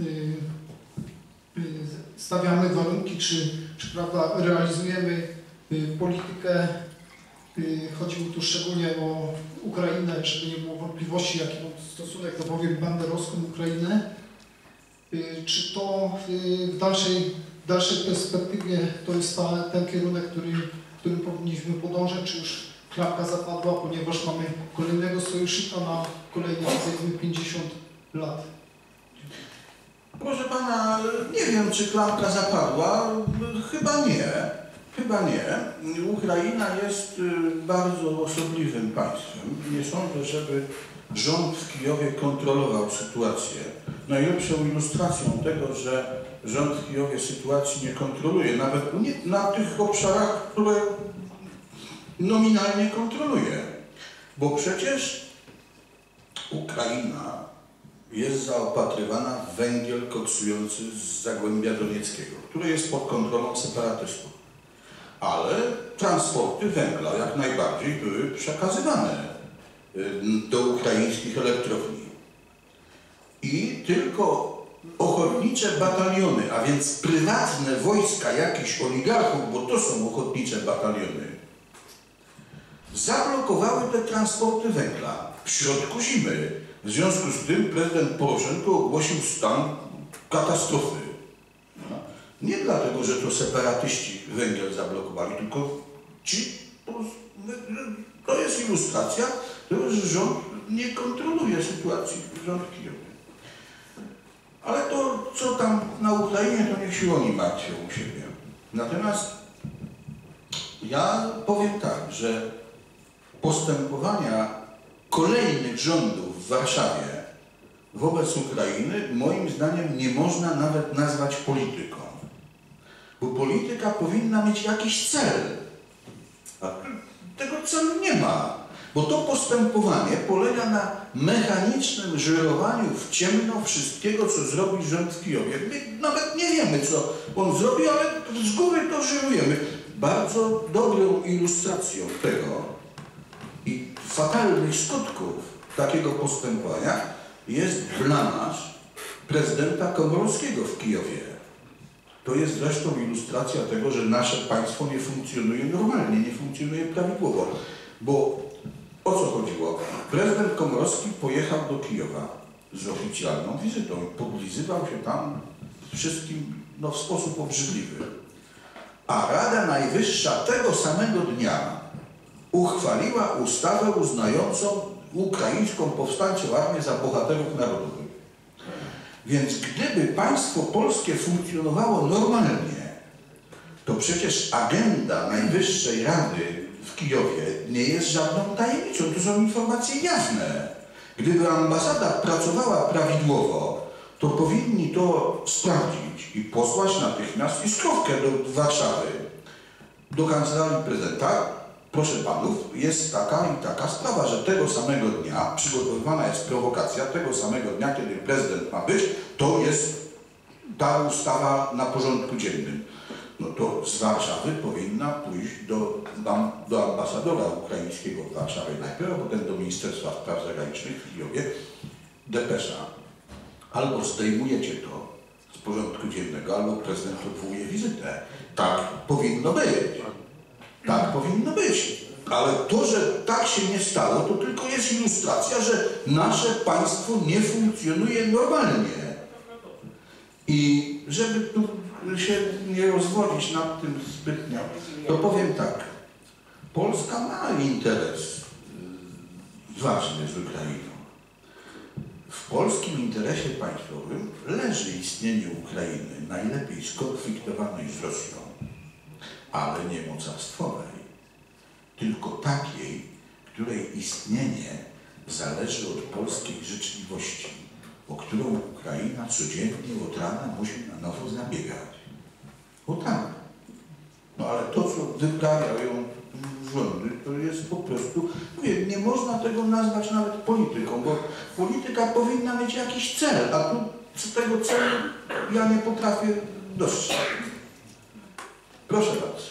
stawiamy warunki, czy prawda, realizujemy politykę, chodziło tu szczególnie o Ukrainę, żeby nie było wątpliwości, jaki mam stosunek do powiem banderowską Ukrainę, czy to w dalszej perspektywie to jest ten kierunek, którym powinniśmy podążać, czy już klapka zapadła, ponieważ mamy kolejnego sojusznika na kolejne, powiedzmy, 50 lat. Proszę pana, nie wiem, czy klamka zapadła. Chyba nie. Chyba nie. Ukraina jest bardzo osobliwym państwem. Nie sądzę, żeby rząd w Kijowie kontrolował sytuację. Najlepszą ilustracją tego, że rząd w Kijowie sytuacji nie kontroluje, nawet nie na tych obszarach, które nominalnie kontroluje. Bo przecież Ukraina jest zaopatrywana w węgiel koksujący z Zagłębia Donieckiego, który jest pod kontrolą separatystów. Ale transporty węgla jak najbardziej były przekazywane do ukraińskich elektrowni. I tylko ochotnicze bataliony, a więc prywatne wojska jakichś oligarchów, bo to są ochotnicze bataliony, zablokowały te transporty węgla w środku zimy. W związku z tym prezydent Poroszenko ogłosił stan katastrofy. Nie dlatego, że to separatyści węgiel zablokowali, tylko to jest ilustracja tego, że rząd nie kontroluje sytuacji, rząd w Kijowie. Ale to, co tam na Ukrainie, to niech się oni martwią u siebie. Natomiast ja powiem tak, że postępowania kolejnych rządów w Warszawie wobec Ukrainy moim zdaniem nie można nawet nazwać polityką. Bo polityka powinna mieć jakiś cel. A tego celu nie ma. Bo to postępowanie polega na mechanicznym żyrowaniu w ciemno wszystkiego, co zrobi rząd w Kijowie. My nawet nie wiemy, co on zrobi, ale z góry to żyrujemy. Bardzo dobrą ilustracją tego i fatalnych skutków takiego postępowania jest blamaż prezydenta Komorowskiego w Kijowie. To jest zresztą ilustracja tego, że nasze państwo nie funkcjonuje normalnie, nie funkcjonuje prawidłowo. Bo o co chodziło? Prezydent Komorowski pojechał do Kijowa z oficjalną wizytą i podlizywał się tam wszystkim w sposób obrzydliwy. A Rada Najwyższa tego samego dnia uchwaliła ustawę uznającą ukraińską powstańczą armię za bohaterów narodowych. Więc gdyby państwo polskie funkcjonowało normalnie, to przecież agenda Najwyższej Rady w Kijowie nie jest żadną tajemnicą, to są informacje jawne. Gdyby ambasada pracowała prawidłowo, to powinni to sprawdzić i posłać natychmiast iskowkę do Warszawy, do kancelarii prezydenta. Proszę panów, jest taka i taka sprawa, że tego samego dnia przygotowywana jest prowokacja, tego samego dnia, kiedy prezydent ma być, to jest ta ustawa na porządku dziennym. No to z Warszawy powinna pójść do ambasadora ukraińskiego w Warszawie najpierw, a potem do Ministerstwa Spraw Zagranicznych w Kijowie depesza. Albo zdejmujecie to z porządku dziennego, albo prezydent odwołuje wizytę. Tak powinno być. Tak powinno być. Ale to, że tak się nie stało, to tylko jest ilustracja, że nasze państwo nie funkcjonuje normalnie. I żeby tu się nie rozwodzić nad tym zbytnio, to powiem tak. Polska ma interes ważny z Ukrainą. W polskim interesie państwowym leży istnienie Ukrainy, najlepiej skonfliktowanej z Rosją, ale nie mocarstwowej, tylko takiej, której istnienie zależy od polskiej życzliwości, o którą Ukraina codziennie od rana musi na nowo zabiegać. O tak. No ale to, co wyprawiają rządy, to jest po prostu, mówię, nie można tego nazwać nawet polityką, bo polityka powinna mieć jakiś cel, a tu z tego celu ja nie potrafię dostrzec. Proszę bardzo.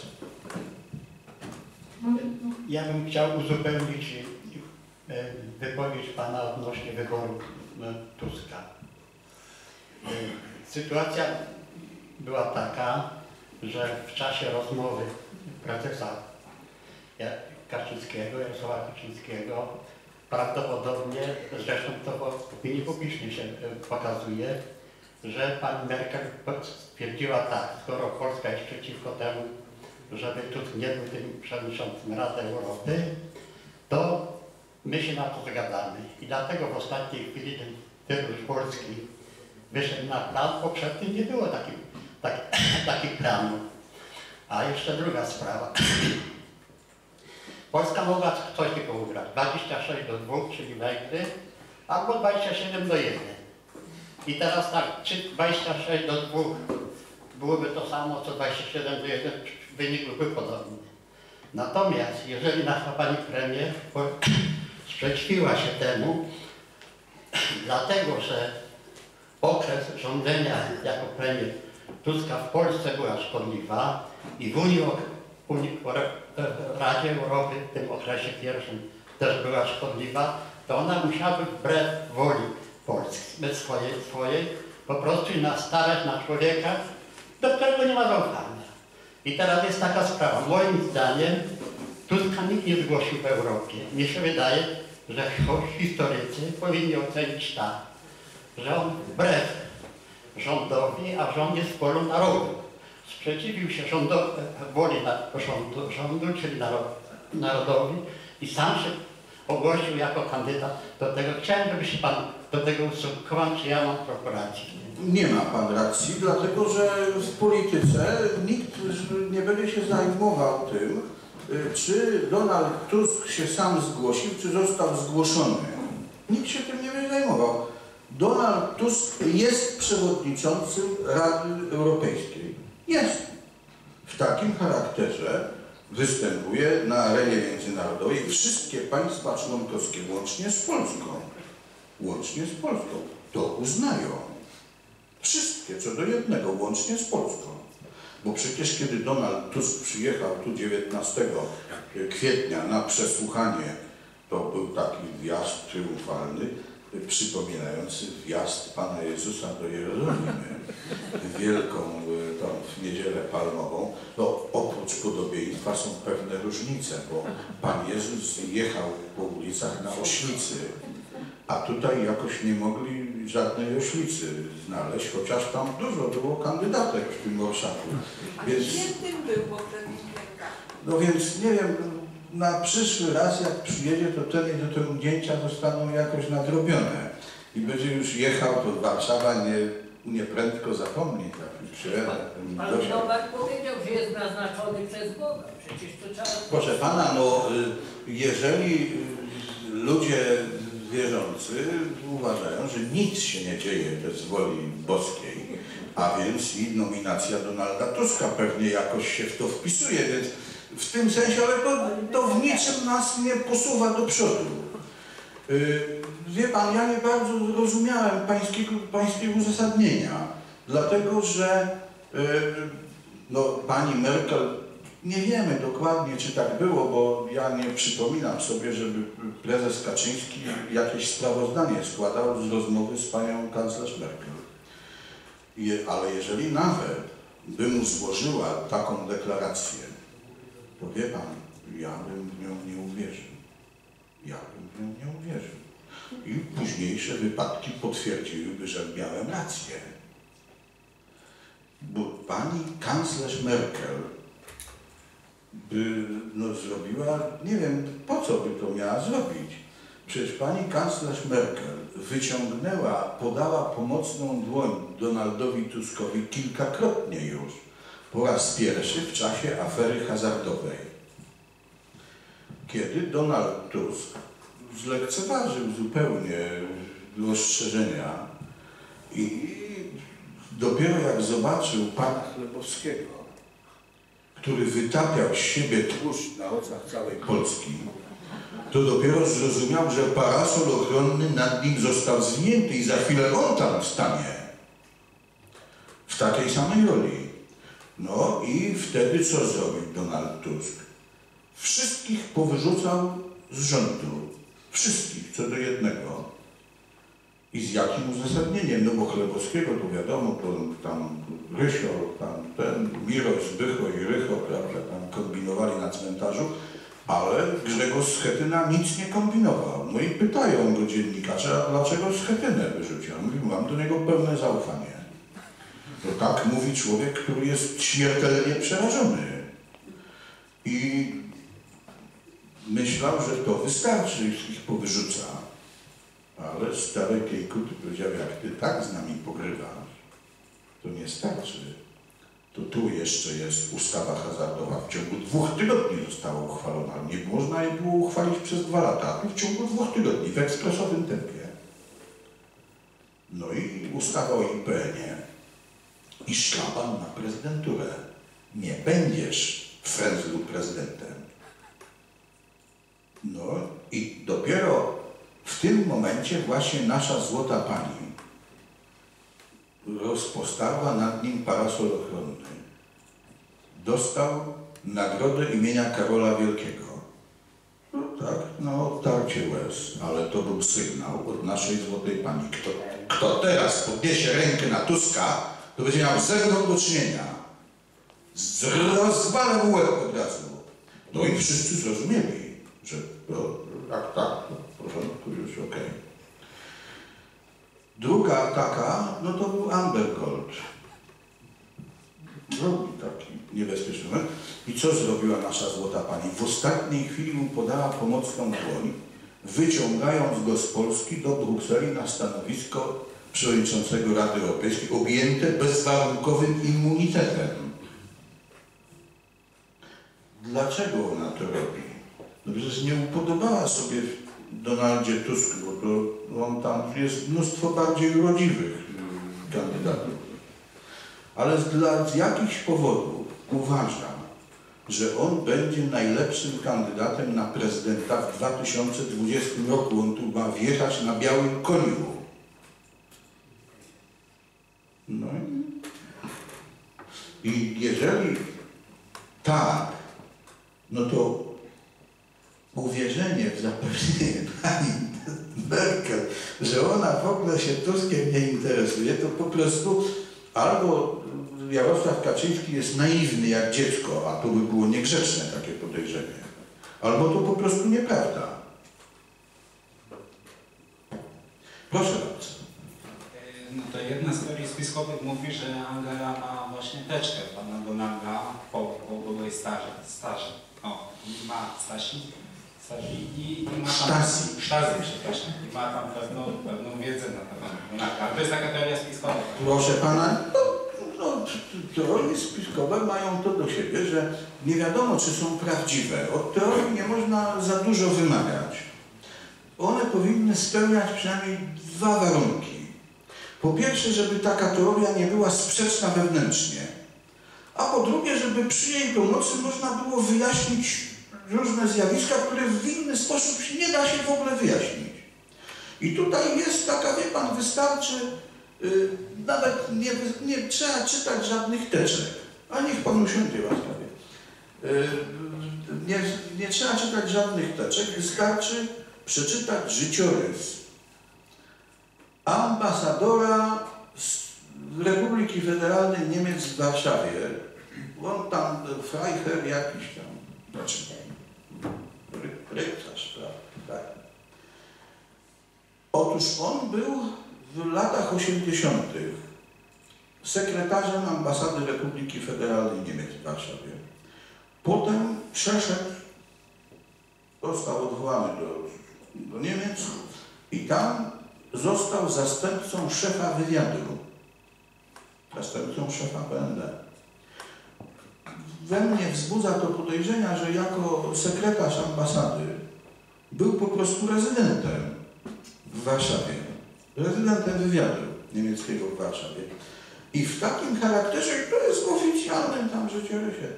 Ja bym chciał uzupełnić wypowiedź Pana odnośnie wyboru Tuska. Sytuacja była taka, że w czasie rozmowy prezesa Kaczyńskiego, Jarosława Kaczyńskiego, prawdopodobnie, zresztą to w opinii publicznej się pokazuje, że pani Merkel stwierdziła tak, skoro Polska jest przeciwko temu, żeby Tusk nie był tym przewodniczącym Rady Europy, to my się na to zgadzamy. I dlatego w ostatniej chwili ten Tadeusz Polski wyszedł na plan, bo przed tym nie było takich planów. A jeszcze druga sprawa. Polska mogła coś tylko ugrać. 26-2, czyli Węgry, albo 27-1. I teraz tak, czy 26-2 byłoby to samo, co 27-1, wynik byłby podobny. Natomiast jeżeli nasza pani premier sprzeciwiła się temu, dlatego że okres rządzenia jako premier Tuska w Polsce była szkodliwa i w Radzie Europy w tym okresie pierwszym też była szkodliwa, to ona musiałaby wbrew woli Polski, bez swojej, po prostu nastawiać na człowieka, do którego nie ma zaufania. I teraz jest taka sprawa. Moim zdaniem Tuska nikt nie zgłosił w Europie. Mnie się wydaje, że historycy powinni ocenić tak, że on wbrew rządowi, a rząd jest wolą narodu. Sprzeciwił się woli rządu, czyli narodowi i sam się ogłosił jako kandydat do tego. Chciałem, żeby się pan do tego ustosunkował, czy ja mam korporację. Nie ma pan racji, dlatego że w polityce nikt nie będzie się zajmował tym, czy Donald Tusk się sam zgłosił, czy został zgłoszony. Nikt się tym nie będzie zajmował. Donald Tusk jest przewodniczącym Rady Europejskiej. Jest. W takim charakterze występuje na arenie międzynarodowej wszystkie państwa członkowskie, łącznie z Polską. Łącznie z Polską. To uznają. Wszystkie, co do jednego, łącznie z Polską. Bo przecież kiedy Donald Tusk przyjechał tu 19 kwietnia na przesłuchanie, to był taki wjazd triumfalny, przypominający wjazd Pana Jezusa do Jerozolimy, wielką tą w Niedzielę Palmową. No, oprócz podobieństwa są pewne różnice, bo Pan Jezus jechał po ulicach na oślicy, a tutaj jakoś nie mogli żadnej oślicy znaleźć, chociaż tam dużo było kandydatek w tym orszaku. Więc... świętym był poprzednim wiekach. No więc nie wiem, na przyszły raz jak przyjedzie, to te ujęcia zostaną jakoś nadrobione i będzie już jechał, to Warszawa nie prędko zapomni. Pan Nowak powiedział, że jest naznaczony przez Boga. Przecież to trzeba... Proszę pana, no jeżeli ludzie wierzący uważają, że nic się nie dzieje bez woli boskiej, a więc i nominacja Donalda Tuska pewnie jakoś się w to wpisuje, więc w tym sensie, ale to w niczym nas nie posuwa do przodu. Wie pan, ja nie bardzo zrozumiałem pańskiego uzasadnienia, dlatego że no, pani Merkel, nie wiemy dokładnie, czy tak było, bo ja nie przypominam sobie, żeby prezes Kaczyński jakieś sprawozdanie składał z rozmowy z panią kanclerz Merkel. Ale jeżeli nawet by mu złożyła taką deklarację, to wie pan, ja bym w nią nie uwierzył. Ja bym w nią nie uwierzył. I późniejsze wypadki potwierdziłyby, że miałem rację. Bo pani kanclerz Merkel by zrobiła, nie wiem po co by to miała zrobić. Przecież pani kanclerz Merkel podała pomocną dłoń Donaldowi Tuskowi kilkakrotnie już, po raz pierwszy w czasie afery hazardowej, kiedy Donald Tusk zlekceważył zupełnie ostrzeżenia i dopiero jak zobaczył pana Chlebowskiego, który wytapiał z siebie tłuszcz na oczach całej Polski, to dopiero zrozumiał, że parasol ochronny nad nim został zwinięty i za chwilę on tam stanie w takiej samej roli. No i wtedy co zrobił Donald Tusk? Wszystkich powyrzucał z rządu. Wszystkich, co do jednego. I z jakim uzasadnieniem? No bo Chlebowskiego, to wiadomo, to tam Rysio, ten Miroś, Zbycho i Rycho, prawda, tam kombinowali na cmentarzu, ale Grzegorz Schetyna nic nie kombinował. No i pytają go dziennikarze, a dlaczego Schetynę wyrzucił? On mówi, mam do niego pełne zaufanie. To tak mówi człowiek, który jest śmiertelnie przerażony. I myślał, że to wystarczy, jeśli ich powyrzuca. Ale stary Kiejkuty powiedział, jak ty tak z nami pogrywasz, to nie starczy. To tu jeszcze jest ustawa hazardowa. W ciągu 2 tygodni została uchwalona. Nie można jej było uchwalić przez 2 lata, a tu w ciągu 2 tygodni, w ekspresowym tempie. No i ustawa o IPN-ie. I szlaban na prezydenturę. Nie będziesz frędzlu prezydentem. No i dopiero w tym momencie właśnie nasza złota pani rozpostarła nad nim parasol ochronny. Dostał nagrodę imienia Karola Wielkiego. No tak, no odtarcie łez, ale to był sygnał od naszej złotej pani. Kto teraz podniesie rękę na Tuska, to będzie miał ze mną do czynienia. Rozwalę mu łeb od razu. No i wszyscy zrozumieli, że tak, w porządku, już okej. Druga taka, no to był Amber Gold. Drugi taki niebezpieczny moment. I co zrobiła nasza złota pani? W ostatniej chwili mu podała pomocną dłoń, wyciągając go z Polski do Brukseli na stanowisko przewodniczącego Rady Europejskiej, objęte bezwarunkowym immunitetem. Dlaczego ona to robi? No przecież nie upodobała sobie Donaldzie Tusku, bo to on tam jest mnóstwo bardziej urodziwych kandydatów. Ale z jakichś powodów uważam, że on będzie najlepszym kandydatem na prezydenta w 2020 roku. On tu ma wjechać na białym koniu. No i jeżeli tak, no to uwierzenie w zapewnienie pani Merkel, że ona w ogóle się Tuskiem nie interesuje, to po prostu albo Jarosław Kaczyński jest naiwny jak dziecko, a to by było niegrzeczne takie podejrzenie, albo to po prostu nieprawda. Proszę bardzo. No to jedna z teorii spiskowych mówi, że Angela ma właśnie teczkę pana Donalda po byłej staży. O, ma Stasi i ma tam Stasi, przepraszam. I ma tam pewną wiedzę na temat Donalda. Ale to jest taka teoria spiskowa. Proszę pana, teorie spiskowe mają to do siebie, że nie wiadomo, czy są prawdziwe. Od teorii nie można za dużo wymawiać. One powinny spełniać przynajmniej 2 warunki. Po pierwsze, żeby taka teoria nie była sprzeczna wewnętrznie, a po drugie, żeby przy jej pomocy można było wyjaśnić różne zjawiska, które w inny sposób nie da się w ogóle wyjaśnić. I tutaj jest taka, wie pan, wystarczy, nawet nie trzeba czytać żadnych teczek, a niech pan usiądzie łaskawie. Nie trzeba czytać żadnych teczek, wystarczy przeczytać życiorys ambasadora z Republiki Federalnej Niemiec w Warszawie. On tam, Freiherr jakiś tam, znaczy, rycerz, tak. Otóż on był w latach 80. sekretarzem ambasady Republiki Federalnej Niemiec w Warszawie. Potem przeszedł, został odwołany do Niemiec i tam został zastępcą szefa wywiadu, zastępcą szefa BND. We mnie wzbudza to podejrzenia, że jako sekretarz ambasady był po prostu rezydentem w Warszawie, rezydentem wywiadu niemieckiego w Warszawie. I w takim charakterze, i to jest w oficjalnym tam życiorysie,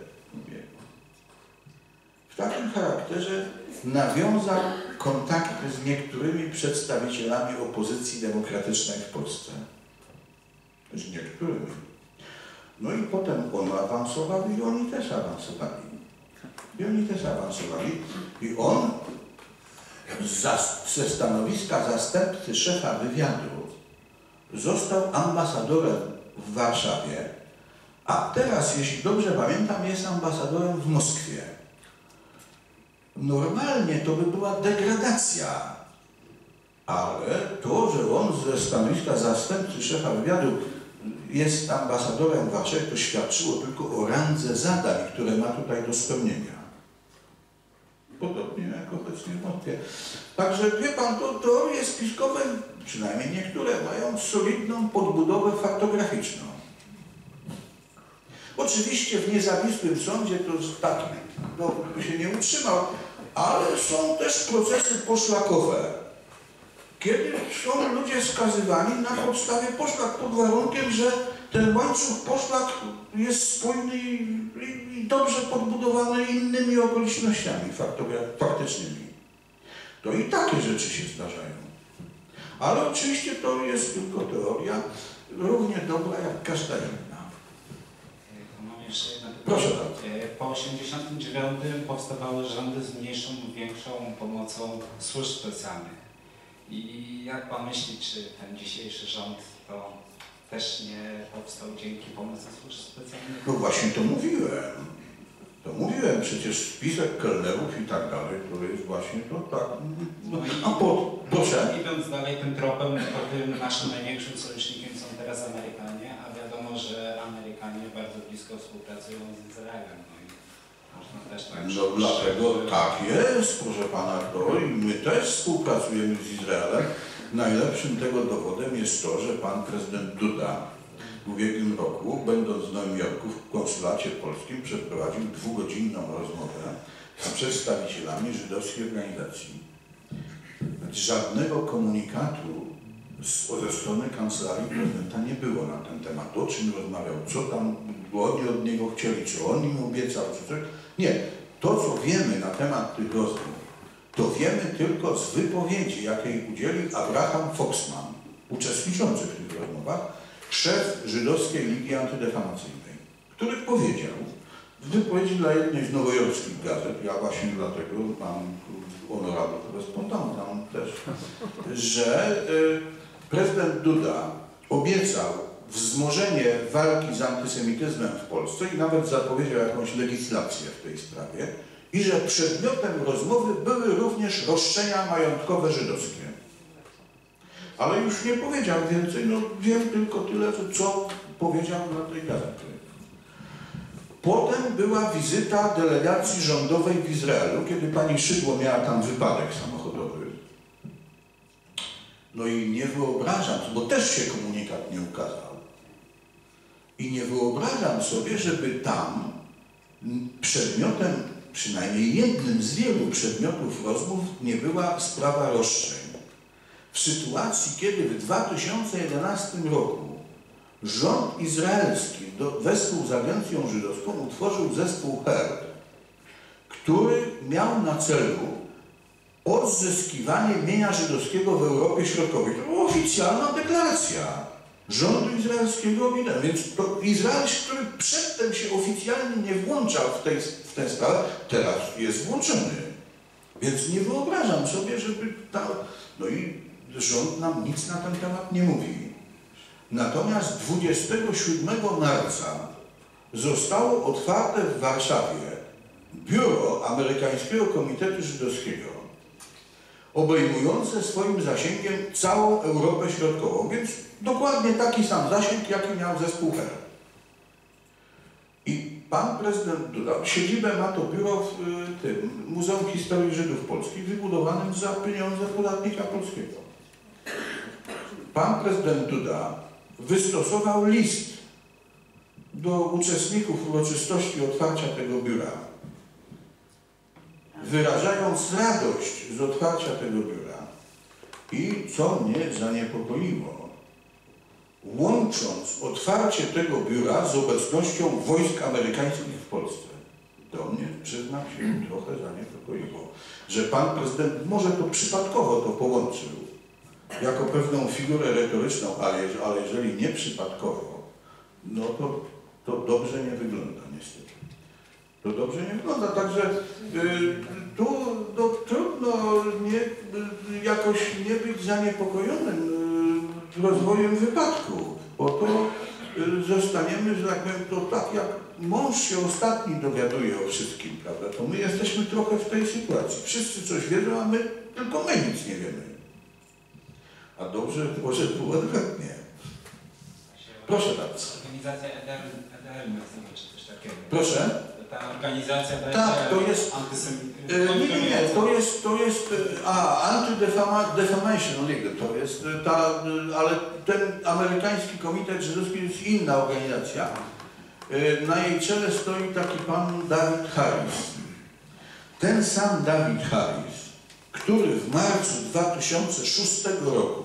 w takim charakterze nawiązał kontakty z niektórymi przedstawicielami opozycji demokratycznej w Polsce. Z niektórymi. No i potem on awansował i oni też awansowali. I on ze stanowiska zastępcy szefa wywiadu został ambasadorem w Warszawie, a teraz, jeśli dobrze pamiętam, jest ambasadorem w Moskwie. Normalnie to by była degradacja, ale to, że on ze stanowiska zastępcy szefa wywiadu jest ambasadorem w Warszawie, to świadczyło tylko o randze zadań, które ma tutaj do spełnienia. Podobnie jak obecnie w Moskwie. Także wie pan, to teorie spiskowe, przynajmniej niektóre, mają solidną podbudowę faktograficzną. Oczywiście w niezawisłym sądzie to tak by się nie utrzymał, ale są też procesy poszlakowe, kiedy są ludzie skazywani na podstawie poszlak pod warunkiem, że ten łańcuch poszlak jest spójny i dobrze podbudowany innymi okolicznościami faktycznymi. To i takie rzeczy się zdarzają. Ale oczywiście to jest tylko teoria, równie dobra jak każda inna. Mam jeszcze jedno pytanie. Proszę bardzo. Po 1989 powstawały rządy z mniejszą lub większą pomocą służb specjalnych. I jak pan myśli, czy ten dzisiejszy rząd to też nie powstał dzięki pomocy służb specjalnych? No właśnie to mówiłem. Przecież spisek kelnerów i tak dalej, to jest właśnie to tak. Proszę. Idąc dalej tym tropem, to tym naszym największym sojusznikiem są teraz Amerykanie, a wiadomo, że Amerykanie bardzo blisko współpracują z Izraelem. No i można też tak. No dlatego tak jest, proszę pana, to i my też współpracujemy z Izraelem. Najlepszym tego dowodem jest to, że pan prezydent Duda w ubiegłym roku, będąc w Nowym Jorku w konsulacie polskim, przeprowadził 2-godzinną rozmowę z przedstawicielami żydowskiej organizacji. Żadnego komunikatu ze strony kancelarii prezydenta nie było na ten temat. O czym rozmawiał, co tam oni od niego chcieli, czy on im obiecał, czy coś. Nie. To, co wiemy na temat tych rozmów, to wiemy tylko z wypowiedzi, jakiej udzielił Abraham Foxman, uczestniczący w tych rozmowach, szef Żydowskiej Ligi Antydefamacyjnej, który powiedział w wypowiedzi dla jednej z nowojorskich gazet, ja właśnie dlatego mam honorable korespondentem też, że prezydent Duda obiecał wzmożenie walki z antysemityzmem w Polsce i nawet zapowiedział jakąś legislację w tej sprawie i że przedmiotem rozmowy były również roszczenia majątkowe żydowskie. Ale już nie powiedział więcej, no wiem tylko tyle, co powiedział na tej gazecie. Potem była wizyta delegacji rządowej w Izraelu, kiedy pani Szydło miała tam wypadek samochodowy. No i nie wyobrażam, bo też się komunikat nie ukazał. I nie wyobrażam sobie, żeby tam przedmiotem, przynajmniej jednym z wielu przedmiotów rozmów nie była sprawa roszczeń. W sytuacji, kiedy w 2011 roku rząd izraelski wespół z Agencją Żydowską utworzył zespół HERD, który miał na celu odzyskiwanie mienia żydowskiego w Europie Środkowej. To była oficjalna deklaracja rządu izraelskiego, więc to Izrael, który przedtem się oficjalnie nie włączał w tę sprawę, teraz jest włączony. Więc nie wyobrażam sobie, żeby ta... No i rząd nam nic na ten temat nie mówi. Natomiast 27 marca zostało otwarte w Warszawie biuro Amerykańskiego Komitetu Żydowskiego. obejmujące swoim zasięgiem całą Europę Środkową, więc dokładnie taki sam zasięg, jaki miał zespół Hera. I pan prezydent Duda, siedzibę ma to biuro w tym Muzeum Historii Żydów Polskich, wybudowanym za pieniądze podatnika polskiego. Pan prezydent Duda wystosował list do uczestników uroczystości otwarcia tego biura, wyrażając radość z otwarcia tego biura i, co mnie zaniepokoiło, łącząc otwarcie tego biura z obecnością wojsk amerykańskich w Polsce. To mnie, przyznam się, trochę zaniepokoiło, że pan prezydent może to przypadkowo to połączył jako pewną figurę retoryczną, ale jeżeli nie przypadkowo, no to dobrze nie wygląda niestety. To dobrze nie wygląda, także tu no, trudno jakoś nie być zaniepokojonym rozwojem wypadku, bo to zostaniemy, że tak powiem, to tak jak mąż się ostatni dowiaduje o wszystkim, prawda, to my jesteśmy trochę w tej sytuacji. Wszyscy coś wiedzą, a tylko my nic nie wiemy. A dobrze może było odwrotnie. Proszę bardzo. Organizacja EDL, czy coś takiego. Proszę? Ta organizacja tak, to jest nie, to jest Anti-Defamation League, to jest ta, ale ten amerykański komitet żydowski jest inna organizacja. Na jej czele stoi taki pan David Harris. Ten sam David Harris, który w marcu 2006 roku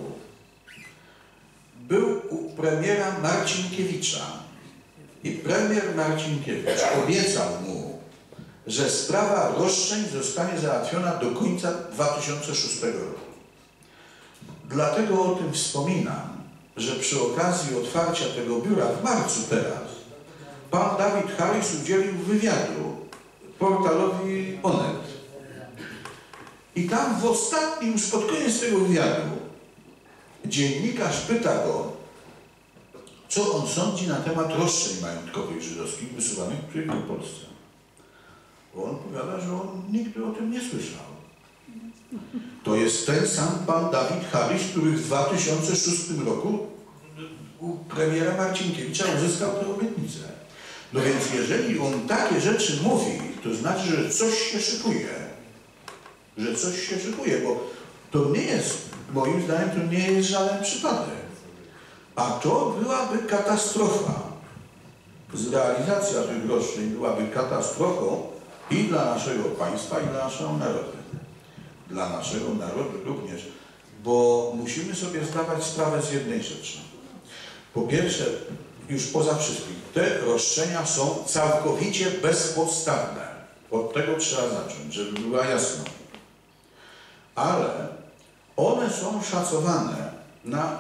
był u premiera Marcinkiewicza i premier Marcinkiewicz obiecał mu, że sprawa roszczeń zostanie załatwiona do końca 2006 roku. Dlatego o tym wspominam, że przy okazji otwarcia tego biura w marcu teraz pan David Harris udzielił wywiadu portalowi Onet. I tam w ostatnim, już pod koniec tego wywiadu, dziennikarz pyta go, co on sądzi na temat roszczeń majątkowych żydowskich wysuwanych przeciwko Polsce. Bo on powiada, że on nigdy o tym nie słyszał. To jest ten sam pan David Harris, który w 2006 roku u premiera Marcinkiewicza uzyskał tę obietnicę. No więc jeżeli on takie rzeczy mówi, to znaczy, że coś się szykuje. Że coś się szykuje, bo to nie jest, moim zdaniem, to nie jest żaden przypadek. A to byłaby katastrofa. Zrealizacja tych roszczeń byłaby katastrofą i dla naszego państwa, i dla naszego narodu. Dla naszego narodu również, bo musimy sobie zdawać sprawę z jednej rzeczy. Po pierwsze, już poza wszystkim, te roszczenia są całkowicie bezpodstawne. Od tego trzeba zacząć, żeby była jasność. Ale one są szacowane na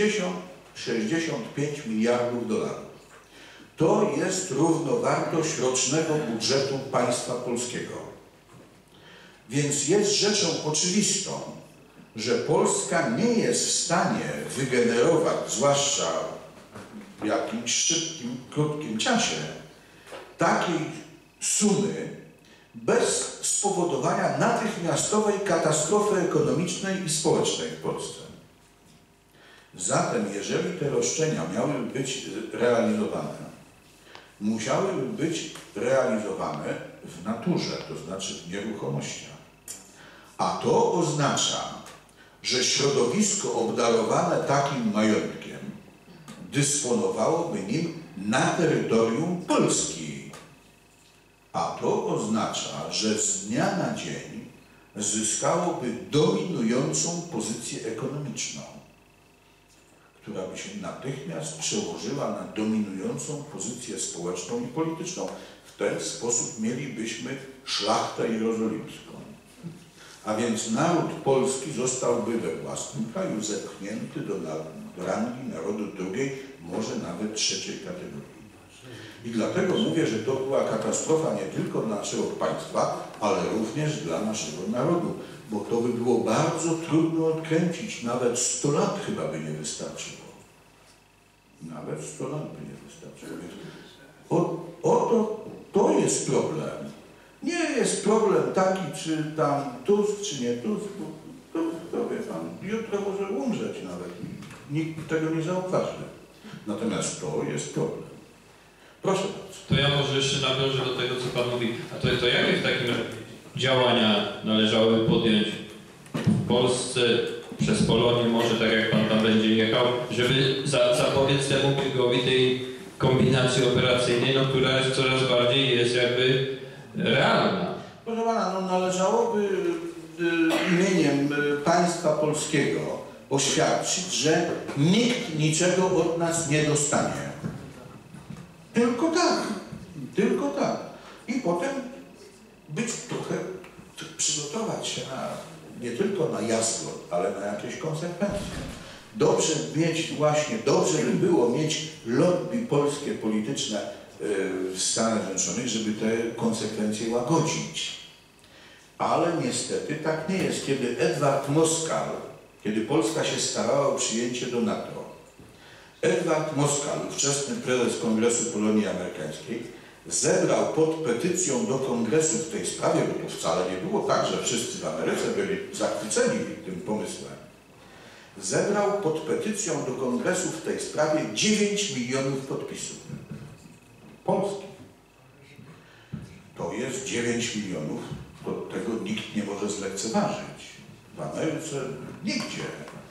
65 miliardów dolarów. To jest równowartość rocznego budżetu państwa polskiego. Więc jest rzeczą oczywistą, że Polska nie jest w stanie wygenerować, zwłaszcza w jakimś szybkim, krótkim czasie, takiej sumy bez spowodowania natychmiastowej katastrofy ekonomicznej i społecznej w Polsce. Zatem, jeżeli te roszczenia miałyby być realizowane, musiałyby być realizowane w naturze, to znaczy w nieruchomościach. A to oznacza, że środowisko obdarowane takim majątkiem dysponowałoby nim na terytorium Polski. A to oznacza, że z dnia na dzień zyskałoby dominującą pozycję ekonomiczną, która by się natychmiast przełożyła na dominującą pozycję społeczną i polityczną. W ten sposób mielibyśmy szlachtę jerozolimską. A więc naród polski zostałby we własnym kraju zepchnięty do rangi narodu drugiej, może nawet trzeciej kategorii. I dlatego mówię, że to była katastrofa nie tylko dla naszego państwa, ale również dla naszego narodu, bo to by było bardzo trudno odkręcić. Nawet 100 lat chyba by nie wystarczyło. Nawet 100 lat by nie wystarczyło. To jest problem. Nie jest problem taki, czy tam Tusk, czy nie Tusk. To pan, jutro może umrzeć nawet. Nikt tego nie zauważy. Natomiast to jest problem. Proszę bardzo. To ja może jeszcze nawiążę do tego, co Pan mówi. A to jakie w takim razie działania należały podjąć w Polsce, przez Polonię, może tak jak Pan tam będzie jechał, żeby zapobiec temu biegowi tej kombinacji operacyjnej, no, która jest coraz bardziej jakby realna. Proszę pana, no należałoby imieniem państwa polskiego oświadczyć, że nikt niczego od nas nie dostanie. Tylko tak, tylko tak. I potem być trochę, przygotować się nie tylko na jazgot, ale na jakieś konsekwencje. Dobrze mieć właśnie, dobrze by było mieć lobby polskie polityczne w Stanach Zjednoczonych, żeby te konsekwencje łagodzić. Ale niestety tak nie jest. Kiedy Edward Moskal, kiedy Polska się starała o przyjęcie do NATO, Edward Moskal, ówczesny prezes Kongresu Polonii Amerykańskiej, zebrał pod petycją do Kongresu w tej sprawie, bo to wcale nie było tak, że wszyscy w Ameryce byli zachwyceni tym pomysłem, zebrał pod petycją do Kongresu w tej sprawie 9 milionów podpisów. Polski. To jest 9 milionów, to tego nikt nie może zlekceważyć. W Ameryce nigdzie.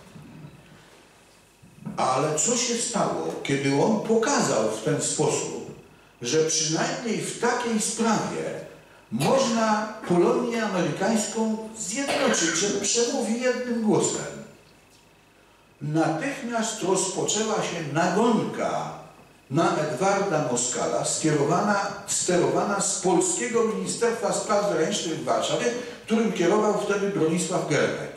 Ale co się stało, kiedy on pokazał w ten sposób, że przynajmniej w takiej sprawie można Polonię amerykańską zjednoczyć, że przemówi jednym głosem. Natychmiast rozpoczęła się nagonka na Edwarda Moskala, sterowana z polskiego Ministerstwa Spraw Zagranicznych w Warszawie, którym kierował wtedy Bronisław Geremek,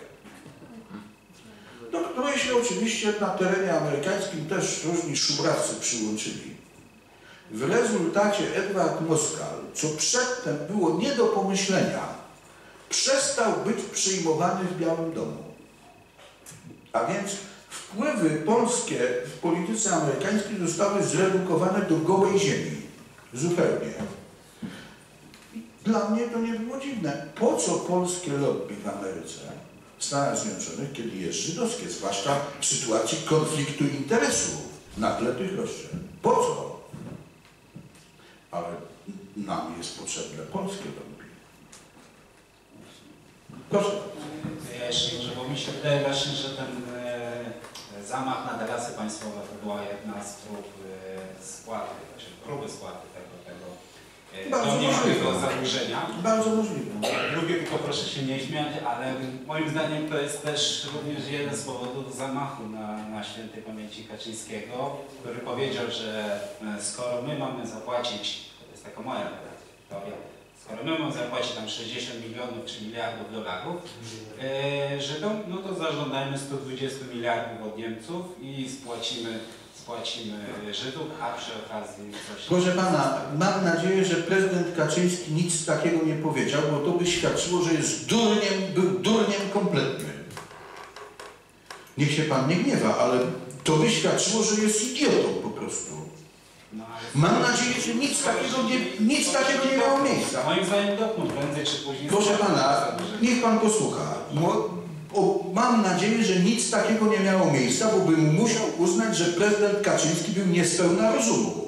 do której się oczywiście na terenie amerykańskim też różni szubrawcy przyłączyli. W rezultacie Edward Moskal, co przedtem było nie do pomyślenia, przestał być przyjmowany w Białym Domu. A więc wpływy polskie w polityce amerykańskiej zostały zredukowane do gołej ziemi. Zupełnie. Dla mnie to nie było dziwne. Po co polskie lobby w Ameryce, w Stanach Zjednoczonych, kiedy jest żydowskie, zwłaszcza w sytuacji konfliktu interesów na tle tych roszczeń? Po co? Ale nam jest potrzebne polskie lobby. Proszę. Ja jeszcze może, bo mi się wydaje właśnie, że ten zamach na Lasy Państwowe to była jedna z prób spłaty, znaczy próby spłaty tego domniemanego zadłużenia. Bardzo możliwe. Lubię, tylko proszę się nie śmiać, ale moim zdaniem to jest też również jeden z powodów zamachu na świętej pamięci Kaczyńskiego, który powiedział, że skoro my mamy zapłacić, to jest taka moja teoria, skoro my mamy zapłacić tam 60 milionów czy miliardów dolarów Żydom, no to zażądajmy 120 miliardów od Niemców i spłacimy Żydów, a przy okazji coś... Proszę pana, mam nadzieję, że prezydent Kaczyński nic takiego nie powiedział, bo to by świadczyło, że jest durniem, był durniem kompletnym. Niech się pan nie gniewa, ale to by świadczyło, że jest idiotą po prostu. Mam nadzieję, że nic takiego nie miało miejsca. Moim zdaniem dotknął prędzej czy później... Proszę pana, niech pan posłucha. Mam nadzieję, że nic takiego nie miało miejsca, bo bym musiał uznać, że prezydent Kaczyński był niespełna rozumu.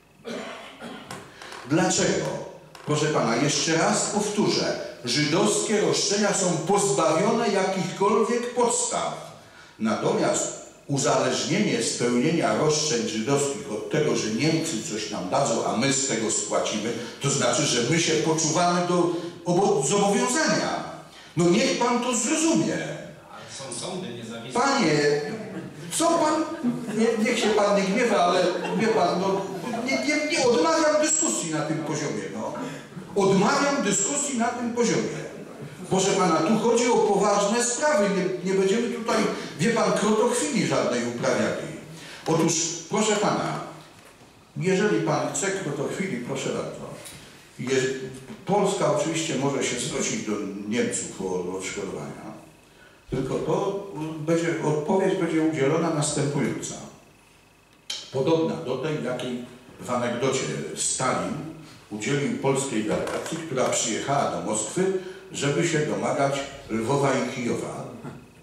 Dlaczego? Proszę pana, jeszcze raz powtórzę. Żydowskie roszczenia są pozbawione jakichkolwiek podstaw. Natomiast uzależnienie spełnienia roszczeń żydowskich od tego, że Niemcy coś nam dadzą, a my z tego spłacimy, to znaczy, że my się poczuwamy do zobowiązania. No niech pan to zrozumie. Ale są sądy niezawisłe. Panie, co pan, niech się pan nie gniewa, ale wie pan, no, nie odmawiam dyskusji na tym poziomie, no. Odmawiam dyskusji na tym poziomie. Proszę pana, tu chodzi o poważne sprawy, nie będziemy tutaj, wie pan, krotochwili żadnej uprawiali. Otóż, proszę pana, jeżeli pan chce krotochwili, proszę bardzo. Polska oczywiście może się zwrócić do Niemców o odszkodowania, tylko to odpowiedź będzie udzielona następująca. Podobna do tej, jakiej w anegdocie Stalin udzielił polskiej delegacji, która przyjechała do Moskwy, żeby się domagać Lwowa i Kijowa.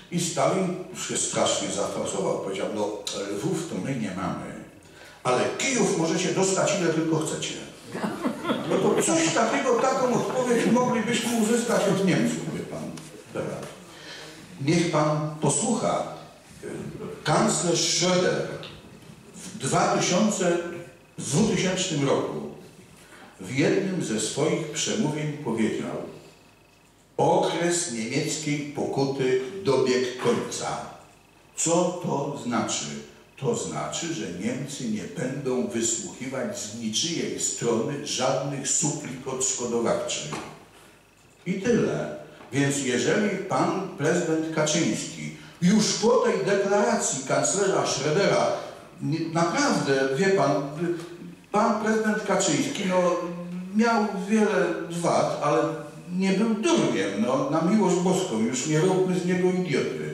I Stalin się strasznie zaforsował, powiedział, no Lwów to my nie mamy, ale Kijów możecie dostać ile tylko chcecie. No to coś takiego, taką odpowiedź moglibyśmy uzyskać od Niemców, wie pan. Teraz. Niech pan posłucha. Kanclerz Schröder w 2000 roku w jednym ze swoich przemówień powiedział: okres niemieckiej pokuty dobiegł końca. Co to znaczy? To znaczy, że Niemcy nie będą wysłuchiwać z niczyjej strony żadnych suplik odszkodowawczych. I tyle. Więc jeżeli pan prezydent Kaczyński już po tej deklaracji kanclerza Schrödera, naprawdę, wie pan, pan prezydent Kaczyński no, miał wiele wad, ale nie był durniem, no, na miłość boską, już nie róbmy z niego idioty.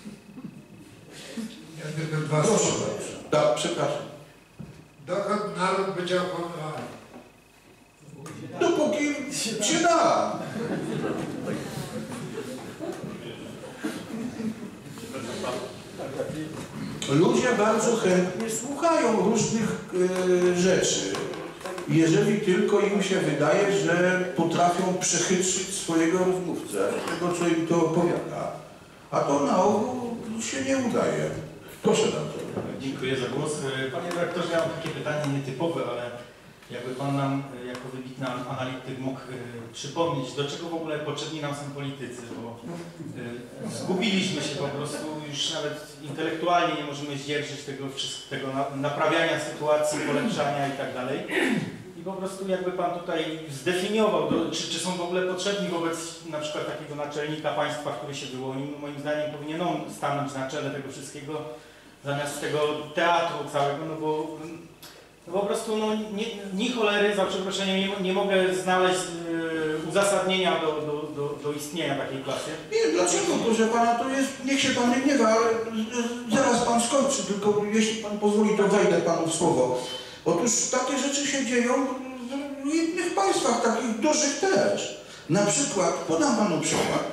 Proszę bardzo. Tak, przepraszam. Dokąd naród by chciał pomagać? Dopóki się da. Ludzie bardzo chętnie słuchają różnych rzeczy, jeżeli tylko im się wydaje, że potrafią przechytrzyć swojego rozmówcę, tego, co im to opowiada. A to na ogół się nie udaje. Proszę bardzo. Dziękuję za głos. Panie dyrektorze, ja mam takie pytanie nietypowe, ale jakby pan nam jako wybitny analityk mógł przypomnieć, do czego w ogóle potrzebni nam są politycy, bo zgubiliśmy się po prostu, już nawet intelektualnie nie możemy zdzierżyć tego naprawiania sytuacji, polepszania i tak dalej. I po prostu jakby pan tutaj zdefiniował, czy są w ogóle potrzebni wobec na przykład takiego naczelnika państwa, który się wyłonił. Moim zdaniem powinien on stanąć na czele tego wszystkiego, zamiast tego teatru całego, no bo po prostu no, ni cholery, za przeproszeniem, nie mogę znaleźć uzasadnienia do istnienia takiej klasy. Nie, dlaczego, proszę pana, to jest, niech się pan nie gniewa, ale zaraz pan skończy, tylko jeśli pan pozwoli, to wejdę panu w słowo. Otóż takie rzeczy się dzieją w innych państwach, takich dużych też. Na przykład, podam panu przykład,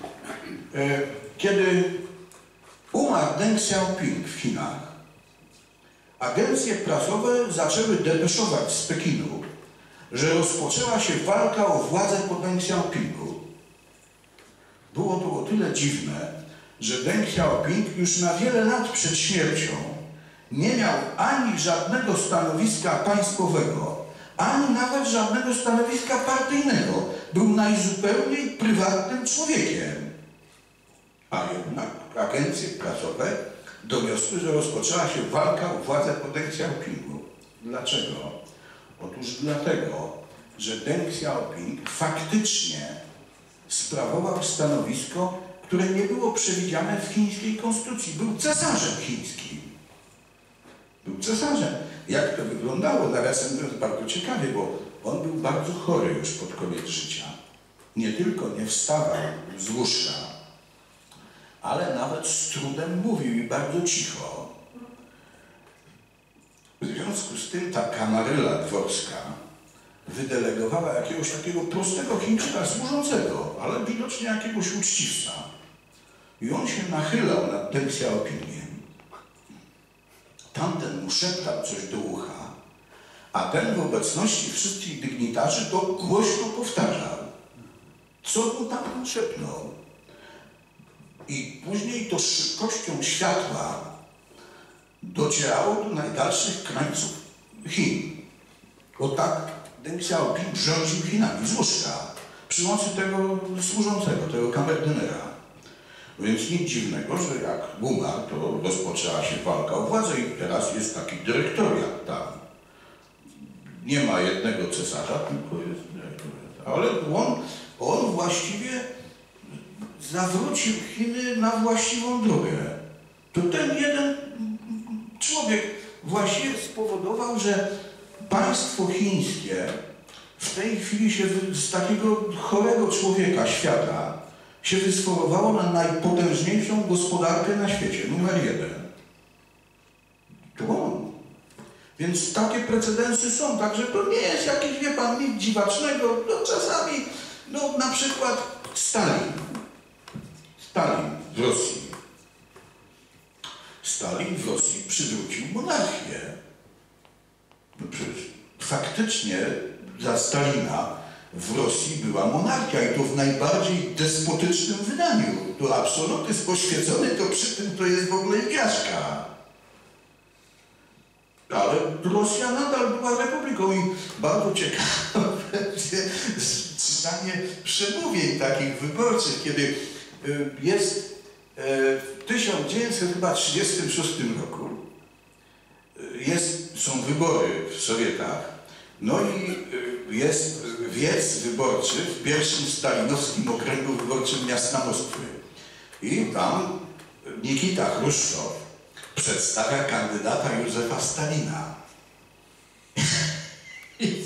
kiedy umarł Deng Xiaoping w Chinach, agencje prasowe zaczęły depeszować z Pekinu, że rozpoczęła się walka o władzę po Deng Xiaopingu. Było to o tyle dziwne, że Deng Xiaoping już na wiele lat przed śmiercią nie miał ani żadnego stanowiska państwowego, ani nawet żadnego stanowiska partyjnego. Był najzupełniej prywatnym człowiekiem. A jednak agencje prasowe doniosły, że rozpoczęła się walka o władzę po Deng Xiaopingu. Dlaczego? Otóż dlatego, że Deng Xiaoping faktycznie sprawował stanowisko, które nie było przewidziane w chińskiej konstytucji. Był cesarzem chińskim. Był cesarzem. Jak to wyglądało, nawiasem mówiąc, bardzo ciekawie, bo on był bardzo chory już pod koniec życia. Nie tylko nie wstawał z łóżka, ale nawet z trudem mówił i bardzo cicho. W związku z tym ta kamaryla dworska wydelegowała jakiegoś takiego prostego Chińczyka służącego, ale widocznie jakiegoś uczciwca. I on się nachylał nad Deng Xiaopingiem. Tamten mu szeptał coś do ucha, a ten w obecności wszystkich dygnitarzy to głośno powtarzał. Co mu tam szepnął? I później to z szybkością światła docierało do najdalszych krańców Chin. Bo tak Deng Xiaoping rządził Chinami z łóżka przy mocy tego służącego, tego kamerdynera. Więc nic dziwnego, że jak umarł, to rozpoczęła się walka o władzę i teraz jest taki dyrektoriat tam. Nie ma jednego cesarza, tylko jest dyrektoriat. Ale on właściwie zawrócił Chiny na właściwą drogę. To ten jeden człowiek właściwie spowodował, że państwo chińskie w tej chwili się z takiego chorego człowieka świata się wysforowało na najpotężniejszą gospodarkę na świecie, numer 1. To on. Więc takie precedensy są, także to nie jest jakieś, wie pan, nic dziwacznego. No czasami, no na przykład Stalin w Rosji przywrócił monarchię. No przecież faktycznie za Stalina w Rosji była monarchia i to w najbardziej despotycznym wydaniu. To absolutyzm oświecony, to przy tym to jest w ogóle igraszka. Ale Rosja nadal była republiką i bardzo ciekawe będzie czytanie przemówień takich wyborczych, kiedy jest w 1936 roku są wybory w Sowietach, no i jest wiec wyborczy w pierwszym stalinowskim okręgu wyborczym miasta Moskwy. I tam Nikita Chruszczow przedstawia kandydata Józefa Stalina. I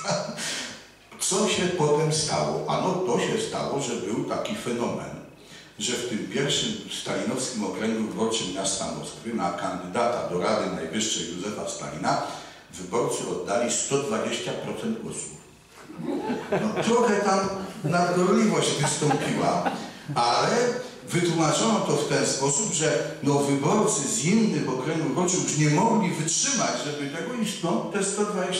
co się potem stało? Ano to się stało, że był taki fenomen, że w tym pierwszym stalinowskim okręgu wyborczym miasta Moskwy na kandydata do Rady Najwyższej Józefa Stalina wyborcy oddali 120% głosów. No, trochę tam nadgorliwość wystąpiła, ale wytłumaczono to w ten sposób, że no, wyborcy z innych okręgów wyborczych już nie mogli wytrzymać, żeby tego i stąd te 120%.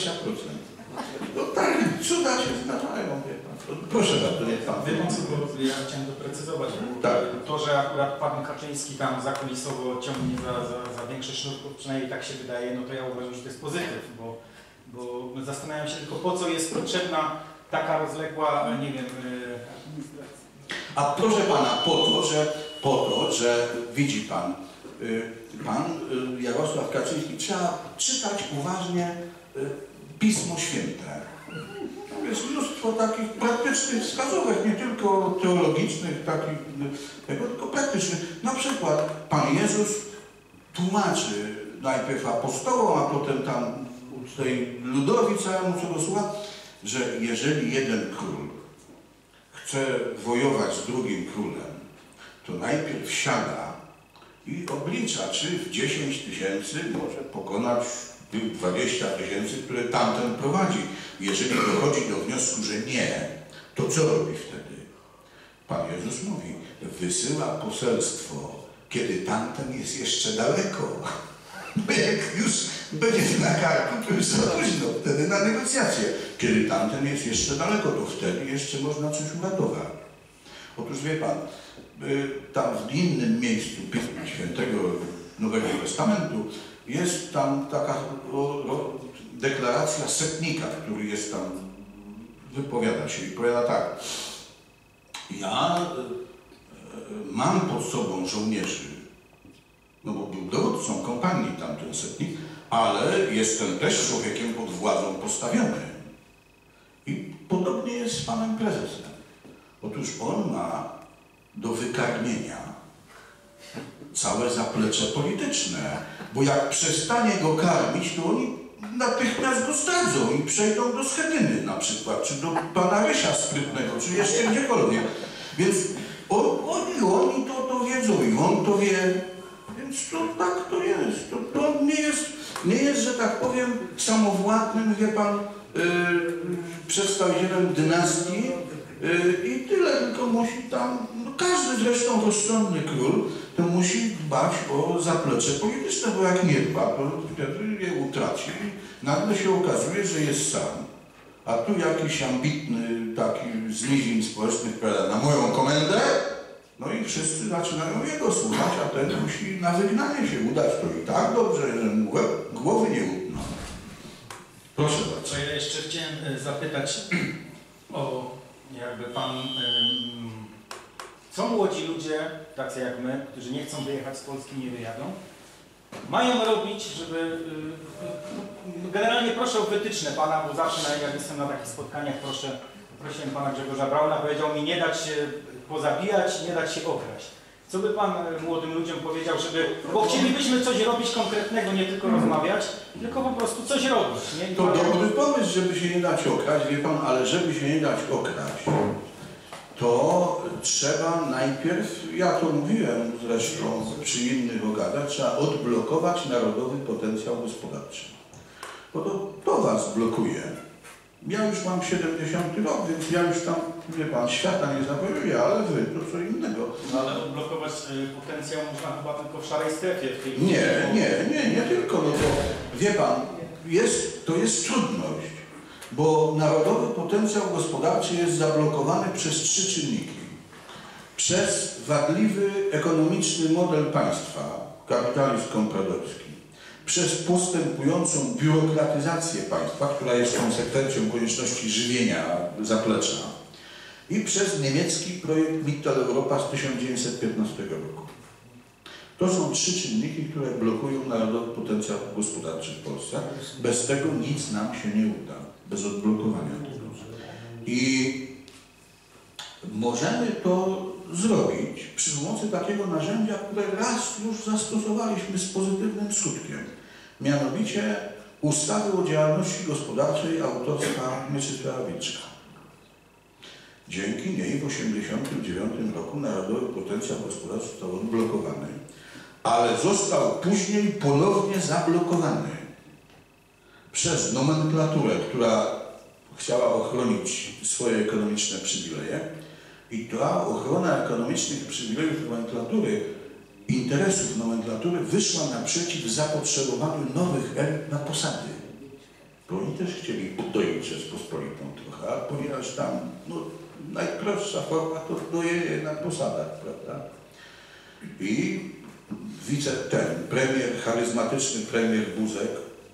No tak, cuda się zdarzają, wie pan. Proszę bardzo, nie pan. Wie pan co, bo ja chciałem doprecyzować. Tak. To, że akurat pan Kaczyński tam zakulisowo ciągnie za większy sznurków, przynajmniej tak się wydaje, no to ja uważam, że to jest pozytyw, bo zastanawiam się tylko, po co jest potrzebna taka rozległa, nie wiem, administracja. A proszę pana, po to, że widzi pan, pan Jarosław Kaczyński, trzeba czytać uważnie Pismo Święte. Jest mnóstwo takich praktycznych wskazówek, nie tylko teologicznych, takich, tylko praktycznych. Na przykład Pan Jezus tłumaczy najpierw apostołom, a potem tam tej ludowi całemu, co go słucha, że jeżeli jeden król chce wojować z drugim królem, to najpierw siada i oblicza, czy w 10 000 może pokonać 20 000, które tamten prowadzi. Jeżeli dochodzi do wniosku, że nie, to co robi wtedy? Pan Jezus mówi, wysyła poselstwo, kiedy tamten jest jeszcze daleko. Bo jak już będzie na karku, to już za późno, wtedy na negocjacje. Kiedy tamten jest jeszcze daleko, to wtedy jeszcze można coś uratować. Otóż wie pan, tam w innym miejscu Pisma Świętego Nowego Testamentu jest tam taka deklaracja setnika, który jest tam, wypowiada się i powiada tak. Ja mam pod sobą żołnierzy, no bo był dowódcą kompanii tamten setnik, ale jestem też człowiekiem pod władzą postawionym. I podobnie jest z panem prezesem. Otóż on ma do wykarmienia całe zaplecze polityczne, bo jak przestanie go karmić, to oni natychmiast go zdradzą i przejdą do Schetyny na przykład, czy do pana Rysia Sprytnego, czy jeszcze gdziekolwiek. Więc oni to wiedzą i on to wie, więc to tak to jest. To nie jest, że tak powiem, samowładnym, wie pan, przedstawicielem dynastii i tyle, tylko musi tam, no każdy zresztą rozsądny król, to musi dbać o zaplecze polityczne, bo jak nie dba, to wtedy je utraci i nagle się okazuje, że jest sam. A tu jakiś ambitny taki z nizin społecznych powiada na moją komendę, no i wszyscy zaczynają jego słuchać, a ten musi na wygnanie się udać. To i tak dobrze, że mu głowy nie utną. Proszę bardzo. To ja jeszcze chciałem zapytać o jakby pan, co młodzi ludzie, tacy jak my, którzy nie chcą wyjechać z Polski, nie wyjadą, mają robić, żeby... Generalnie proszę o wytyczne pana, bo zawsze jak jestem na takich spotkaniach, prosiłem pana Grzegorza Brauna, powiedział mi nie dać się pozabijać, nie dać się okraść. Co by pan młodym ludziom powiedział, żeby... Bo chcielibyśmy coś robić konkretnego, nie tylko rozmawiać, tylko po prostu coś robić. Nie? To dobry pomysł, żeby się nie dać okraść, wie pan, ale żeby się nie dać okraść, to trzeba najpierw, ja to mówiłem zresztą przy innych ogadach, trzeba odblokować narodowy potencjał gospodarczy. Bo to was blokuje. Ja już mam 70 rok, więc ja już tam wie pan, świata nie zawojuje, ale wy to co innego. No ale odblokować potencjał można chyba tylko w szarej strefie. W tej Nie tylko, no to wie pan, to jest trudność, bo narodowy potencjał gospodarczy jest zablokowany przez 3 czynniki. Przez wadliwy ekonomiczny model państwa, kapitalizm kompradorski, przez postępującą biurokratyzację państwa, która jest konsekwencją konieczności żywienia zaplecza, i przez niemiecki projekt Mitteleuropa z 1915 roku. To są 3 czynniki, które blokują narodowy potencjał gospodarczy w Polsce. Bez tego nic nam się nie uda, bez odblokowania tego. I możemy to zrobić przy pomocy takiego narzędzia, które raz już zastosowaliśmy z pozytywnym skutkiem. Mianowicie ustawy o działalności gospodarczej autorstwa Mieczysława Wilczka. Dzięki niej w 1989 roku narodowy potencjał gospodarczy został odblokowany, ale został później ponownie zablokowany przez nomenklaturę, która chciała ochronić swoje ekonomiczne przywileje. I ta ochrona ekonomicznych przywilejów nomenklatury, interesów nomenklatury wyszła naprzeciw zapotrzebowaniu nowych elit na posady. Bo oni też chcieli podoić Rzeczpospolitą trochę, a ponieważ tam najprostsza forma to dojenie na posadach, prawda? I charyzmatyczny premier Buzek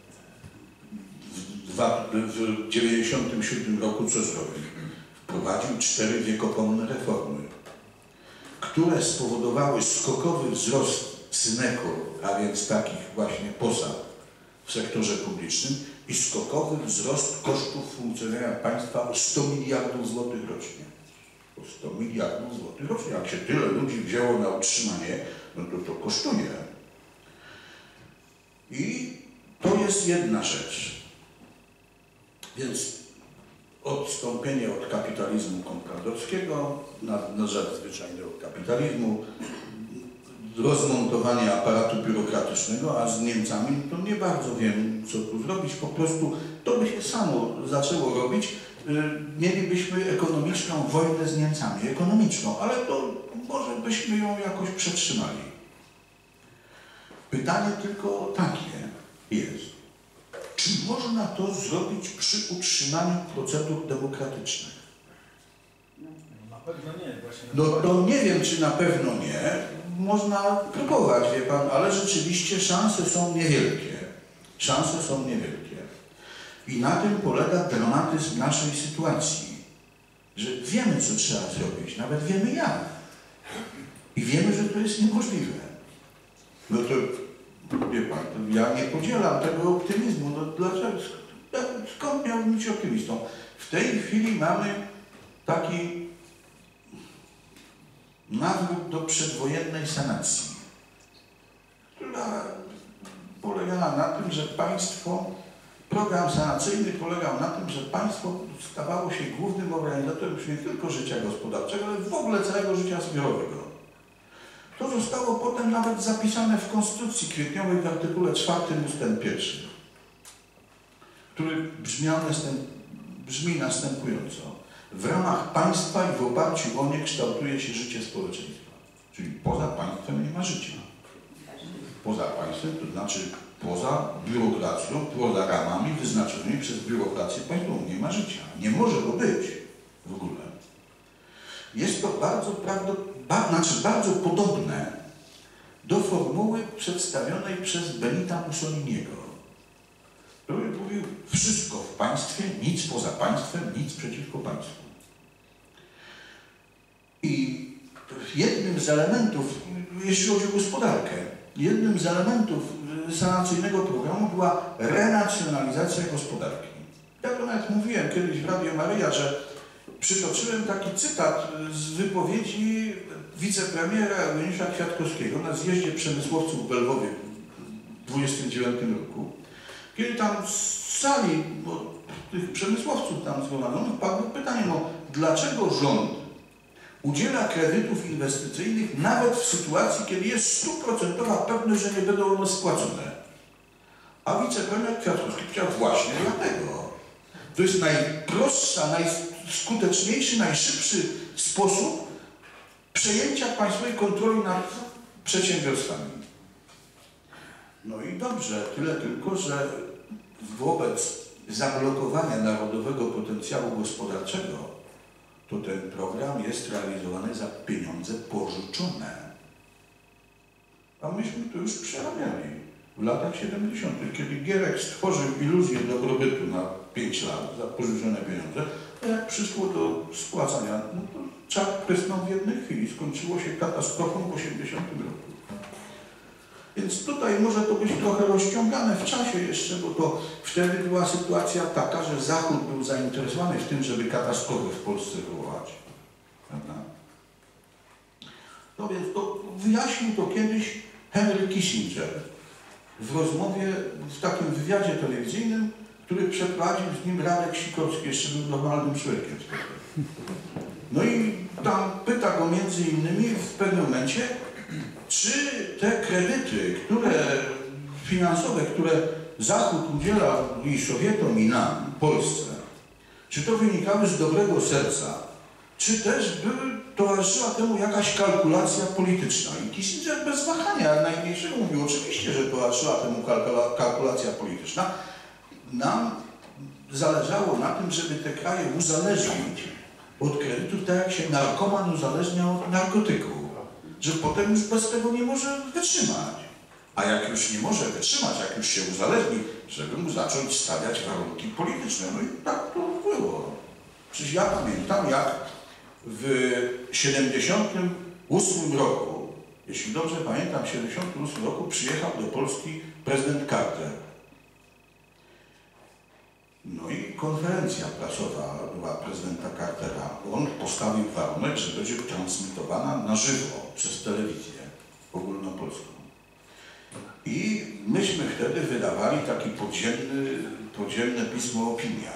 w 1997 roku co zrobił? Wprowadził 4 wiekopomne reformy, które spowodowały skokowy wzrost synekur, a więc takich właśnie posad w sektorze publicznym i skokowy wzrost kosztów funkcjonowania państwa o 100 miliardów złotych rocznie. O 100 miliardów złotych rocznie. Jak się tyle ludzi wzięło na utrzymanie, no to kosztuje. I to jest jedna rzecz. Więc odstąpienie od kapitalizmu kompradorskiego na rzecz zwyczajnego kapitalizmu, rozmontowanie aparatu biurokratycznego, a z Niemcami to nie bardzo wiem, co tu zrobić. Po prostu to by się samo zaczęło robić. Mielibyśmy ekonomiczną wojnę z Niemcami. Ekonomiczną, ale to może byśmy ją jakoś przetrzymali. Pytanie tylko takie jest. Czy można to zrobić przy utrzymaniu procedur demokratycznych? Na pewno nie. Właśnie no to nie wiem, czy na pewno nie. Można próbować, wie pan, ale rzeczywiście szanse są niewielkie. Szanse są niewielkie. I na tym polega dramatyzm naszej sytuacji. Że wiemy, co trzeba zrobić, nawet wiemy jak. I wiemy, że to jest niemożliwe. No to wie pan, ja nie podzielam tego optymizmu. No dlaczego? Skąd miałbym być optymistą? W tej chwili mamy taki nawrót do przedwojennej sanacji, która polegała na tym, że program sanacyjny polegał na tym, że państwo stawało się głównym organizatorem już nie tylko życia gospodarczego, ale w ogóle całego życia zbiorowego. To zostało potem nawet zapisane w Konstytucji kwietniowej w artykule 4 ustęp 1, który brzmi następująco. W ramach państwa i w oparciu o nie kształtuje się życie społeczeństwa. Czyli poza państwem nie ma życia. Poza państwem to znaczy poza biurokracją, poza ramami wyznaczonymi przez biurokrację państwową nie ma życia. Nie może go być w ogóle. Jest to bardzo podobne do formuły przedstawionej przez Benita Mussoliniego, który mówił wszystko w państwie, nic poza państwem, nic przeciwko państwu. I jednym z elementów, jeśli chodzi o gospodarkę, jednym z elementów sanacyjnego programu była renacjonalizacja gospodarki. Ja to nawet mówiłem kiedyś w Radio Maryja, że przytoczyłem taki cytat z wypowiedzi wicepremiera Eugeniusza Kwiatkowskiego na zjeździe przemysłowców w Lwowie w 1929 roku, kiedy tam z sali tych przemysłowców tam zgromadzonych padło pytanie, dlaczego rząd udziela kredytów inwestycyjnych nawet w sytuacji, kiedy jest 100% pewność, że nie będą one spłacone. A wicepremier Kwiatkowski powiedział właśnie dlatego. To jest najprostsza, najskuteczniejszy, najszybszy sposób przejęcia państwowej kontroli nad przedsiębiorstwami. No i dobrze, tyle tylko, że wobec zablokowania narodowego potencjału gospodarczego to ten program jest realizowany za pieniądze pożyczone. A myśmy to już przerabiali w latach 70., kiedy Gierek stworzył iluzję dobrobytu na 5 lat za pożyczone pieniądze, a jak przyszło do spłacania, no to czap prysnął w jednej chwili, skończyło się katastrofą w 80 roku. Więc tutaj może to być trochę rozciągane w czasie jeszcze, bo to wtedy była sytuacja taka, że Zachód był zainteresowany w tym, żeby katastrofę w Polsce wywołać. Prawda? No więc to wyjaśnił to kiedyś Henry Kissinger w rozmowie, w takim wywiadzie telewizyjnym, który przeprowadził z nim Radek Sikorski, jeszcze był normalnym człowiekiem wtedy. No i tam pyta go między innymi w pewnym momencie, czy te kredyty, finansowe, które Zachód udziela i Sowietom, i nam, Polsce, czy to wynikały z dobrego serca, czy też towarzyszyła temu jakaś kalkulacja polityczna. I Kissinger bez wahania najmniejszego mówił, oczywiście, że towarzyszyła temu kalkulacja polityczna. Nam zależało na tym, żeby te kraje uzależnić od kredytów, tak jak się narkoman uzależnia od narkotyku, że potem już bez tego nie może wytrzymać. A jak już nie może wytrzymać, jak już się uzależni, żeby mu zacząć stawiać warunki polityczne. No i tak to było. Przecież ja pamiętam, jak w 1978 roku, jeśli dobrze pamiętam, w 1978 roku przyjechał do Polski prezydent Carter. No i konferencja prasowa była prezydenta Cartera. On postawił warunek, że będzie transmitowana na żywo przez telewizję ogólnopolską. I myśmy wtedy wydawali taki podziemne pismo Opinia.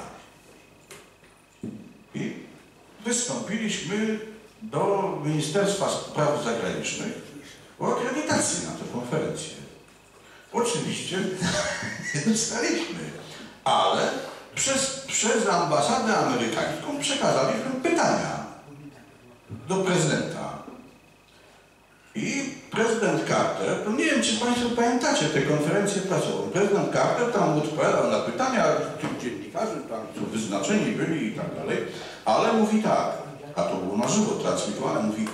I wystąpiliśmy do Ministerstwa Spraw Zagranicznych o akredytację na tę konferencję. Oczywiście nie dostaliśmy, ale przez ambasadę amerykańską przekazaliśmy pytania do prezydenta. I prezydent Carter, to nie wiem, czy Państwo pamiętacie tę konferencję prasową, prezydent Carter tam odpowiadał na pytania tych dziennikarzy, tam co wyznaczeni byli i tak dalej, ale mówi tak, a to było na żywo transmitowane, mówi,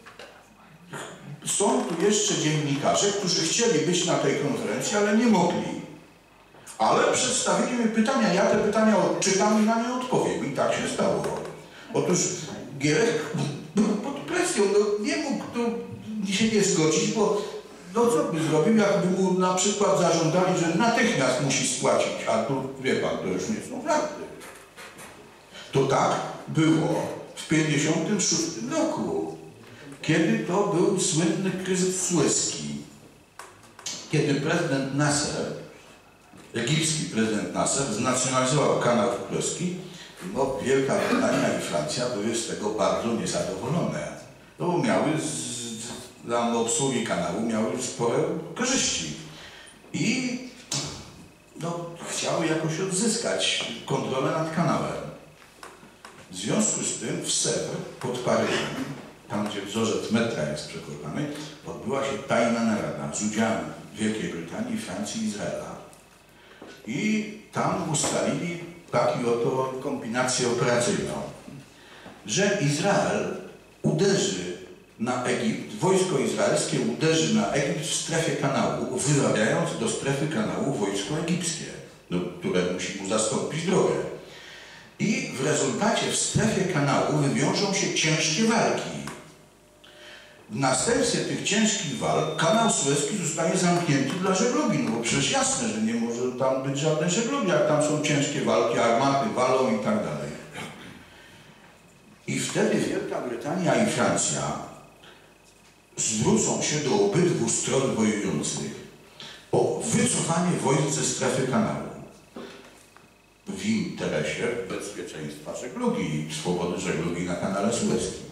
są tu jeszcze dziennikarze, którzy chcieli być na tej konferencji, ale nie mogli. Ale przedstawili mi pytania, ja te pytania odczytam i na nie odpowiem. I tak się stało. Otóż Gierek był pod presją, no nie mógł się nie zgodzić, bo no co by zrobił, jakby mu na przykład zażądali, że natychmiast musi spłacić, a tu wie pan, to już nie są żarty. To tak było w 1956 roku, kiedy to był słynny kryzys sueski, kiedy prezydent Nasser, egipski prezydent Nasser, znacjonalizował kanał królewski, no Wielka Brytania i Francja były z tego bardzo niezadowolone. No miały dla obsługi kanału miały spore korzyści. I no, chciały jakoś odzyskać kontrolę nad kanałem. W związku z tym w Sèvres pod Paryżem, tam gdzie wzorzec metra jest przekopany, odbyła się tajna narada z udziałem Wielkiej Brytanii, Francji i Izraela. I tam ustalili taką oto kombinację operacyjną, że Izrael uderzy na Egipt, wojsko izraelskie uderzy na Egipt w strefie kanału, wyrabiając do strefy kanału wojsko egipskie, no, które musi mu zastąpić drogę. I w rezultacie w strefie kanału wywiążą się ciężkie walki. W następstwie tych ciężkich walk kanał sueski zostanie zamknięty dla żeglugi, no bo przecież jasne, że nie może tam być żadnej żeglugi, jak tam są ciężkie walki, armaty walą i tak dalej. I wtedy Wielka Brytania i Francja zwrócą się do obydwu stron wojujących o wycofanie wojsk ze strefy kanału w interesie bezpieczeństwa żeglugi i swobody żeglugi na kanale sueskim.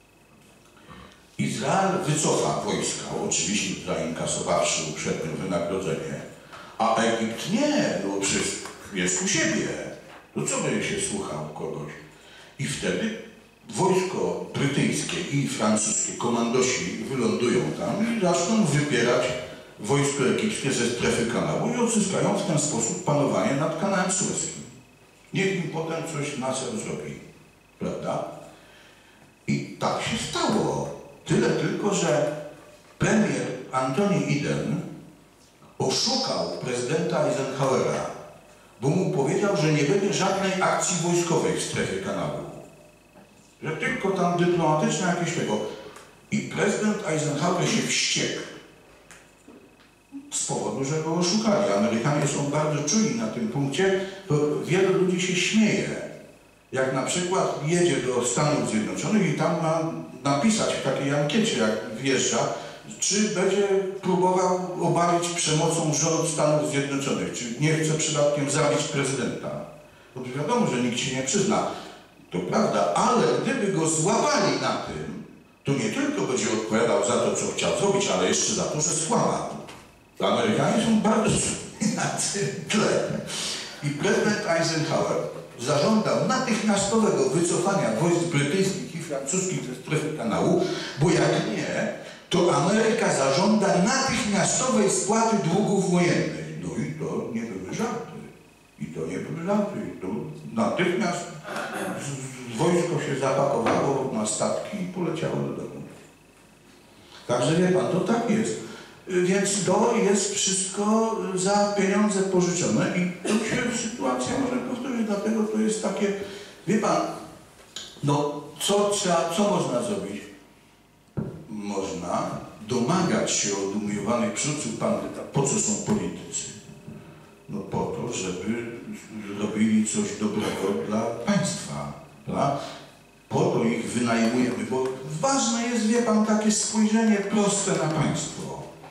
Izrael wycofa wojska, oczywiście zainkasowawszy uprzednio wynagrodzenie, a Egipt nie, no przecież jest u siebie. No co by się słuchał kogoś? I wtedy wojsko brytyjskie i francuskie, komandosi wylądują tam i zaczną wypierać wojsko egipskie ze strefy kanału i odzyskają w ten sposób panowanie nad kanałem sueskim. Niech im potem coś na cel zrobi, prawda? I tak się stało. Tyle tylko, że premier Antoni Eden oszukał prezydenta Eisenhowera, bo mu powiedział, że nie będzie żadnej akcji wojskowej w strefie kanału. Że tylko tam dyplomatyczne jakieś tego. I prezydent Eisenhower się wściekł. Z powodu, że go oszukali. Amerykanie są bardzo czuli na tym punkcie, to wielu ludzi się śmieje. Jak na przykład jedzie do Stanów Zjednoczonych i tam ma napisać w takiej ankiecie, jak wjeżdża, czy będzie próbował obalić przemocą rząd Stanów Zjednoczonych, czy nie chce przypadkiem zabić prezydenta. No wiadomo, że nikt się nie przyzna. To prawda, ale gdyby go złapali na tym, to nie tylko będzie odpowiadał za to, co chciał zrobić, ale jeszcze za to, że skłamał. Amerykanie są bardzo na tym tle. I prezydent Eisenhower zażądał natychmiastowego wycofania wojsk brytyjskich i francuskich ze strefy kanału, bo jak nie, to Ameryka zażąda natychmiastowej spłaty długów wojennych. No i to nie były żarty. I to nie były żarty. I to natychmiast wojsko się zapakowało na statki i poleciało do domu. Także wie pan, to tak jest. Więc to jest wszystko za pieniądze pożyczone i tu się sytuacja może powtórzyć, dlatego to jest takie, wie pan, no co można zrobić? Można domagać się od umiłowanych przywódców bandyta. Po co są politycy? No po to, żeby robili coś dobrego dla państwa. Prawda? Po to ich wynajmujemy, bo ważne jest, wie pan, takie spojrzenie proste na państwo.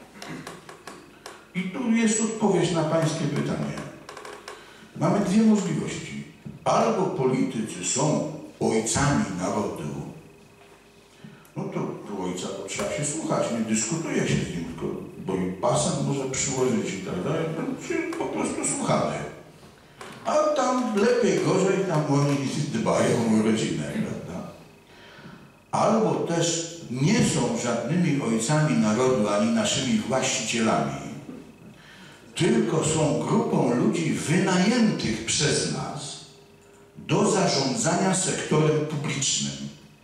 I tu jest odpowiedź na pańskie pytanie. Mamy dwie możliwości. Albo politycy są ojcami narodu, no to ojca to trzeba się słuchać, nie dyskutuje się z nim, tylko, bo i pasem może przyłożyć i tak dalej, to się po prostu słuchamy. A tam lepiej, gorzej, tam oni dbają o rodzinę, prawda? Albo też nie są żadnymi ojcami narodu, ani naszymi właścicielami, tylko są grupą ludzi wynajętych przez nas do zarządzania sektorem publicznym.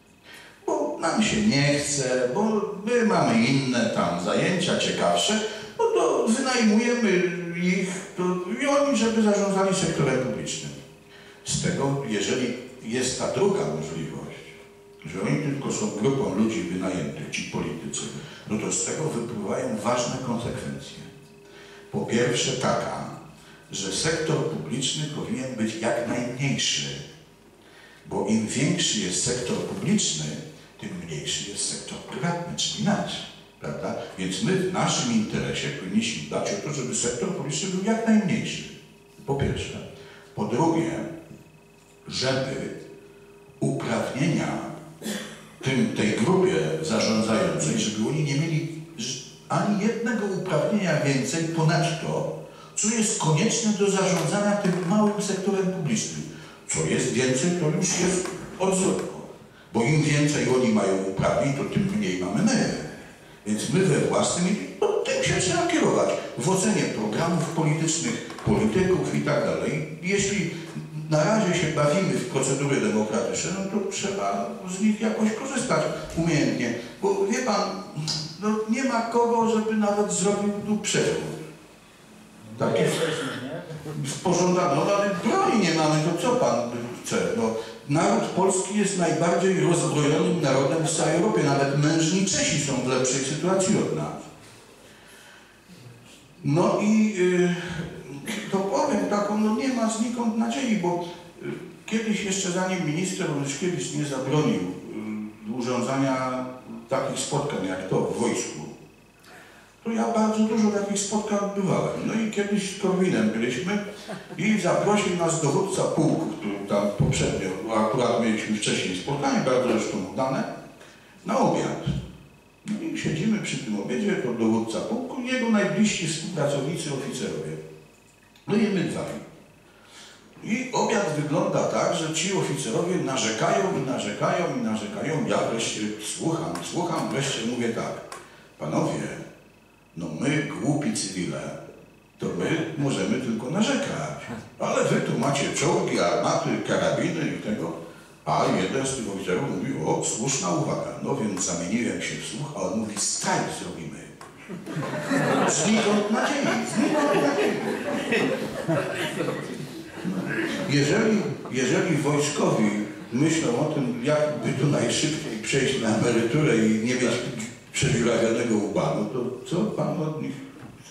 Bo nam się nie chce, bo my mamy inne tam zajęcia ciekawsze, no to wynajmujemy ich i oni, żeby zarządzali sektorem publicznym. Z tego, jeżeli jest ta druga możliwość, że oni tylko są grupą ludzi wynajętych, ci politycy, no to z tego wypływają ważne konsekwencje. Po pierwsze taka, że sektor publiczny powinien być jak najmniejszy, bo im większy jest sektor publiczny, tym mniejszy jest sektor prywatny, czyli nasz, prawda? Więc my w naszym interesie powinniśmy dbać o to, żeby sektor publiczny był jak najmniejszy. Po pierwsze. Po drugie, żeby uprawnienia tej grupie zarządzającej, żeby oni nie mieli ani jednego uprawnienia więcej ponad to, co jest konieczne do zarządzania tym małym sektorem publicznym. Co jest więcej, to już jest odwrotnie. Bo im więcej oni mają uprawnień, to tym mniej mamy my. Więc my we własnym, no tym się trzeba kierować. W ocenie programów politycznych, polityków i tak dalej. Jeśli na razie się bawimy w procedury demokratyczne, no to trzeba z nich jakoś korzystać umiejętnie. Bo wie pan, no nie ma kogo, żeby nawet zrobił tu przewód. Taki pożądany, no ale broni nie mamy, to co pan chce? No, naród polski jest najbardziej rozbrojonym narodem w całej Europie. Nawet mężni Czesi są w lepszej sytuacji od nas. No i to powiem taką, no nie ma znikąd nadziei, bo kiedyś jeszcze zanim minister Onyszkiewicz nie zabronił urządzania takich spotkań jak to w wojsku, to ja bardzo dużo takich spotkań odbywałem. No i kiedyś z Korwinem byliśmy i zaprosił nas dowódca pułku, który tam poprzednio, akurat mieliśmy wcześniej spotkanie, bardzo zresztą udane, na obiad. No i siedzimy przy tym obiedzie, to dowódca pułku i jego najbliżsi współpracownicy, oficerowie. No i my dwaj. I obiad wygląda tak, że ci oficerowie narzekają i narzekają i narzekają. Ja wreszcie słucham, wreszcie mówię tak. Panowie, no my, głupi cywile, to my możemy tylko narzekać. Ale wy tu macie czołgi, armaty, karabiny i tego. A jeden z tych oficerów mówi, o, słuszna uwaga. No więc zamieniłem się w słuch, a on mówi, strajk zrobimy. Znikąd nadziei, Jeżeli wojskowi myślą o tym, jak by tu najszybciej przejść na emeryturę i nie mieć przedziurawionego łba, no to co pan od nich chce?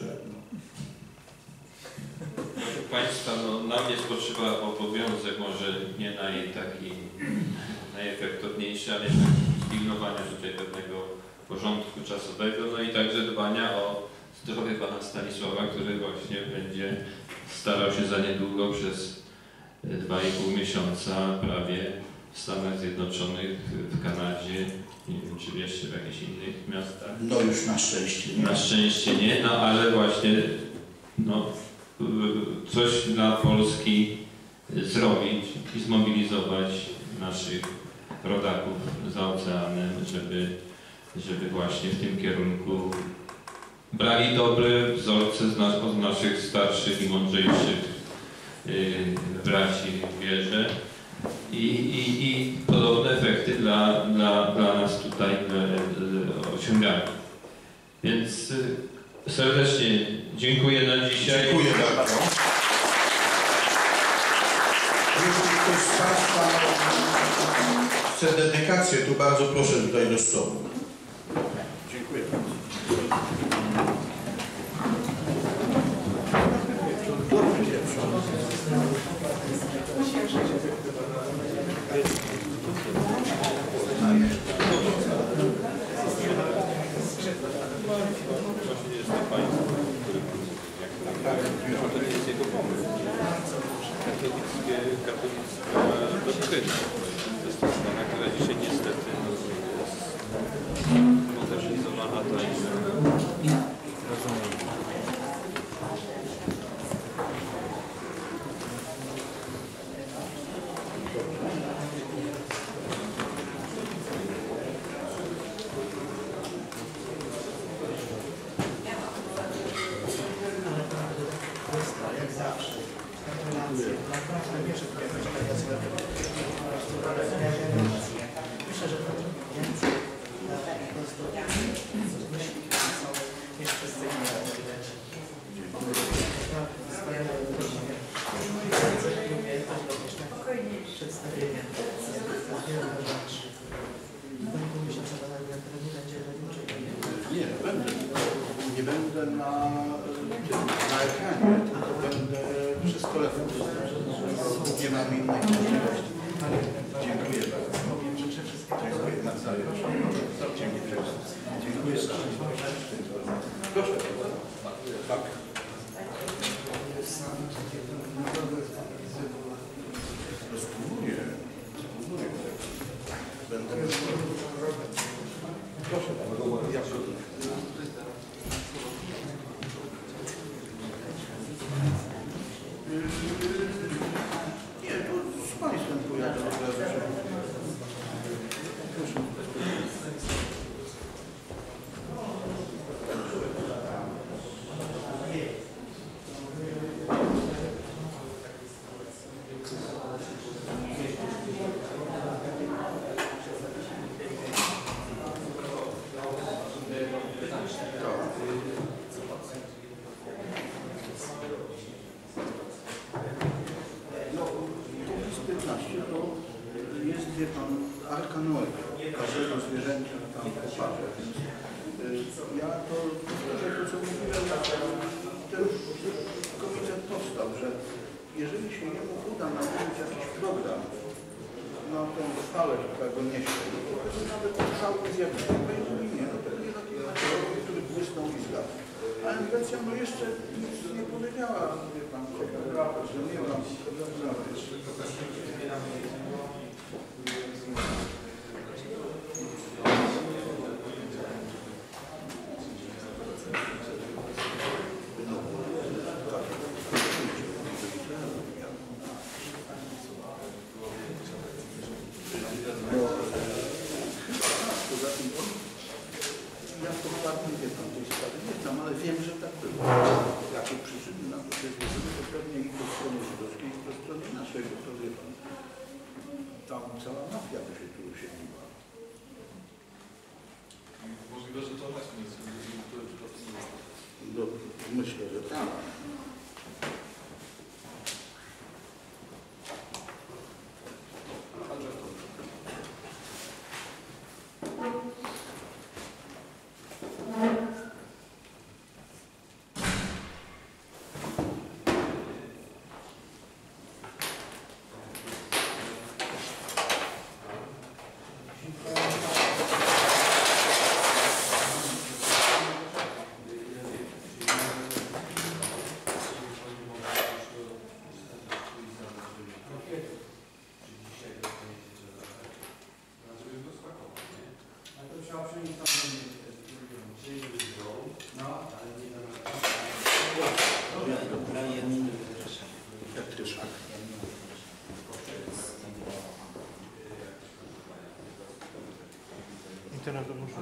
Proszę Państwa, no, na mnie spoczywa obowiązek, może nie taki najefektowniejszy, ale jednak pilnowania tutaj pewnego porządku czasowego, no i także dbania o zdrowie pana Stanisława, który właśnie będzie starał się za niedługo przez 2,5 miesiąca prawie w Stanach Zjednoczonych, w Kanadzie, nie wiem czy jeszcze w jakichś innych miastach. No już na szczęście nie. Na szczęście nie, no ale właśnie no, coś dla Polski zrobić i zmobilizować naszych rodaków za oceanem, żeby właśnie w tym kierunku brali dobre wzorce od naszych starszych i mądrzejszych braci w wierze i podobne efekty dla nas tutaj osiągamy. Więc serdecznie dziękuję na dzisiaj. Dziękuję bardzo. Jeżeli ktoś z Państwa chce dedykację, to bardzo proszę tutaj do stołu. Dziękuję bardzo. To nie jest jego pomysł. Katolicka doktryna. To jest ta strona, która dzisiaj niestety jest modernizowana także. Myślę, że to więcej po prostu niż wszyscy inni widać. Przedstawienie. Nie będę na ekranie, tylko będę przez telefon. Nie mam innej możliwości. Dziękuję bardzo. Dziękuję nawzajem. Dziękuję. Proszę. Tak. Spróbuję. Będę. Proszę bardzo. Nie, to z Państwem pojadę od razu. Proszę. Jest, wie pan, Arka Noego, każdego zwierzęcia tam poparze. Ja to powtórzę to, co mówiłem, ten komitet powstał, że jeżeli się jemu uda nałożyć jakiś program na tą chwałę, która go niesie, to nawet cały zjawisko będzie nie, no to nie taki naciąg, który błysnął i zgasł. A inwencja no jeszcze nic nie powiedziała, wie pan, że nie mam Poza tym ja to dokładnie nie wiem, tej sprawy nie znam, ale wiem, że tak było. Jakie przyczyny na to się złożyły, to pewnie i po stronie żydowskiej, i po stronie naszej, bo to wie pan, tam cała mafia by się tu osiedliła. Możliwe, że to właśnie jest, No, myślę, że tak. Internet muszę.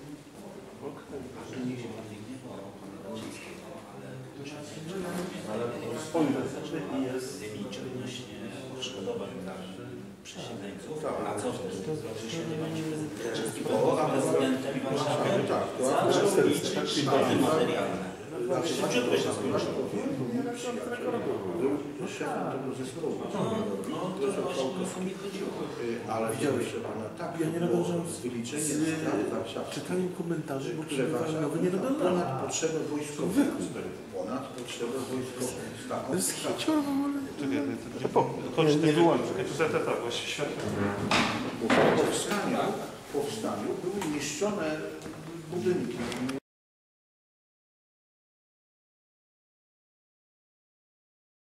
Ale jest odnośnie odszkodowań dla przesiedleńców, pracowników, połowa prezydentem Warszawy za szkody materialne. Szybciutko się skończyło. Był szefem tego zespołu. No to właśnie mi chodziło. Ale widziałeś, że pana tak, ja nie nadążam z wyliczeniem sprawy warszawskiej, czytaniem komentarzy, bo które Warszawa nie nadążam. ponad potrzebę wojskową. Ponad potrzebę wojskową. To jest hicior w ogóle. Nie wyłączę. Tak, właśnie światło. Po powstaniu były niszczone budynki.